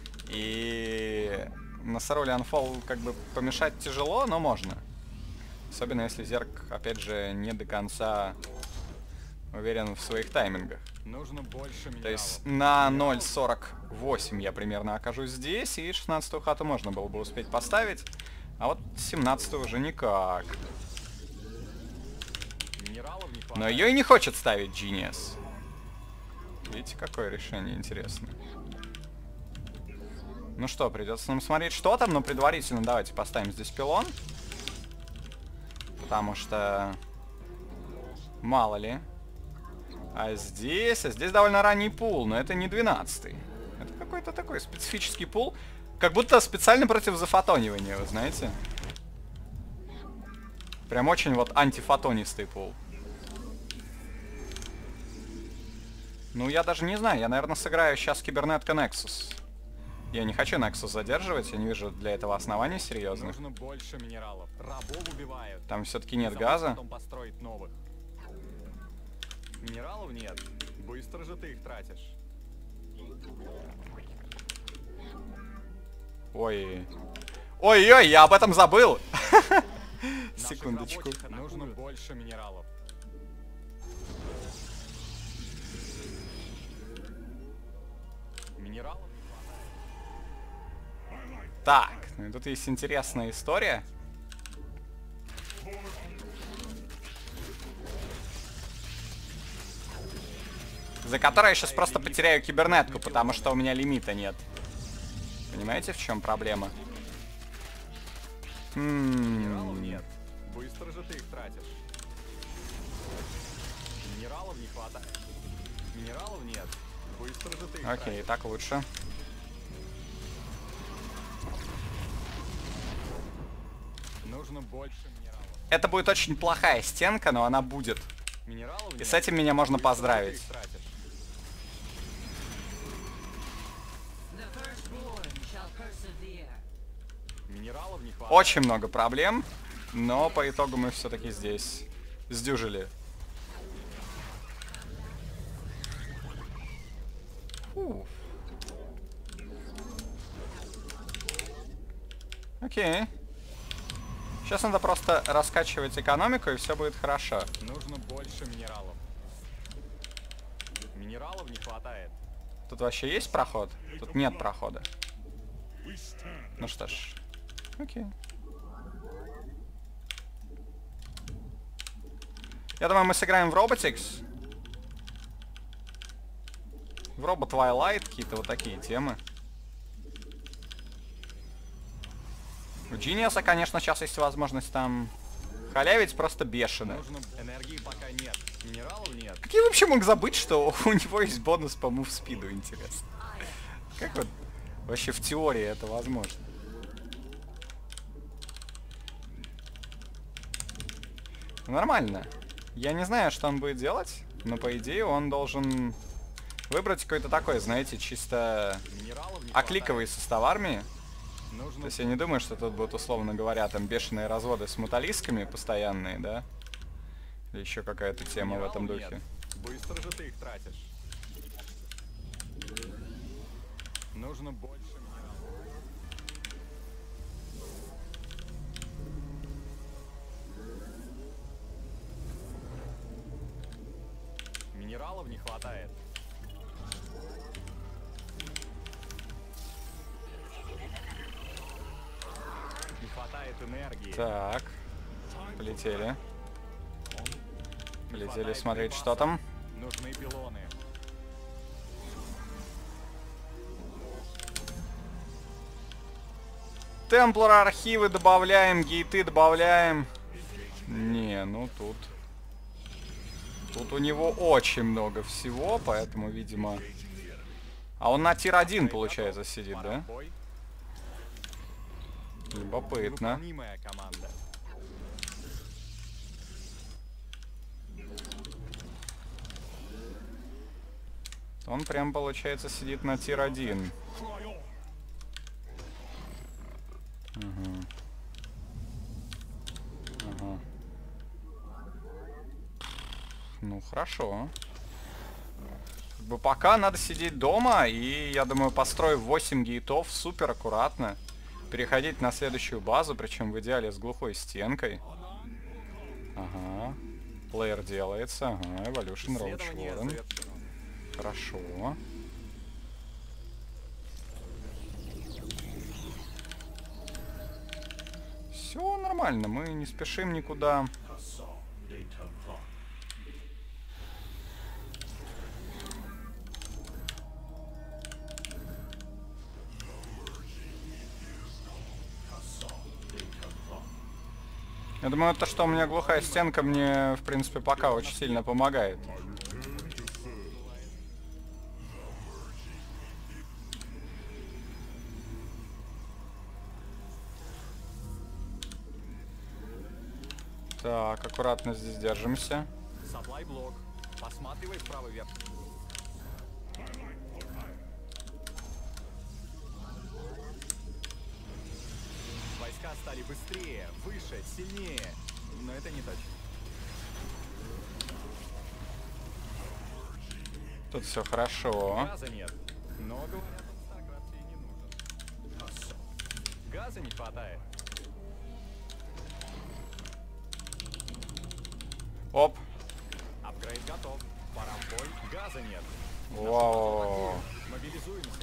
И на Сароле Unfall как бы помешать тяжело, но можно. Особенно если Зерк, опять же, не до конца уверен в своих таймингах. Нужно больше минералов. То есть на ноль сорок восемь я примерно окажусь здесь, и шестнадцатую хату можно было бы успеть поставить. А вот семнадцатую уже никак. Минералов не хватает. Но ее и не хочет ставить Genius. Видите, какое решение интересное. Ну что, придется нам смотреть, что там, но предварительно давайте поставим здесь пилон. Потому что... Мало ли. А здесь... А здесь довольно ранний пул, но это не двенадцатый. Это какой-то такой специфический пул. Как будто специально против зафотонивания, вы знаете. Прям очень вот антифотонистый пул. Ну, я даже не знаю. Я, наверное, сыграю сейчас Кибернетка Nexus. Я не хочу Nexus задерживать. Я не вижу для этого оснований серьезных. Нужно больше минералов. Рабов убивают. Там все-таки нет Забудь газа. потом построить новых. Минералов нет. Быстро же ты их тратишь. Ой. Ой-ой, я об этом забыл. Наших Секундочку. рабочих нужно больше минералов. Минералов? Так, ну и тут есть интересная история. За которой я сейчас просто потеряю кибернетку, потому что у меня лимита нет. Понимаете, в чем проблема? Минералов М-м-м. нет. Быстро же ты их тратишь. Минералов не хватает. Минералов нет. Быстро же ты их Окей, тратишь. так лучше. Нужно больше минералов. Это будет очень плохая стенка, но она будет. Минералов И нет. с этим меня можно Быстро же ты поздравить. их тратишь. Минералов не хватает. Очень много проблем, но по итогу мы все-таки здесь сдюжили. Фу. Окей. Сейчас надо просто раскачивать экономику, и все будет хорошо. Нужно больше минералов. Минералов не хватает. Тут вообще есть проход? Тут нет прохода. Ну что ж. Окей. Я думаю, мы сыграем в Robotics. В Робот Twilight, какие-то вот такие темы. У Genius, конечно, сейчас есть возможность там халявить просто бешено. Нужно энергии пока нет. Минералов нет. Как я вообще мог забыть, что у него есть бонус по мувспиду, интересно? Как вот вообще в теории это возможно? Нормально. Я не знаю, что он будет делать, но по идее он должен выбрать какой-то такой, знаете, чисто Минералов не окликовый состав армии. хватает. Нужно То есть я не думаю, что тут будут, условно говоря, там бешеные разводы с муталисками постоянные, да? Или еще какая-то тема в этом минералов духе. нет. Быстро же ты их тратишь. Нужно больше минералов. Минералов не хватает. Не хватает энергии. Так, полетели. Не Полетели хватает смотреть, припасов. что там. Нужны пилоны. Темплар архивы добавляем, гейты добавляем. Не, ну тут... Тут у него очень много всего, поэтому, видимо... А он на тир один, получается, сидит, Пора да? в бой. Любопытно. Выполнимая команда. Он прям, получается, сидит на тир один. Ага. Ага. Ну, хорошо. Как бы пока надо сидеть дома, и, я думаю, построив восемь гейтов супер аккуратно, переходить на следующую базу, причем в идеале с глухой стенкой. Ага. Плеер делается. Ага. Evolution Roach Warren. Хорошо. Все нормально, мы не спешим никуда. Я думаю, то, что у меня глухая стенка, мне, в принципе, пока очень сильно помогает. Так, аккуратно здесь держимся. Supply блок. Посматривай вправо вверх. Войска стали быстрее, выше, сильнее. Но это не точно. Тут все хорошо. Газа нет. Но, говорят, он в StarCraft и не нужен. Газа не хватает. Оп. Апгрейд готов. Пора в бой. Газа нет. Вау. Мобилизуемся.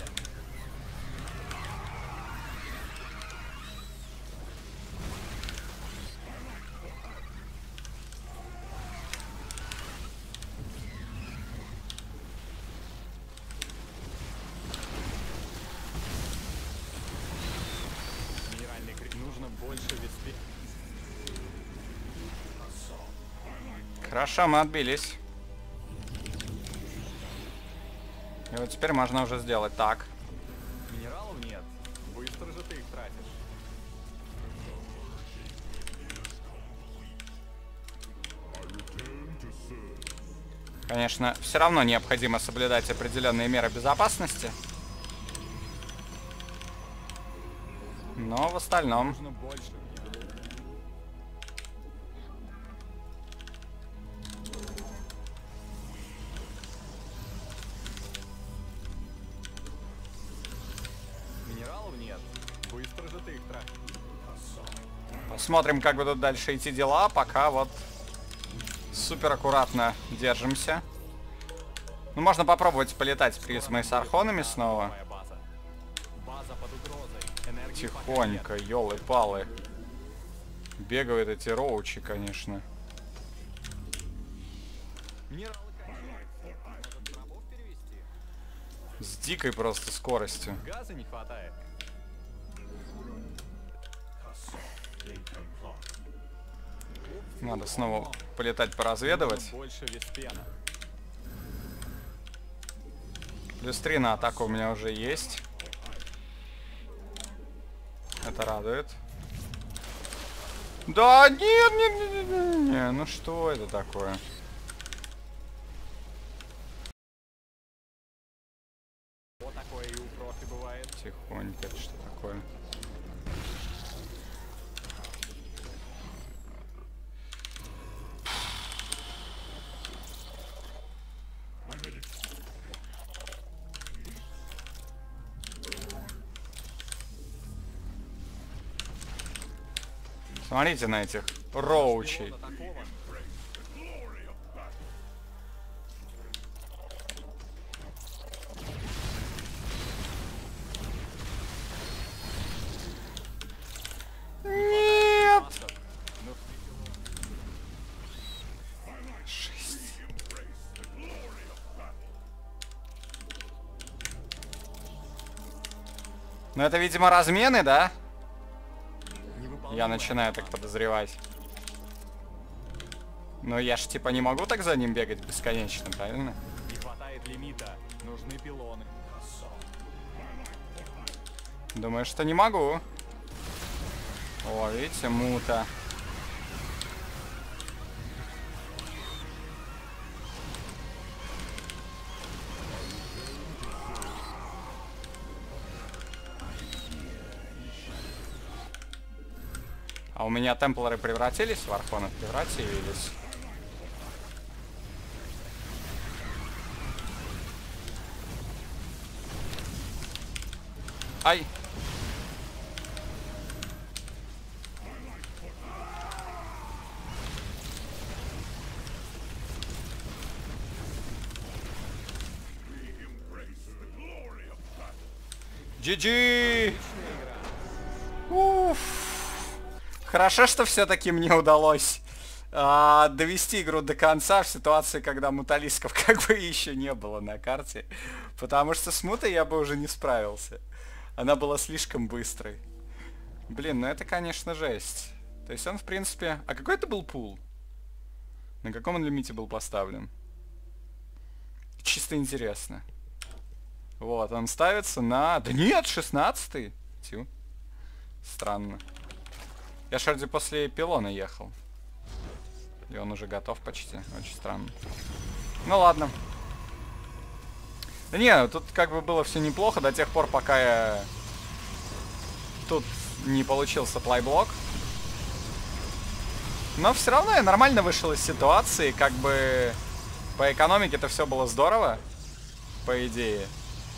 Минеральный крик. Нужно больше веспи. Хорошо, мы отбились. И вот теперь можно уже сделать так. Минералов нет. Быстро же ты их тратишь. Конечно, все равно необходимо соблюдать определенные меры безопасности. Но в остальном... Нужно больше. Минералов нет. Быстро же ты их тратишь. Посмотрим, как будут дальше идти дела. Пока вот супер аккуратно держимся. Ну, можно попробовать полетать призмой с архонами снова. Новая база. База под угрозой. Энергии пока Тихонько, ёлы-палы. Бегают эти роучи, конечно. нет. Минералы кончаются. Может, рабов перевести? С дикой просто скоростью. Газа не хватает. Надо снова полетать, поразведывать. Нужно больше веспена. Плюс три на атаку у меня уже есть. Это радует. Да нет, нет, нет, нет, нет, нет, ну что это такое? Вот такое и у профи бывает. Тихонько, это что такое? Смотрите на этих роучей. Нет! Шесть. Ну это, видимо, размены, да? Я начинаю так подозревать. Но я ж типа не могу так за ним бегать бесконечно, правильно? Не хватает лимита. Нужны пилоны. Думаю, что не могу. О, видите, мута. А у меня темплеры превратились в архонов? Превратились. Ай! джи джи! Уф. Хорошо, что все-таки мне удалось а, довести игру до конца в ситуации, когда муталисков как бы еще не было на карте. Потому что с мутой я бы уже не справился. Она была слишком быстрой. Блин, ну это, конечно, жесть. То есть он, в принципе... А какой это был пул? На каком он лимите был поставлен? Чисто интересно. Вот, он ставится на... Да нет, шестнадцатый. Тю. Странно. Я ж вроде после пилона ехал. И он уже готов почти. Очень странно. Ну ладно. Да не, тут как бы было все неплохо до тех пор, пока я... Тут не получил сапплай-блок. Но все равно я нормально вышел из ситуации. Как бы по экономике это все было здорово. По идее.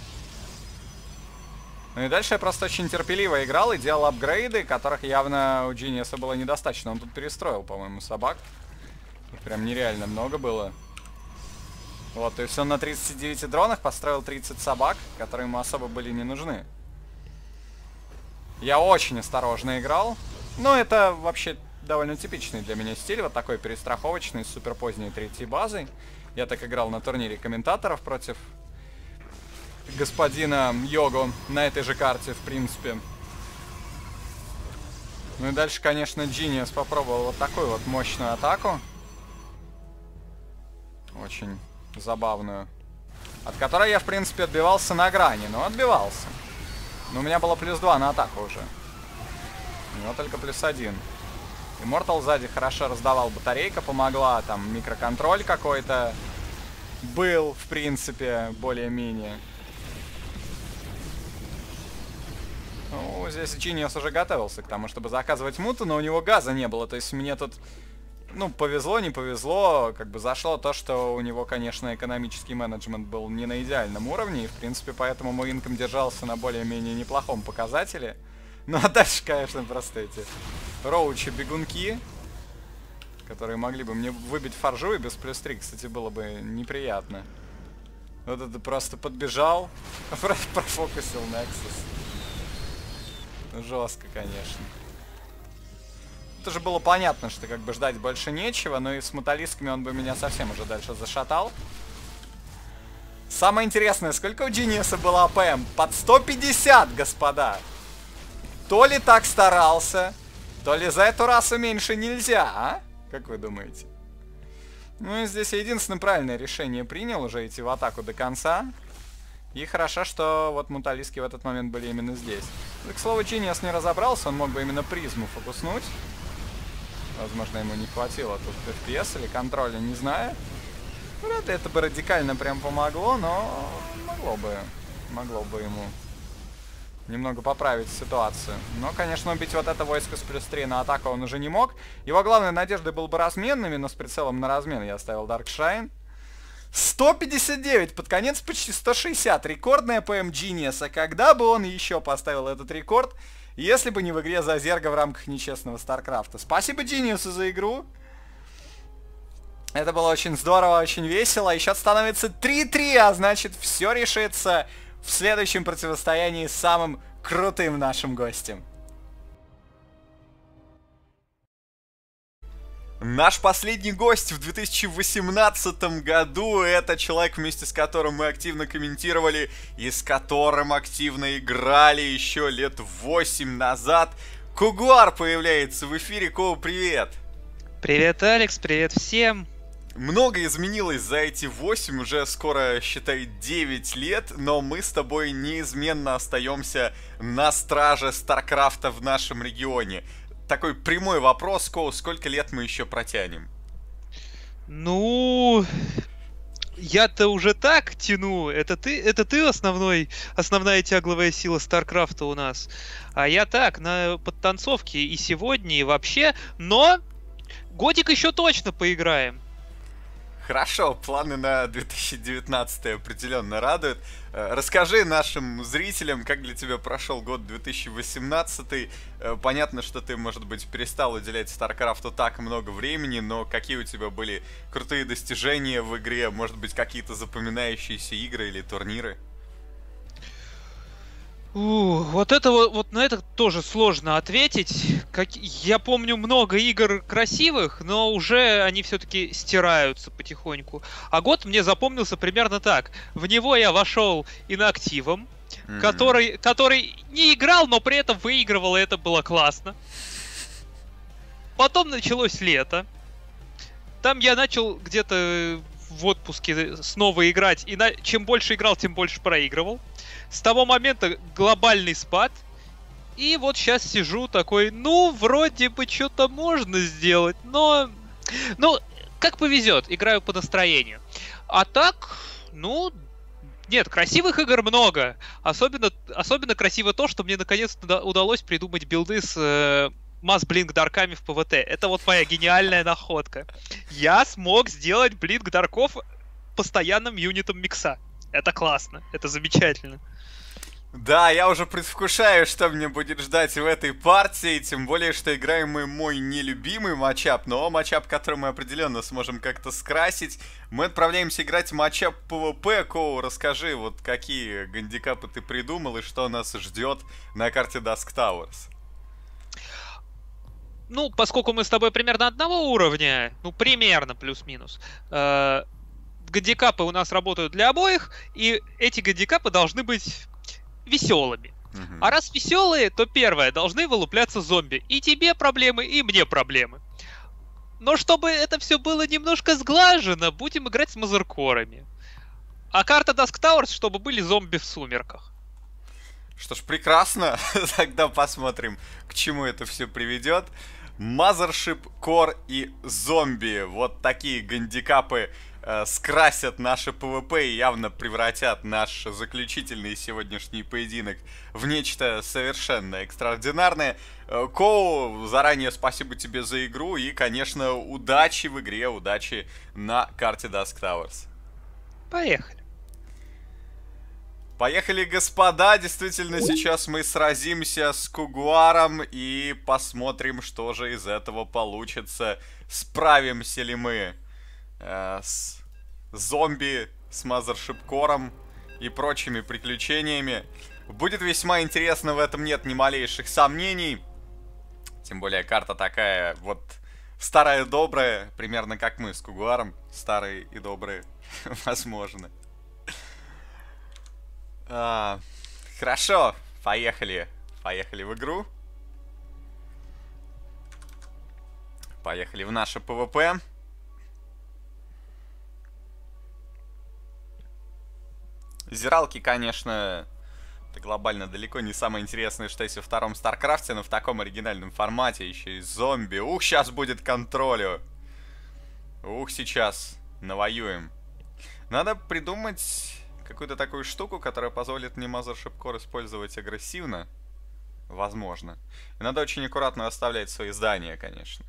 Ну и дальше я просто очень терпеливо играл и делал апгрейды, которых явно у Genius было недостаточно. Он тут перестроил, по-моему, собак. Их прям нереально много было. Вот, то есть он на тридцати девяти дронах построил тридцать собак, которые ему особо были не нужны. Я очень осторожно играл. Но это вообще довольно типичный для меня стиль. Вот такой перестраховочный, с супер поздней третьей базой. Я так играл на турнире комментаторов против господина Йогу на этой же карте, в принципе. Ну и дальше, конечно, Genius попробовал вот такую вот мощную атаку. Очень забавную. От которой я, в принципе, отбивался на грани. Но отбивался. Но у меня было плюс два на атаку уже. У него только плюс один. Immortal сзади хорошо раздавал, батарейка помогла. Там микроконтроль какой-то был, в принципе, более-менее. Ну, здесь Genius уже готовился к тому, чтобы заказывать муту, но у него газа не было. То есть мне тут, ну, повезло, не повезло. Как бы зашло то, что у него, конечно, экономический менеджмент был не на идеальном уровне. И, в принципе, поэтому мой инком держался на более-менее неплохом показателе. Ну, а дальше, конечно, просто эти роучи-бегунки, которые могли бы мне выбить фаржу, и без плюс три, кстати, было бы неприятно. Вот это просто подбежал, профокусил Nexus. Жестко, конечно. Это же было понятно, что как бы ждать больше нечего, но и с муталисками он бы меня совсем уже дальше зашатал. Самое интересное, сколько у Genius было АПМ? Под сто пятьдесят, господа! То ли так старался, то ли за эту расу меньше нельзя, а? Как вы думаете? Ну и здесь я единственное правильное решение принял, уже идти в атаку до конца. И хорошо, что вот муталиски в этот момент были именно здесь. Но, к слову, Genius не разобрался, он мог бы именно призму фокуснуть. Возможно, ему не хватило тут эф пи эс или контроля, не знаю. Вряд ли это бы радикально прям помогло, но могло бы, могло бы ему немного поправить ситуацию. Но, конечно, убить вот это войско с плюс три на атаку он уже не мог. Его главной надеждой был бы разменными, но с прицелом на размен я оставил Darkshine. сто пятьдесят девять, под конец почти сто шестьдесят. Рекордная ПМ Genius. А когда бы он еще поставил этот рекорд, если бы не в игре за Зерга в рамках нечестного Старкрафта? Спасибо Genius за игру. Это было очень здорово, очень весело. И счет становится три-три, а значит все решится в следующем противостоянии с самым крутым нашим гостем. Наш последний гость в две тысячи восемнадцатом году — это человек, вместе с которым мы активно комментировали и с которым активно играли еще лет восемь назад. Кугуар появляется в эфире. Ку, привет! Привет, Алекс, привет всем! Много изменилось за эти восемь, уже скоро, считай, девять лет, но мы с тобой неизменно остаемся на страже Старкрафта в нашем регионе. Такой прямой вопрос, Коу, сколько лет мы еще протянем? Ну, я-то уже так тяну. Это ты, это ты основной, основная тягловая сила Старкрафта у нас. А я так, на подтанцовке и сегодня, и вообще. Но годик еще точно поиграем. Хорошо, планы на две тысячи девятнадцатый определенно радуют. Расскажи нашим зрителям, как для тебя прошел год две тысячи восемнадцатый. Понятно, что ты, может быть, перестал уделять Старкрафту так много времени, но какие у тебя были крутые достижения в игре? Может быть, какие-то запоминающиеся игры или турниры? У, вот это вот, вот на это тоже сложно ответить. Как, я помню много игр красивых, но уже они все-таки стираются потихоньку. А год мне запомнился примерно так. В него я вошел инактивом, mm-hmm. который, который не играл, но при этом выигрывал, и это было классно. Потом началось лето. Там я начал где-то в отпуске снова играть, и на... чем больше играл, тем больше проигрывал. С того момента глобальный спад. И вот сейчас сижу такой, ну, вроде бы что-то можно сделать, но... Ну, как повезет, играю по настроению. А так, ну... Нет, красивых игр много. Особенно, особенно красиво то, что мне наконец-то удалось придумать билды с э, масс-блинк-дарками в ПВТ. Это вот моя гениальная находка. Я смог сделать блинк-дарков постоянным юнитом микса. Это классно, это замечательно. Да, я уже предвкушаю, что мне будет ждать в этой партии, тем более, что играем мы мой нелюбимый матчап, но матчап, который мы определенно сможем как-то скрасить. Мы отправляемся играть в матчап ПВП. Коу, расскажи, вот какие гандикапы ты придумал и что нас ждет на карте Dusk Towers. Ну, поскольку мы с тобой примерно одного уровня, ну, примерно плюс-минус, э, гандикапы у нас работают для обоих, и эти гандикапы должны быть веселыми. Uh-huh. А раз веселые, то первое, должны вылупляться зомби. И тебе проблемы, и мне проблемы. Но чтобы это все было немножко сглажено, будем играть с мазеркорами. А карта Dusk Towers, чтобы были зомби в сумерках. Что ж, прекрасно. Тогда посмотрим, к чему это все приведет. Mothership, Core и зомби. Вот такие гандикапы э, скрасят наше ПВП и явно превратят наш заключительный сегодняшний поединок в нечто совершенно экстраординарное. Э, Коу, заранее спасибо тебе за игру и, конечно, удачи в игре, удачи на карте Dusk Towers. Поехали. Поехали, господа, действительно, сейчас мы сразимся с Кугуаром и посмотрим, что же из этого получится. Справимся ли мы э, с зомби, с Mothership Core и прочими приключениями. Будет весьма интересно, в этом нет ни малейших сомнений. Тем более карта такая вот старая и добрая, примерно как мы с Кугуаром. Старые и добрые, возможно. А, хорошо, поехали. Поехали в игру. Поехали в наше ПВП. Зералки, конечно, это глобально далеко не самое интересное, что есть во втором Старкрафте, но в таком оригинальном формате еще и зомби. Ух, сейчас будет контролю. Ух, сейчас навоюем. Надо придумать какую-то такую штуку, которая позволит мне Mothership Core использовать агрессивно. Возможно. И надо очень аккуратно оставлять свои здания, конечно.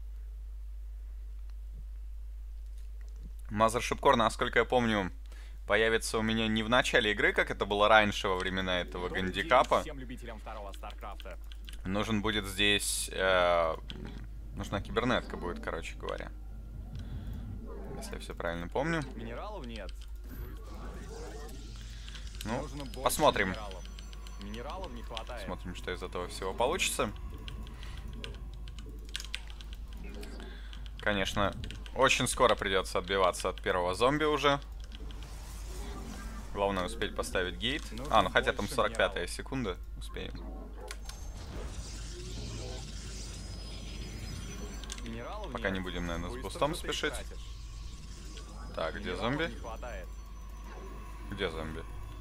Mothership Core, насколько я помню, появится у меня не в начале игры, как это было раньше, во времена этого гандикапа. Нужен будет здесь... Э, нужна кибернетка будет, короче говоря. Если я все правильно помню. Минералов нет. Ну, посмотрим. Минералов. Минералов не хватает. Смотрим, что из этого всего получится. Конечно, очень скоро придется отбиваться от первого зомби уже. Главное успеть поставить гейт. А, ну хотя там сорок пятая секунда. Успеем. Минералов Пока нет. не будем, наверное, с Быстро бустом ты спешить. тратишь. Так, где Минералов зомби? не хватает. Где зомби?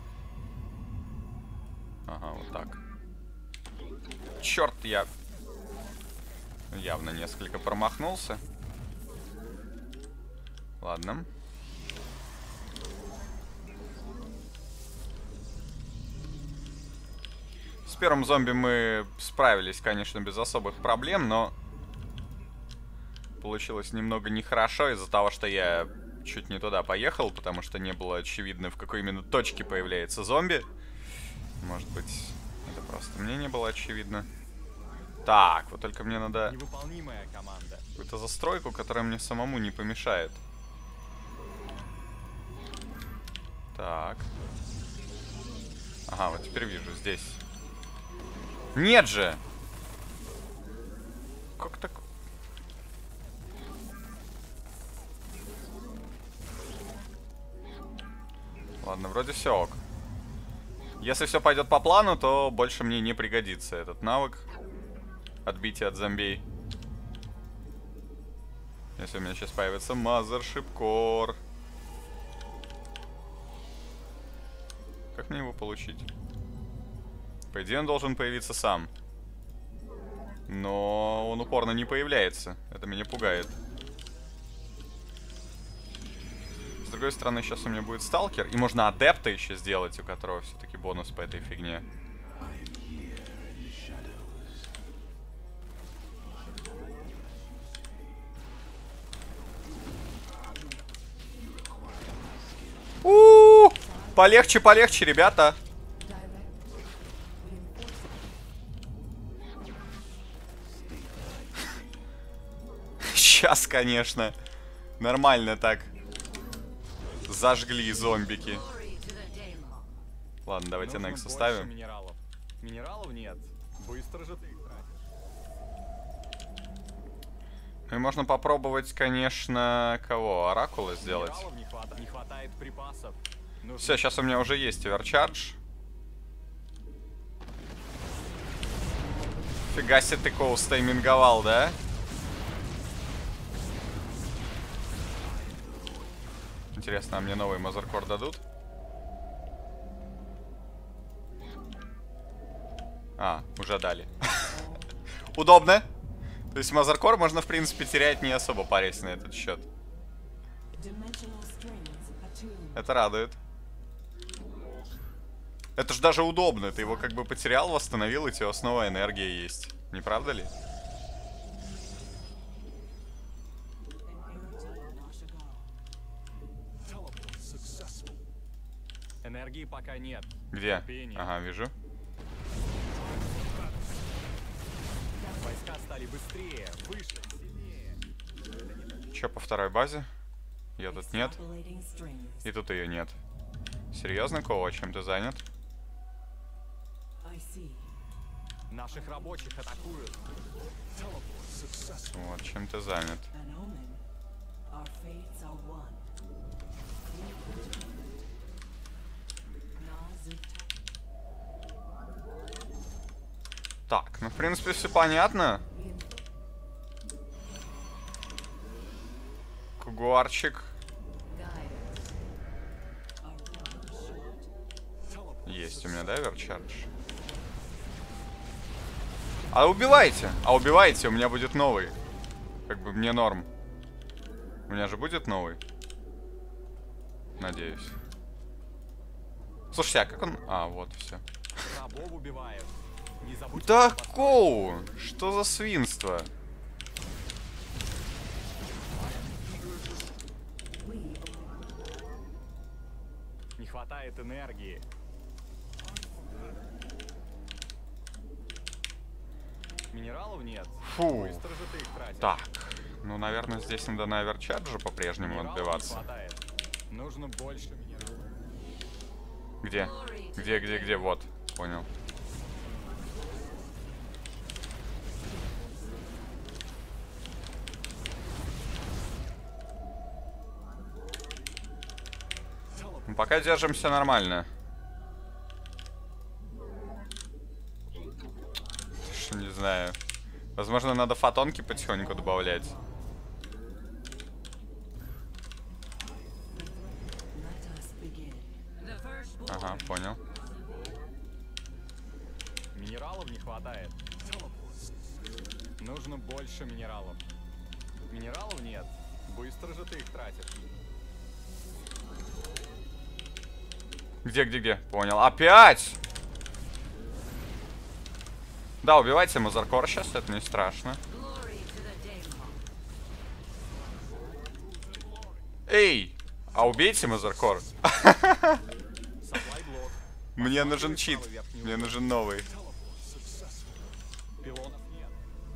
Ага, вот так. Черт, я явно несколько промахнулся. Ладно. С первым зомби мы справились, конечно, без особых проблем, но получилось немного нехорошо из-за того, что я чуть не туда поехал, потому что не было очевидно, в какой именно точке появляется зомби. Может быть, это просто мне не было очевидно. Так, вот только мне надо Невыполнимая команда. какую-то застройку, которая мне самому не помешает. Так. Ага, вот теперь вижу, здесь. Нет же! Как так? Ладно, вроде все ок. Если все пойдет по плану, то больше мне не пригодится этот навык. Отбитие от зомбей. Если у меня сейчас появится Mothership Core. Как мне его получить? По идее, он должен появиться сам. Но он упорно не появляется. Это меня пугает. С другой стороны, сейчас у меня будет сталкер. И можно адепта еще сделать, у которого все-таки бонус по этой фигне. У-у-у! Полегче, полегче, ребята. Сейчас, конечно. Нормально так. Зажгли зомбики. Ладно, давайте Некс ставим. Минералов. Минералов нет. Быстро же ты их тратишь. И можно попробовать, конечно, кого? Оракула сделать. Не, хват... не хватает припасов. Нужно... Все, сейчас у меня уже есть оверчардж. Фига себе ты Коу стайминговал, да? Интересно, а мне новый Мазеркор дадут? А, уже дали. Удобно. То есть Мазеркор можно, в принципе, терять не особо парясь на этот счет. Это радует. Это ж даже удобно. Ты его как бы потерял, восстановил, и у тебя снова энергия есть. Не правда ли? Энергии пока нет. Где? Терпение. Ага, вижу. Войска стали быстрее, выше, сильнее. Че по второй базе? Ее тут нет. И тут ее нет. Серьезно, Коу, чем ты занят? Наших рабочих атакуют. Вот, чем ты занят. Так, ну в принципе все понятно. Кугуарчик. Есть у меня, да, верчардж? А убивайте! А убивайте, у меня будет новый. Как бы мне норм. У меня же будет новый. Надеюсь. Слушайте, а как он... А, вот, все. Рабов убивают. Не забудьте. Да, Коу! Что за свинство? Не хватает энергии. Минералов нет. Фу. Быстро же ты их тратишь. Так, ну, наверное, здесь надо на оверчарджу по-прежнему Минералов отбиваться. не хватает. Нужно больше минералов. Где? Где, где, где? Вот, понял. Ну, пока держимся нормально. Что, не знаю. Возможно, надо фотонки потихоньку добавлять. Ага, понял. Минералов не хватает. Нужно больше минералов. Минералов нет. Быстро же ты их тратишь. Где, где, где? Понял. Опять! Да, убивайте Мазеркор сейчас, это не страшно. Эй! А убейте Мазеркор. Мне нужен чит. Мне нужен новый. Пилонов нет.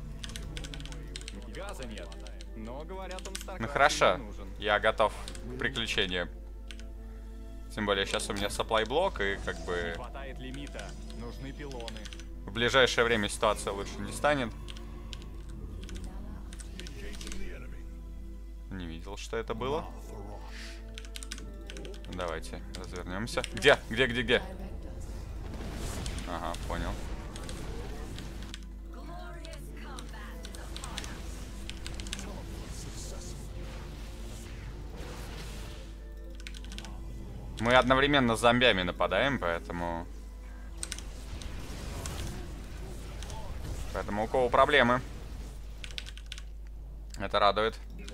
Газа нет. Но говорят, он Ну хорошо, нужен. я готов к приключениям. Тем более сейчас у меня supply блок, и как бы... Не хватает лимита. Нужны пилоны. В ближайшее время ситуация лучше не станет. Не видел, что это было. Давайте развернемся. Где? Где, где, где? Ага, понял. Мы одновременно с зомбями нападаем, поэтому... Поэтому у кого проблемы. Это радует.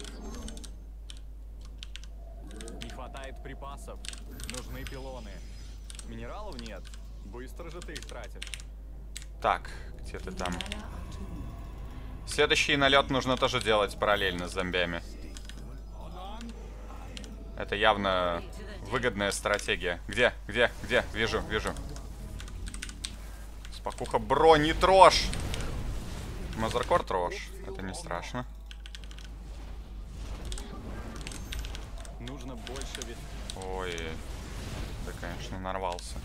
Не хватает припасов. Нужны пилоны. Минералов нет. Быстро же ты их тратишь. Так, где ты там? Следующий налет нужно тоже делать параллельно с зомбями. Это явно выгодная стратегия. Где? Где? Где? Вижу, вижу. Спокуха, бро, не трожь! Мазеркор трожь. Это не страшно. Нужно больше вес... Ой, ты, конечно, нарвался.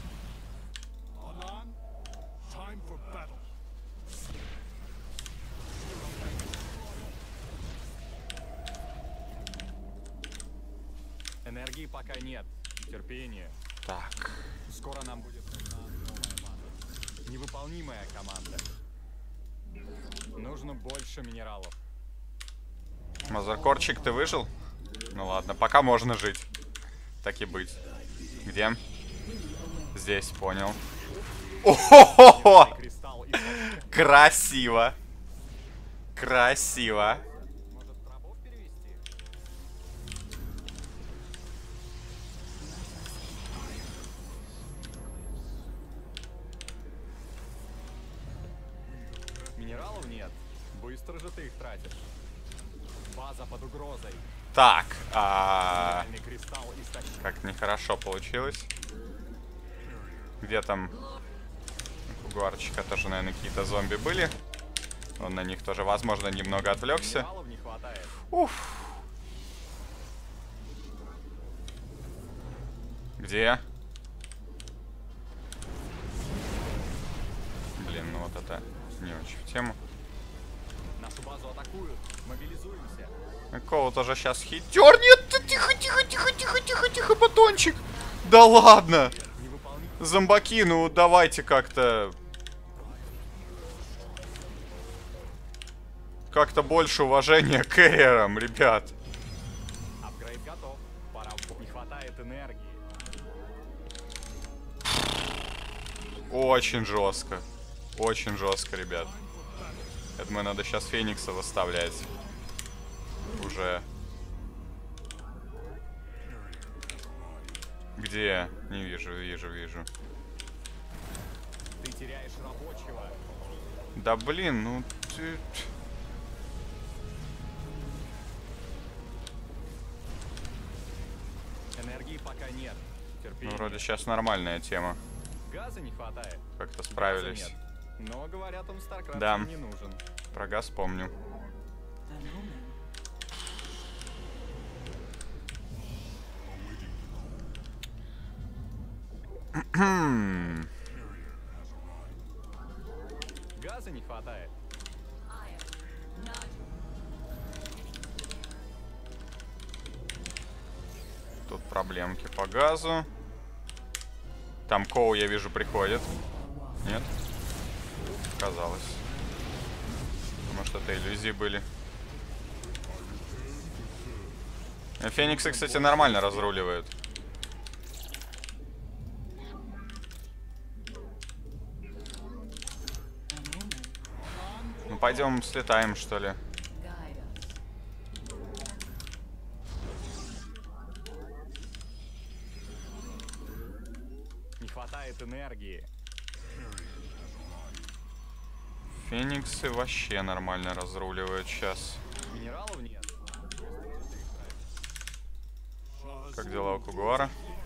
Энергии пока нет. Терпение. Так. Скоро нам будет нужна новая база. Невыполнимая команда. Нужно больше минералов. Мазеркорчик, ты выжил? Ну ладно, пока можно жить. Так и быть. Где? Здесь, понял. О-хо-хо-хо! Красиво. Красиво. Может, рабов перевести? Минералов нет. Быстро же ты их тратишь. База под угрозой. Так, а... Минеральный кристалл истощен. как нехорошо получилось. Где там у Гуарчика тоже, наверное, какие-то зомби были. Он на них тоже, возможно, немного отвлекся. Минералов не хватает. Уф. Где? Блин, ну вот это не очень в тему. Нашу базу атакуют. Мобилизуемся. Какого тоже сейчас хитер? Нет, ты тихо, тихо, тихо, тихо, тихо, тихо, батончик. Да ладно. Зомбаки, ну давайте как-то... Как-то больше уважения к кэрриерам, ребят. Апгрейд готов. Пора. Не хватает энергии. Очень жестко. Очень жестко, ребят. Я думаю, надо сейчас Феникса выставлять. Уже. Где? Не вижу, вижу, вижу. Ты теряешь рабочего. Да блин, ну ты... Энергии пока нет. Терпение. Ну, вроде сейчас нормальная тема. Газа не хватает. Как-то справились. Газа нет. Но говорят, он StarCraft Да. не нужен. Про газ помню. Газа не хватает. Тут проблемки по газу. Там Коу, я вижу, приходит. Нет? Казалось. Может, это иллюзии были. Фениксы, кстати, нормально разруливают. Ну, пойдем слетаем, что ли. Не хватает энергии. Фениксы вообще нормально разруливают сейчас. Минералов нет. Как дела у Кугуара?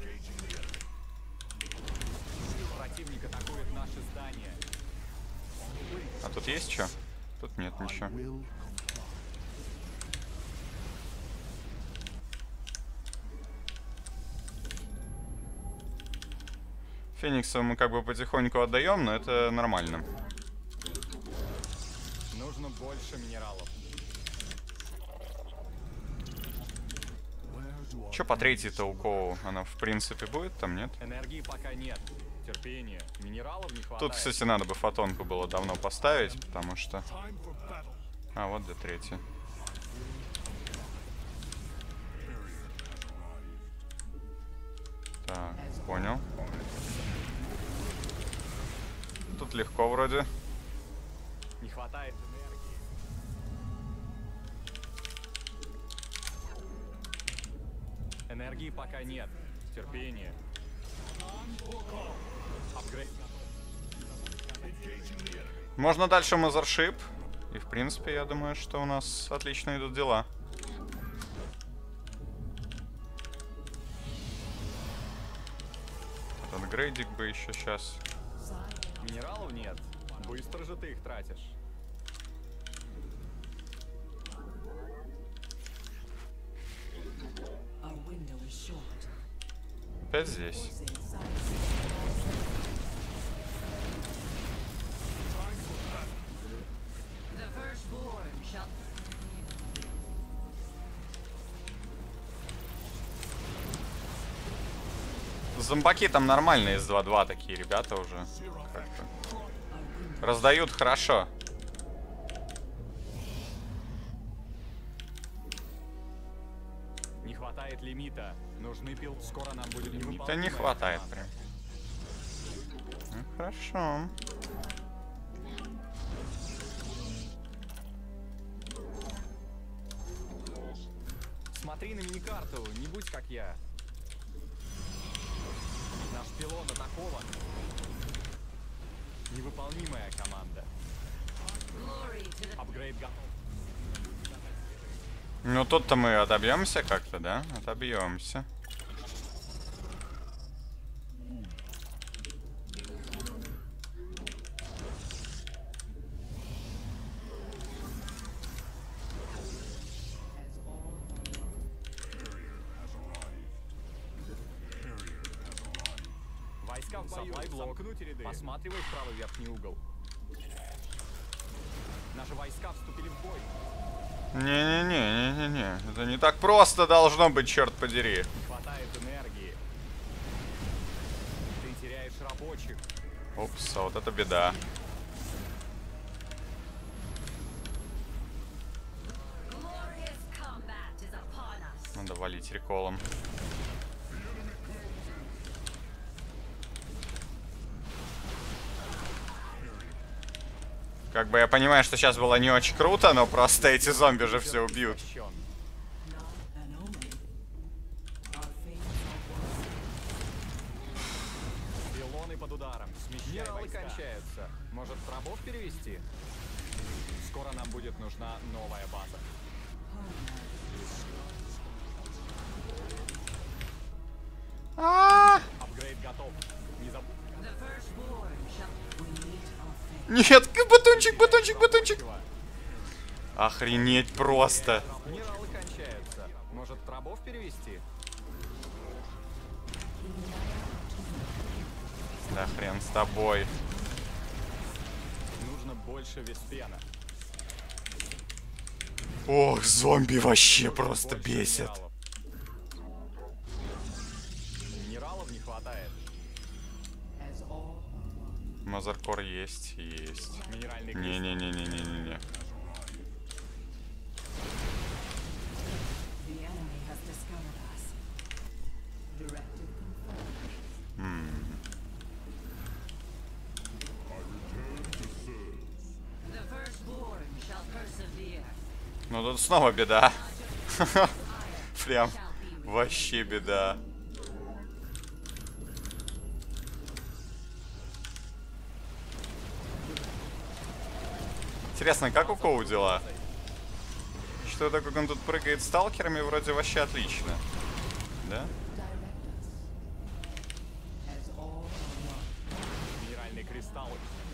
Противник атакует наше здание. А тут есть что? Тут нет ничего. Феникса мы как бы потихоньку отдаем, но это нормально. Нужно больше минералов. Че по третьей-то у Коу? Она в принципе будет там, нет? Энергии пока нет. Терпение. Минералов не хватает. Тут, кстати, надо бы фотонку было давно поставить, потому что... А, вот до третьей. Так, понял. Тут легко вроде. Не хватает энергии. Энергии пока нет. Терпение. Апгрейд. Можно дальше Мазершип. И в принципе, я думаю, что у нас отлично идут дела. Этот грейдик бы еще сейчас. Минералов нет. Быстро же ты их тратишь. Опять здесь. Зомбаки там нормальные из два-два такие ребята уже. Раздают хорошо. Не хватает лимита. Нужны пил. Скоро нам будет лимита. Не хватает прям. Ну, хорошо. Смотри на миникарту, не будь как я. Наш пилон атакован. Невыполнимая команда. Апгрейд готов. Ну тут-то мы отобьемся как-то, да? Отобьемся. Войска в бою. Замкнуть ряды. Посматривай в правый верхний угол. Наши войска вступили в бой. Не-не-не-не-не-не. Это не так просто должно быть, черт подери. Не хватает энергии. Ты теряешь рабочих. Упс, а вот это беда. Надо валить реколом. Как бы я понимаю, что сейчас было не очень круто, но просто эти зомби же все убьют. Пилоны под ударом. Минералы кончаются. Может, рабов перевести? Скоро нам будет нужна новая база. А-а-а! Апгрейд готов. Не забудь. Нет, батончик, батончик, батончик. Охренеть просто. Минералы кончаются. Может, рабов перевести? Да хрен с тобой. Нужно больше веспена. Ох, зомби вообще просто бесят. Минералов не хватает. Мазеркор есть, есть. Не-не-не-не-не-не-не. Ну тут снова беда. Прям вообще беда. Интересно, как у Коу дела? Что-то, как он тут прыгает сталкерами, вроде вообще отлично. Да? Минеральный кристалл.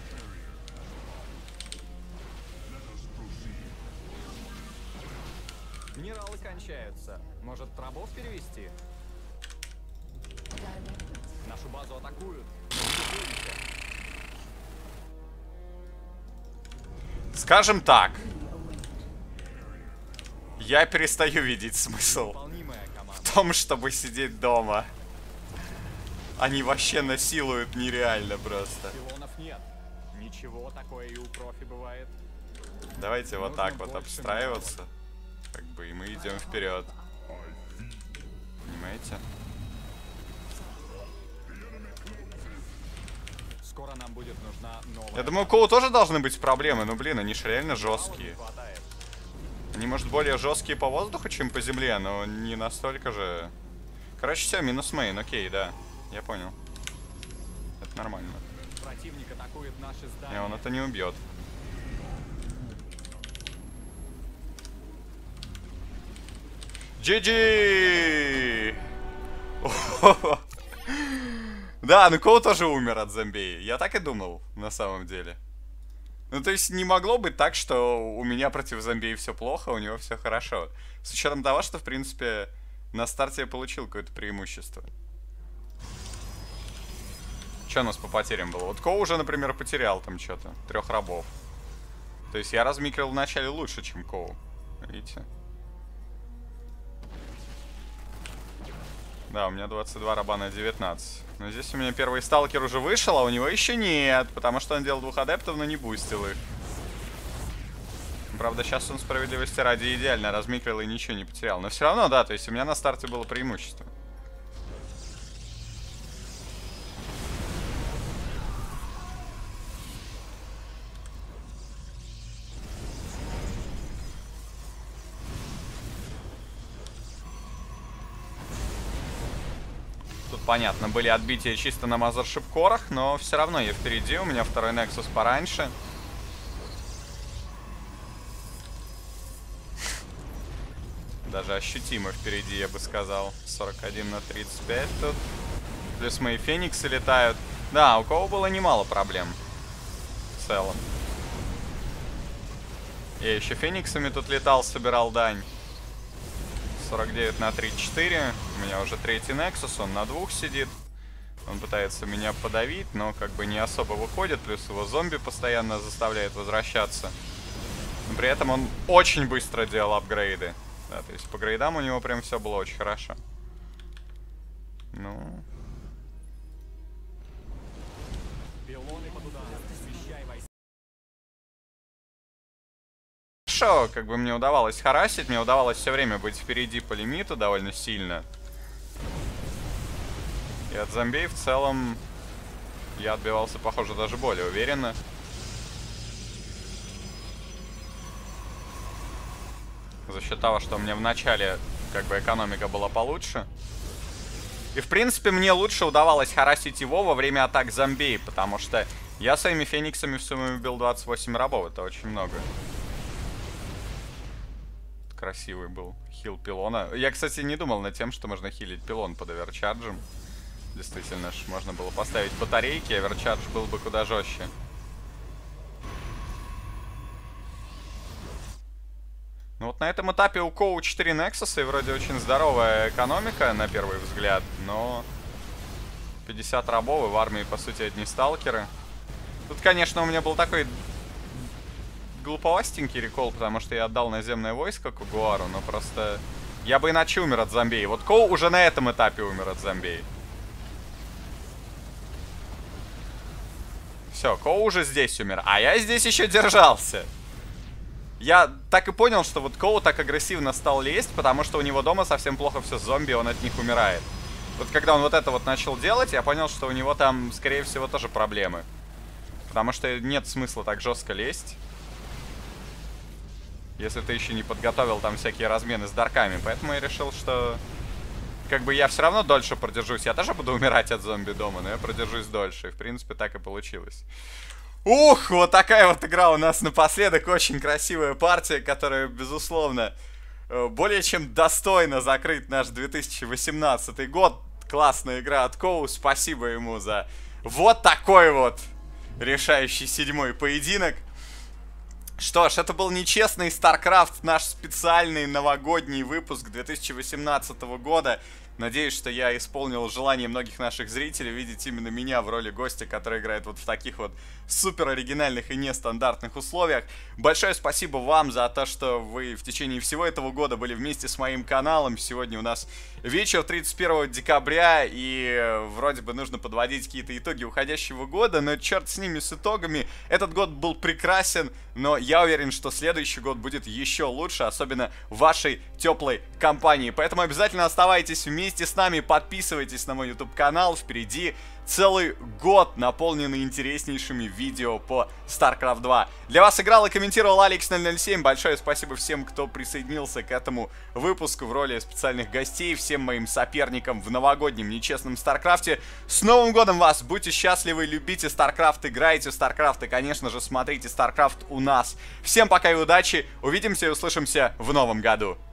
Минералы кончаются. Может, рабов перевести? Нашу базу атакуют. Скажем так, я перестаю видеть смысл в том, чтобы сидеть дома. Они вообще насилуют нереально просто. Пилонов нет. Ничего, такое и у профи бывает. Давайте вот так вот обстраиваться. Как бы и мы идем вперед. Понимаете? Скоро нам будет нужна новая... Я думаю, у Коу тоже должны быть проблемы, но, блин, они же реально жесткие. Они, может, более жесткие по воздуху, чем по земле, но не настолько же... Короче, все, минус мейн, окей, да. Я понял. Это нормально. Противник атакует наши здания. Не, он это не убьет. джи джи! Да, ну Коу тоже умер от зомби. Я так и думал, на самом деле. Ну, то есть, не могло быть так, что у меня против зомби все плохо, у него все хорошо. С учетом того, что, в принципе, на старте я получил какое-то преимущество. Что у нас по потерям было? Вот Коу уже, например, потерял там что-то. Трех рабов. То есть, я размикрил вначале лучше, чем Коу. Видите? Да, у меня двадцать два раба на девятнадцать. Но здесь у меня первый сталкер уже вышел, а у него еще нет. Потому что он делал двух адептов, но не бустил их. Правда, сейчас он справедливости ради идеально размикрил и ничего не потерял. Но все равно, да, то есть у меня на старте было преимущество. Понятно, были отбития чисто на мазершип-корах, но все равно я впереди, у меня второй Nexus пораньше. Даже ощутимо впереди, я бы сказал. сорок один на тридцать пять тут. Плюс мои фениксы летают. Да, у кого было немало проблем. В целом. Я еще фениксами тут летал, собирал дань. сорок девять на тридцать четыре. У меня уже третий Nexus, он на двух сидит. Он пытается меня подавить, но как бы не особо выходит. Плюс его зомби постоянно заставляет возвращаться. Но при этом он очень быстро делал апгрейды. Да, то есть по грейдам у него прям все было очень хорошо. Ну... Хорошо, как бы мне удавалось харасить, мне удавалось все время быть впереди по лимиту довольно сильно. И от зомбей в целом я отбивался, похоже, даже более уверенно. За счет того, что у меня в начале как бы экономика была получше. И в принципе мне лучше удавалось харасить его во время атак зомбей, потому что я своими фениксами в сумме убил двадцать восемь рабов, это очень много. Красивый был хил пилона. Я, кстати, не думал над тем, что можно хилить пилон под оверчарджем. Действительно ж, можно было поставить батарейки, оверчардж был бы куда жестче. Ну вот на этом этапе у Коу четыре Nexus и вроде очень здоровая экономика на первый взгляд, но пятьдесят рабов и в армии, по сути, одни сталкеры. Тут, конечно, у меня был такой глуповастенький рекол, потому что я отдал наземное войско Кугуару, но просто я бы иначе умер от зомбей. Вот Коу уже на этом этапе умер от зомбей. Все, Коу уже здесь умер, а я здесь еще держался. Я так и понял, что вот Коу так агрессивно стал лезть, потому что у него дома совсем плохо все с зомби, он от них умирает. Вот когда он вот это вот начал делать, я понял, что у него там, скорее всего, тоже проблемы. Потому что нет смысла так жестко лезть, если ты еще не подготовил там всякие размены с дарками. Поэтому я решил, что как бы я все равно дольше продержусь. Я тоже буду умирать от зомби дома, но я продержусь дольше. И в принципе так и получилось. Ух, вот такая вот игра у нас напоследок. Очень красивая партия, которая, безусловно, более чем достойно закрыть наш две тысячи восемнадцатый год. Классная игра от Коу. Спасибо ему за вот такой вот решающий седьмой поединок. Что ж, это был нечестный StarCraft, наш специальный новогодний выпуск две тысячи восемнадцатого года. Надеюсь, что я исполнил желание многих наших зрителей видеть именно меня в роли гостя, который играет вот в таких вот супер оригинальных и нестандартных условиях. Большое спасибо вам за то, что вы в течение всего этого года были вместе с моим каналом. Сегодня у нас вечер тридцать первого декабря, и вроде бы нужно подводить какие-то итоги уходящего года, но черт с ними, с итогами. Этот год был прекрасен, но я уверен, что следующий год будет еще лучше, особенно в вашей теплой компании. Поэтому обязательно оставайтесь вместе с нами, подписывайтесь на мой YouTube-канал, впереди целый год, наполненный интереснейшими видео по StarCraft два. Для вас играл и комментировал Алекс ноль ноль семь. Большое спасибо всем, кто присоединился к этому выпуску в роли специальных гостей, всем моим соперникам в новогоднем нечестном StarCraft'е. С Новым годом вас! Будьте счастливы, любите StarCraft, играйте в StarCraft и, конечно же, смотрите StarCraft у нас. Всем пока и удачи! Увидимся и услышимся в новом году!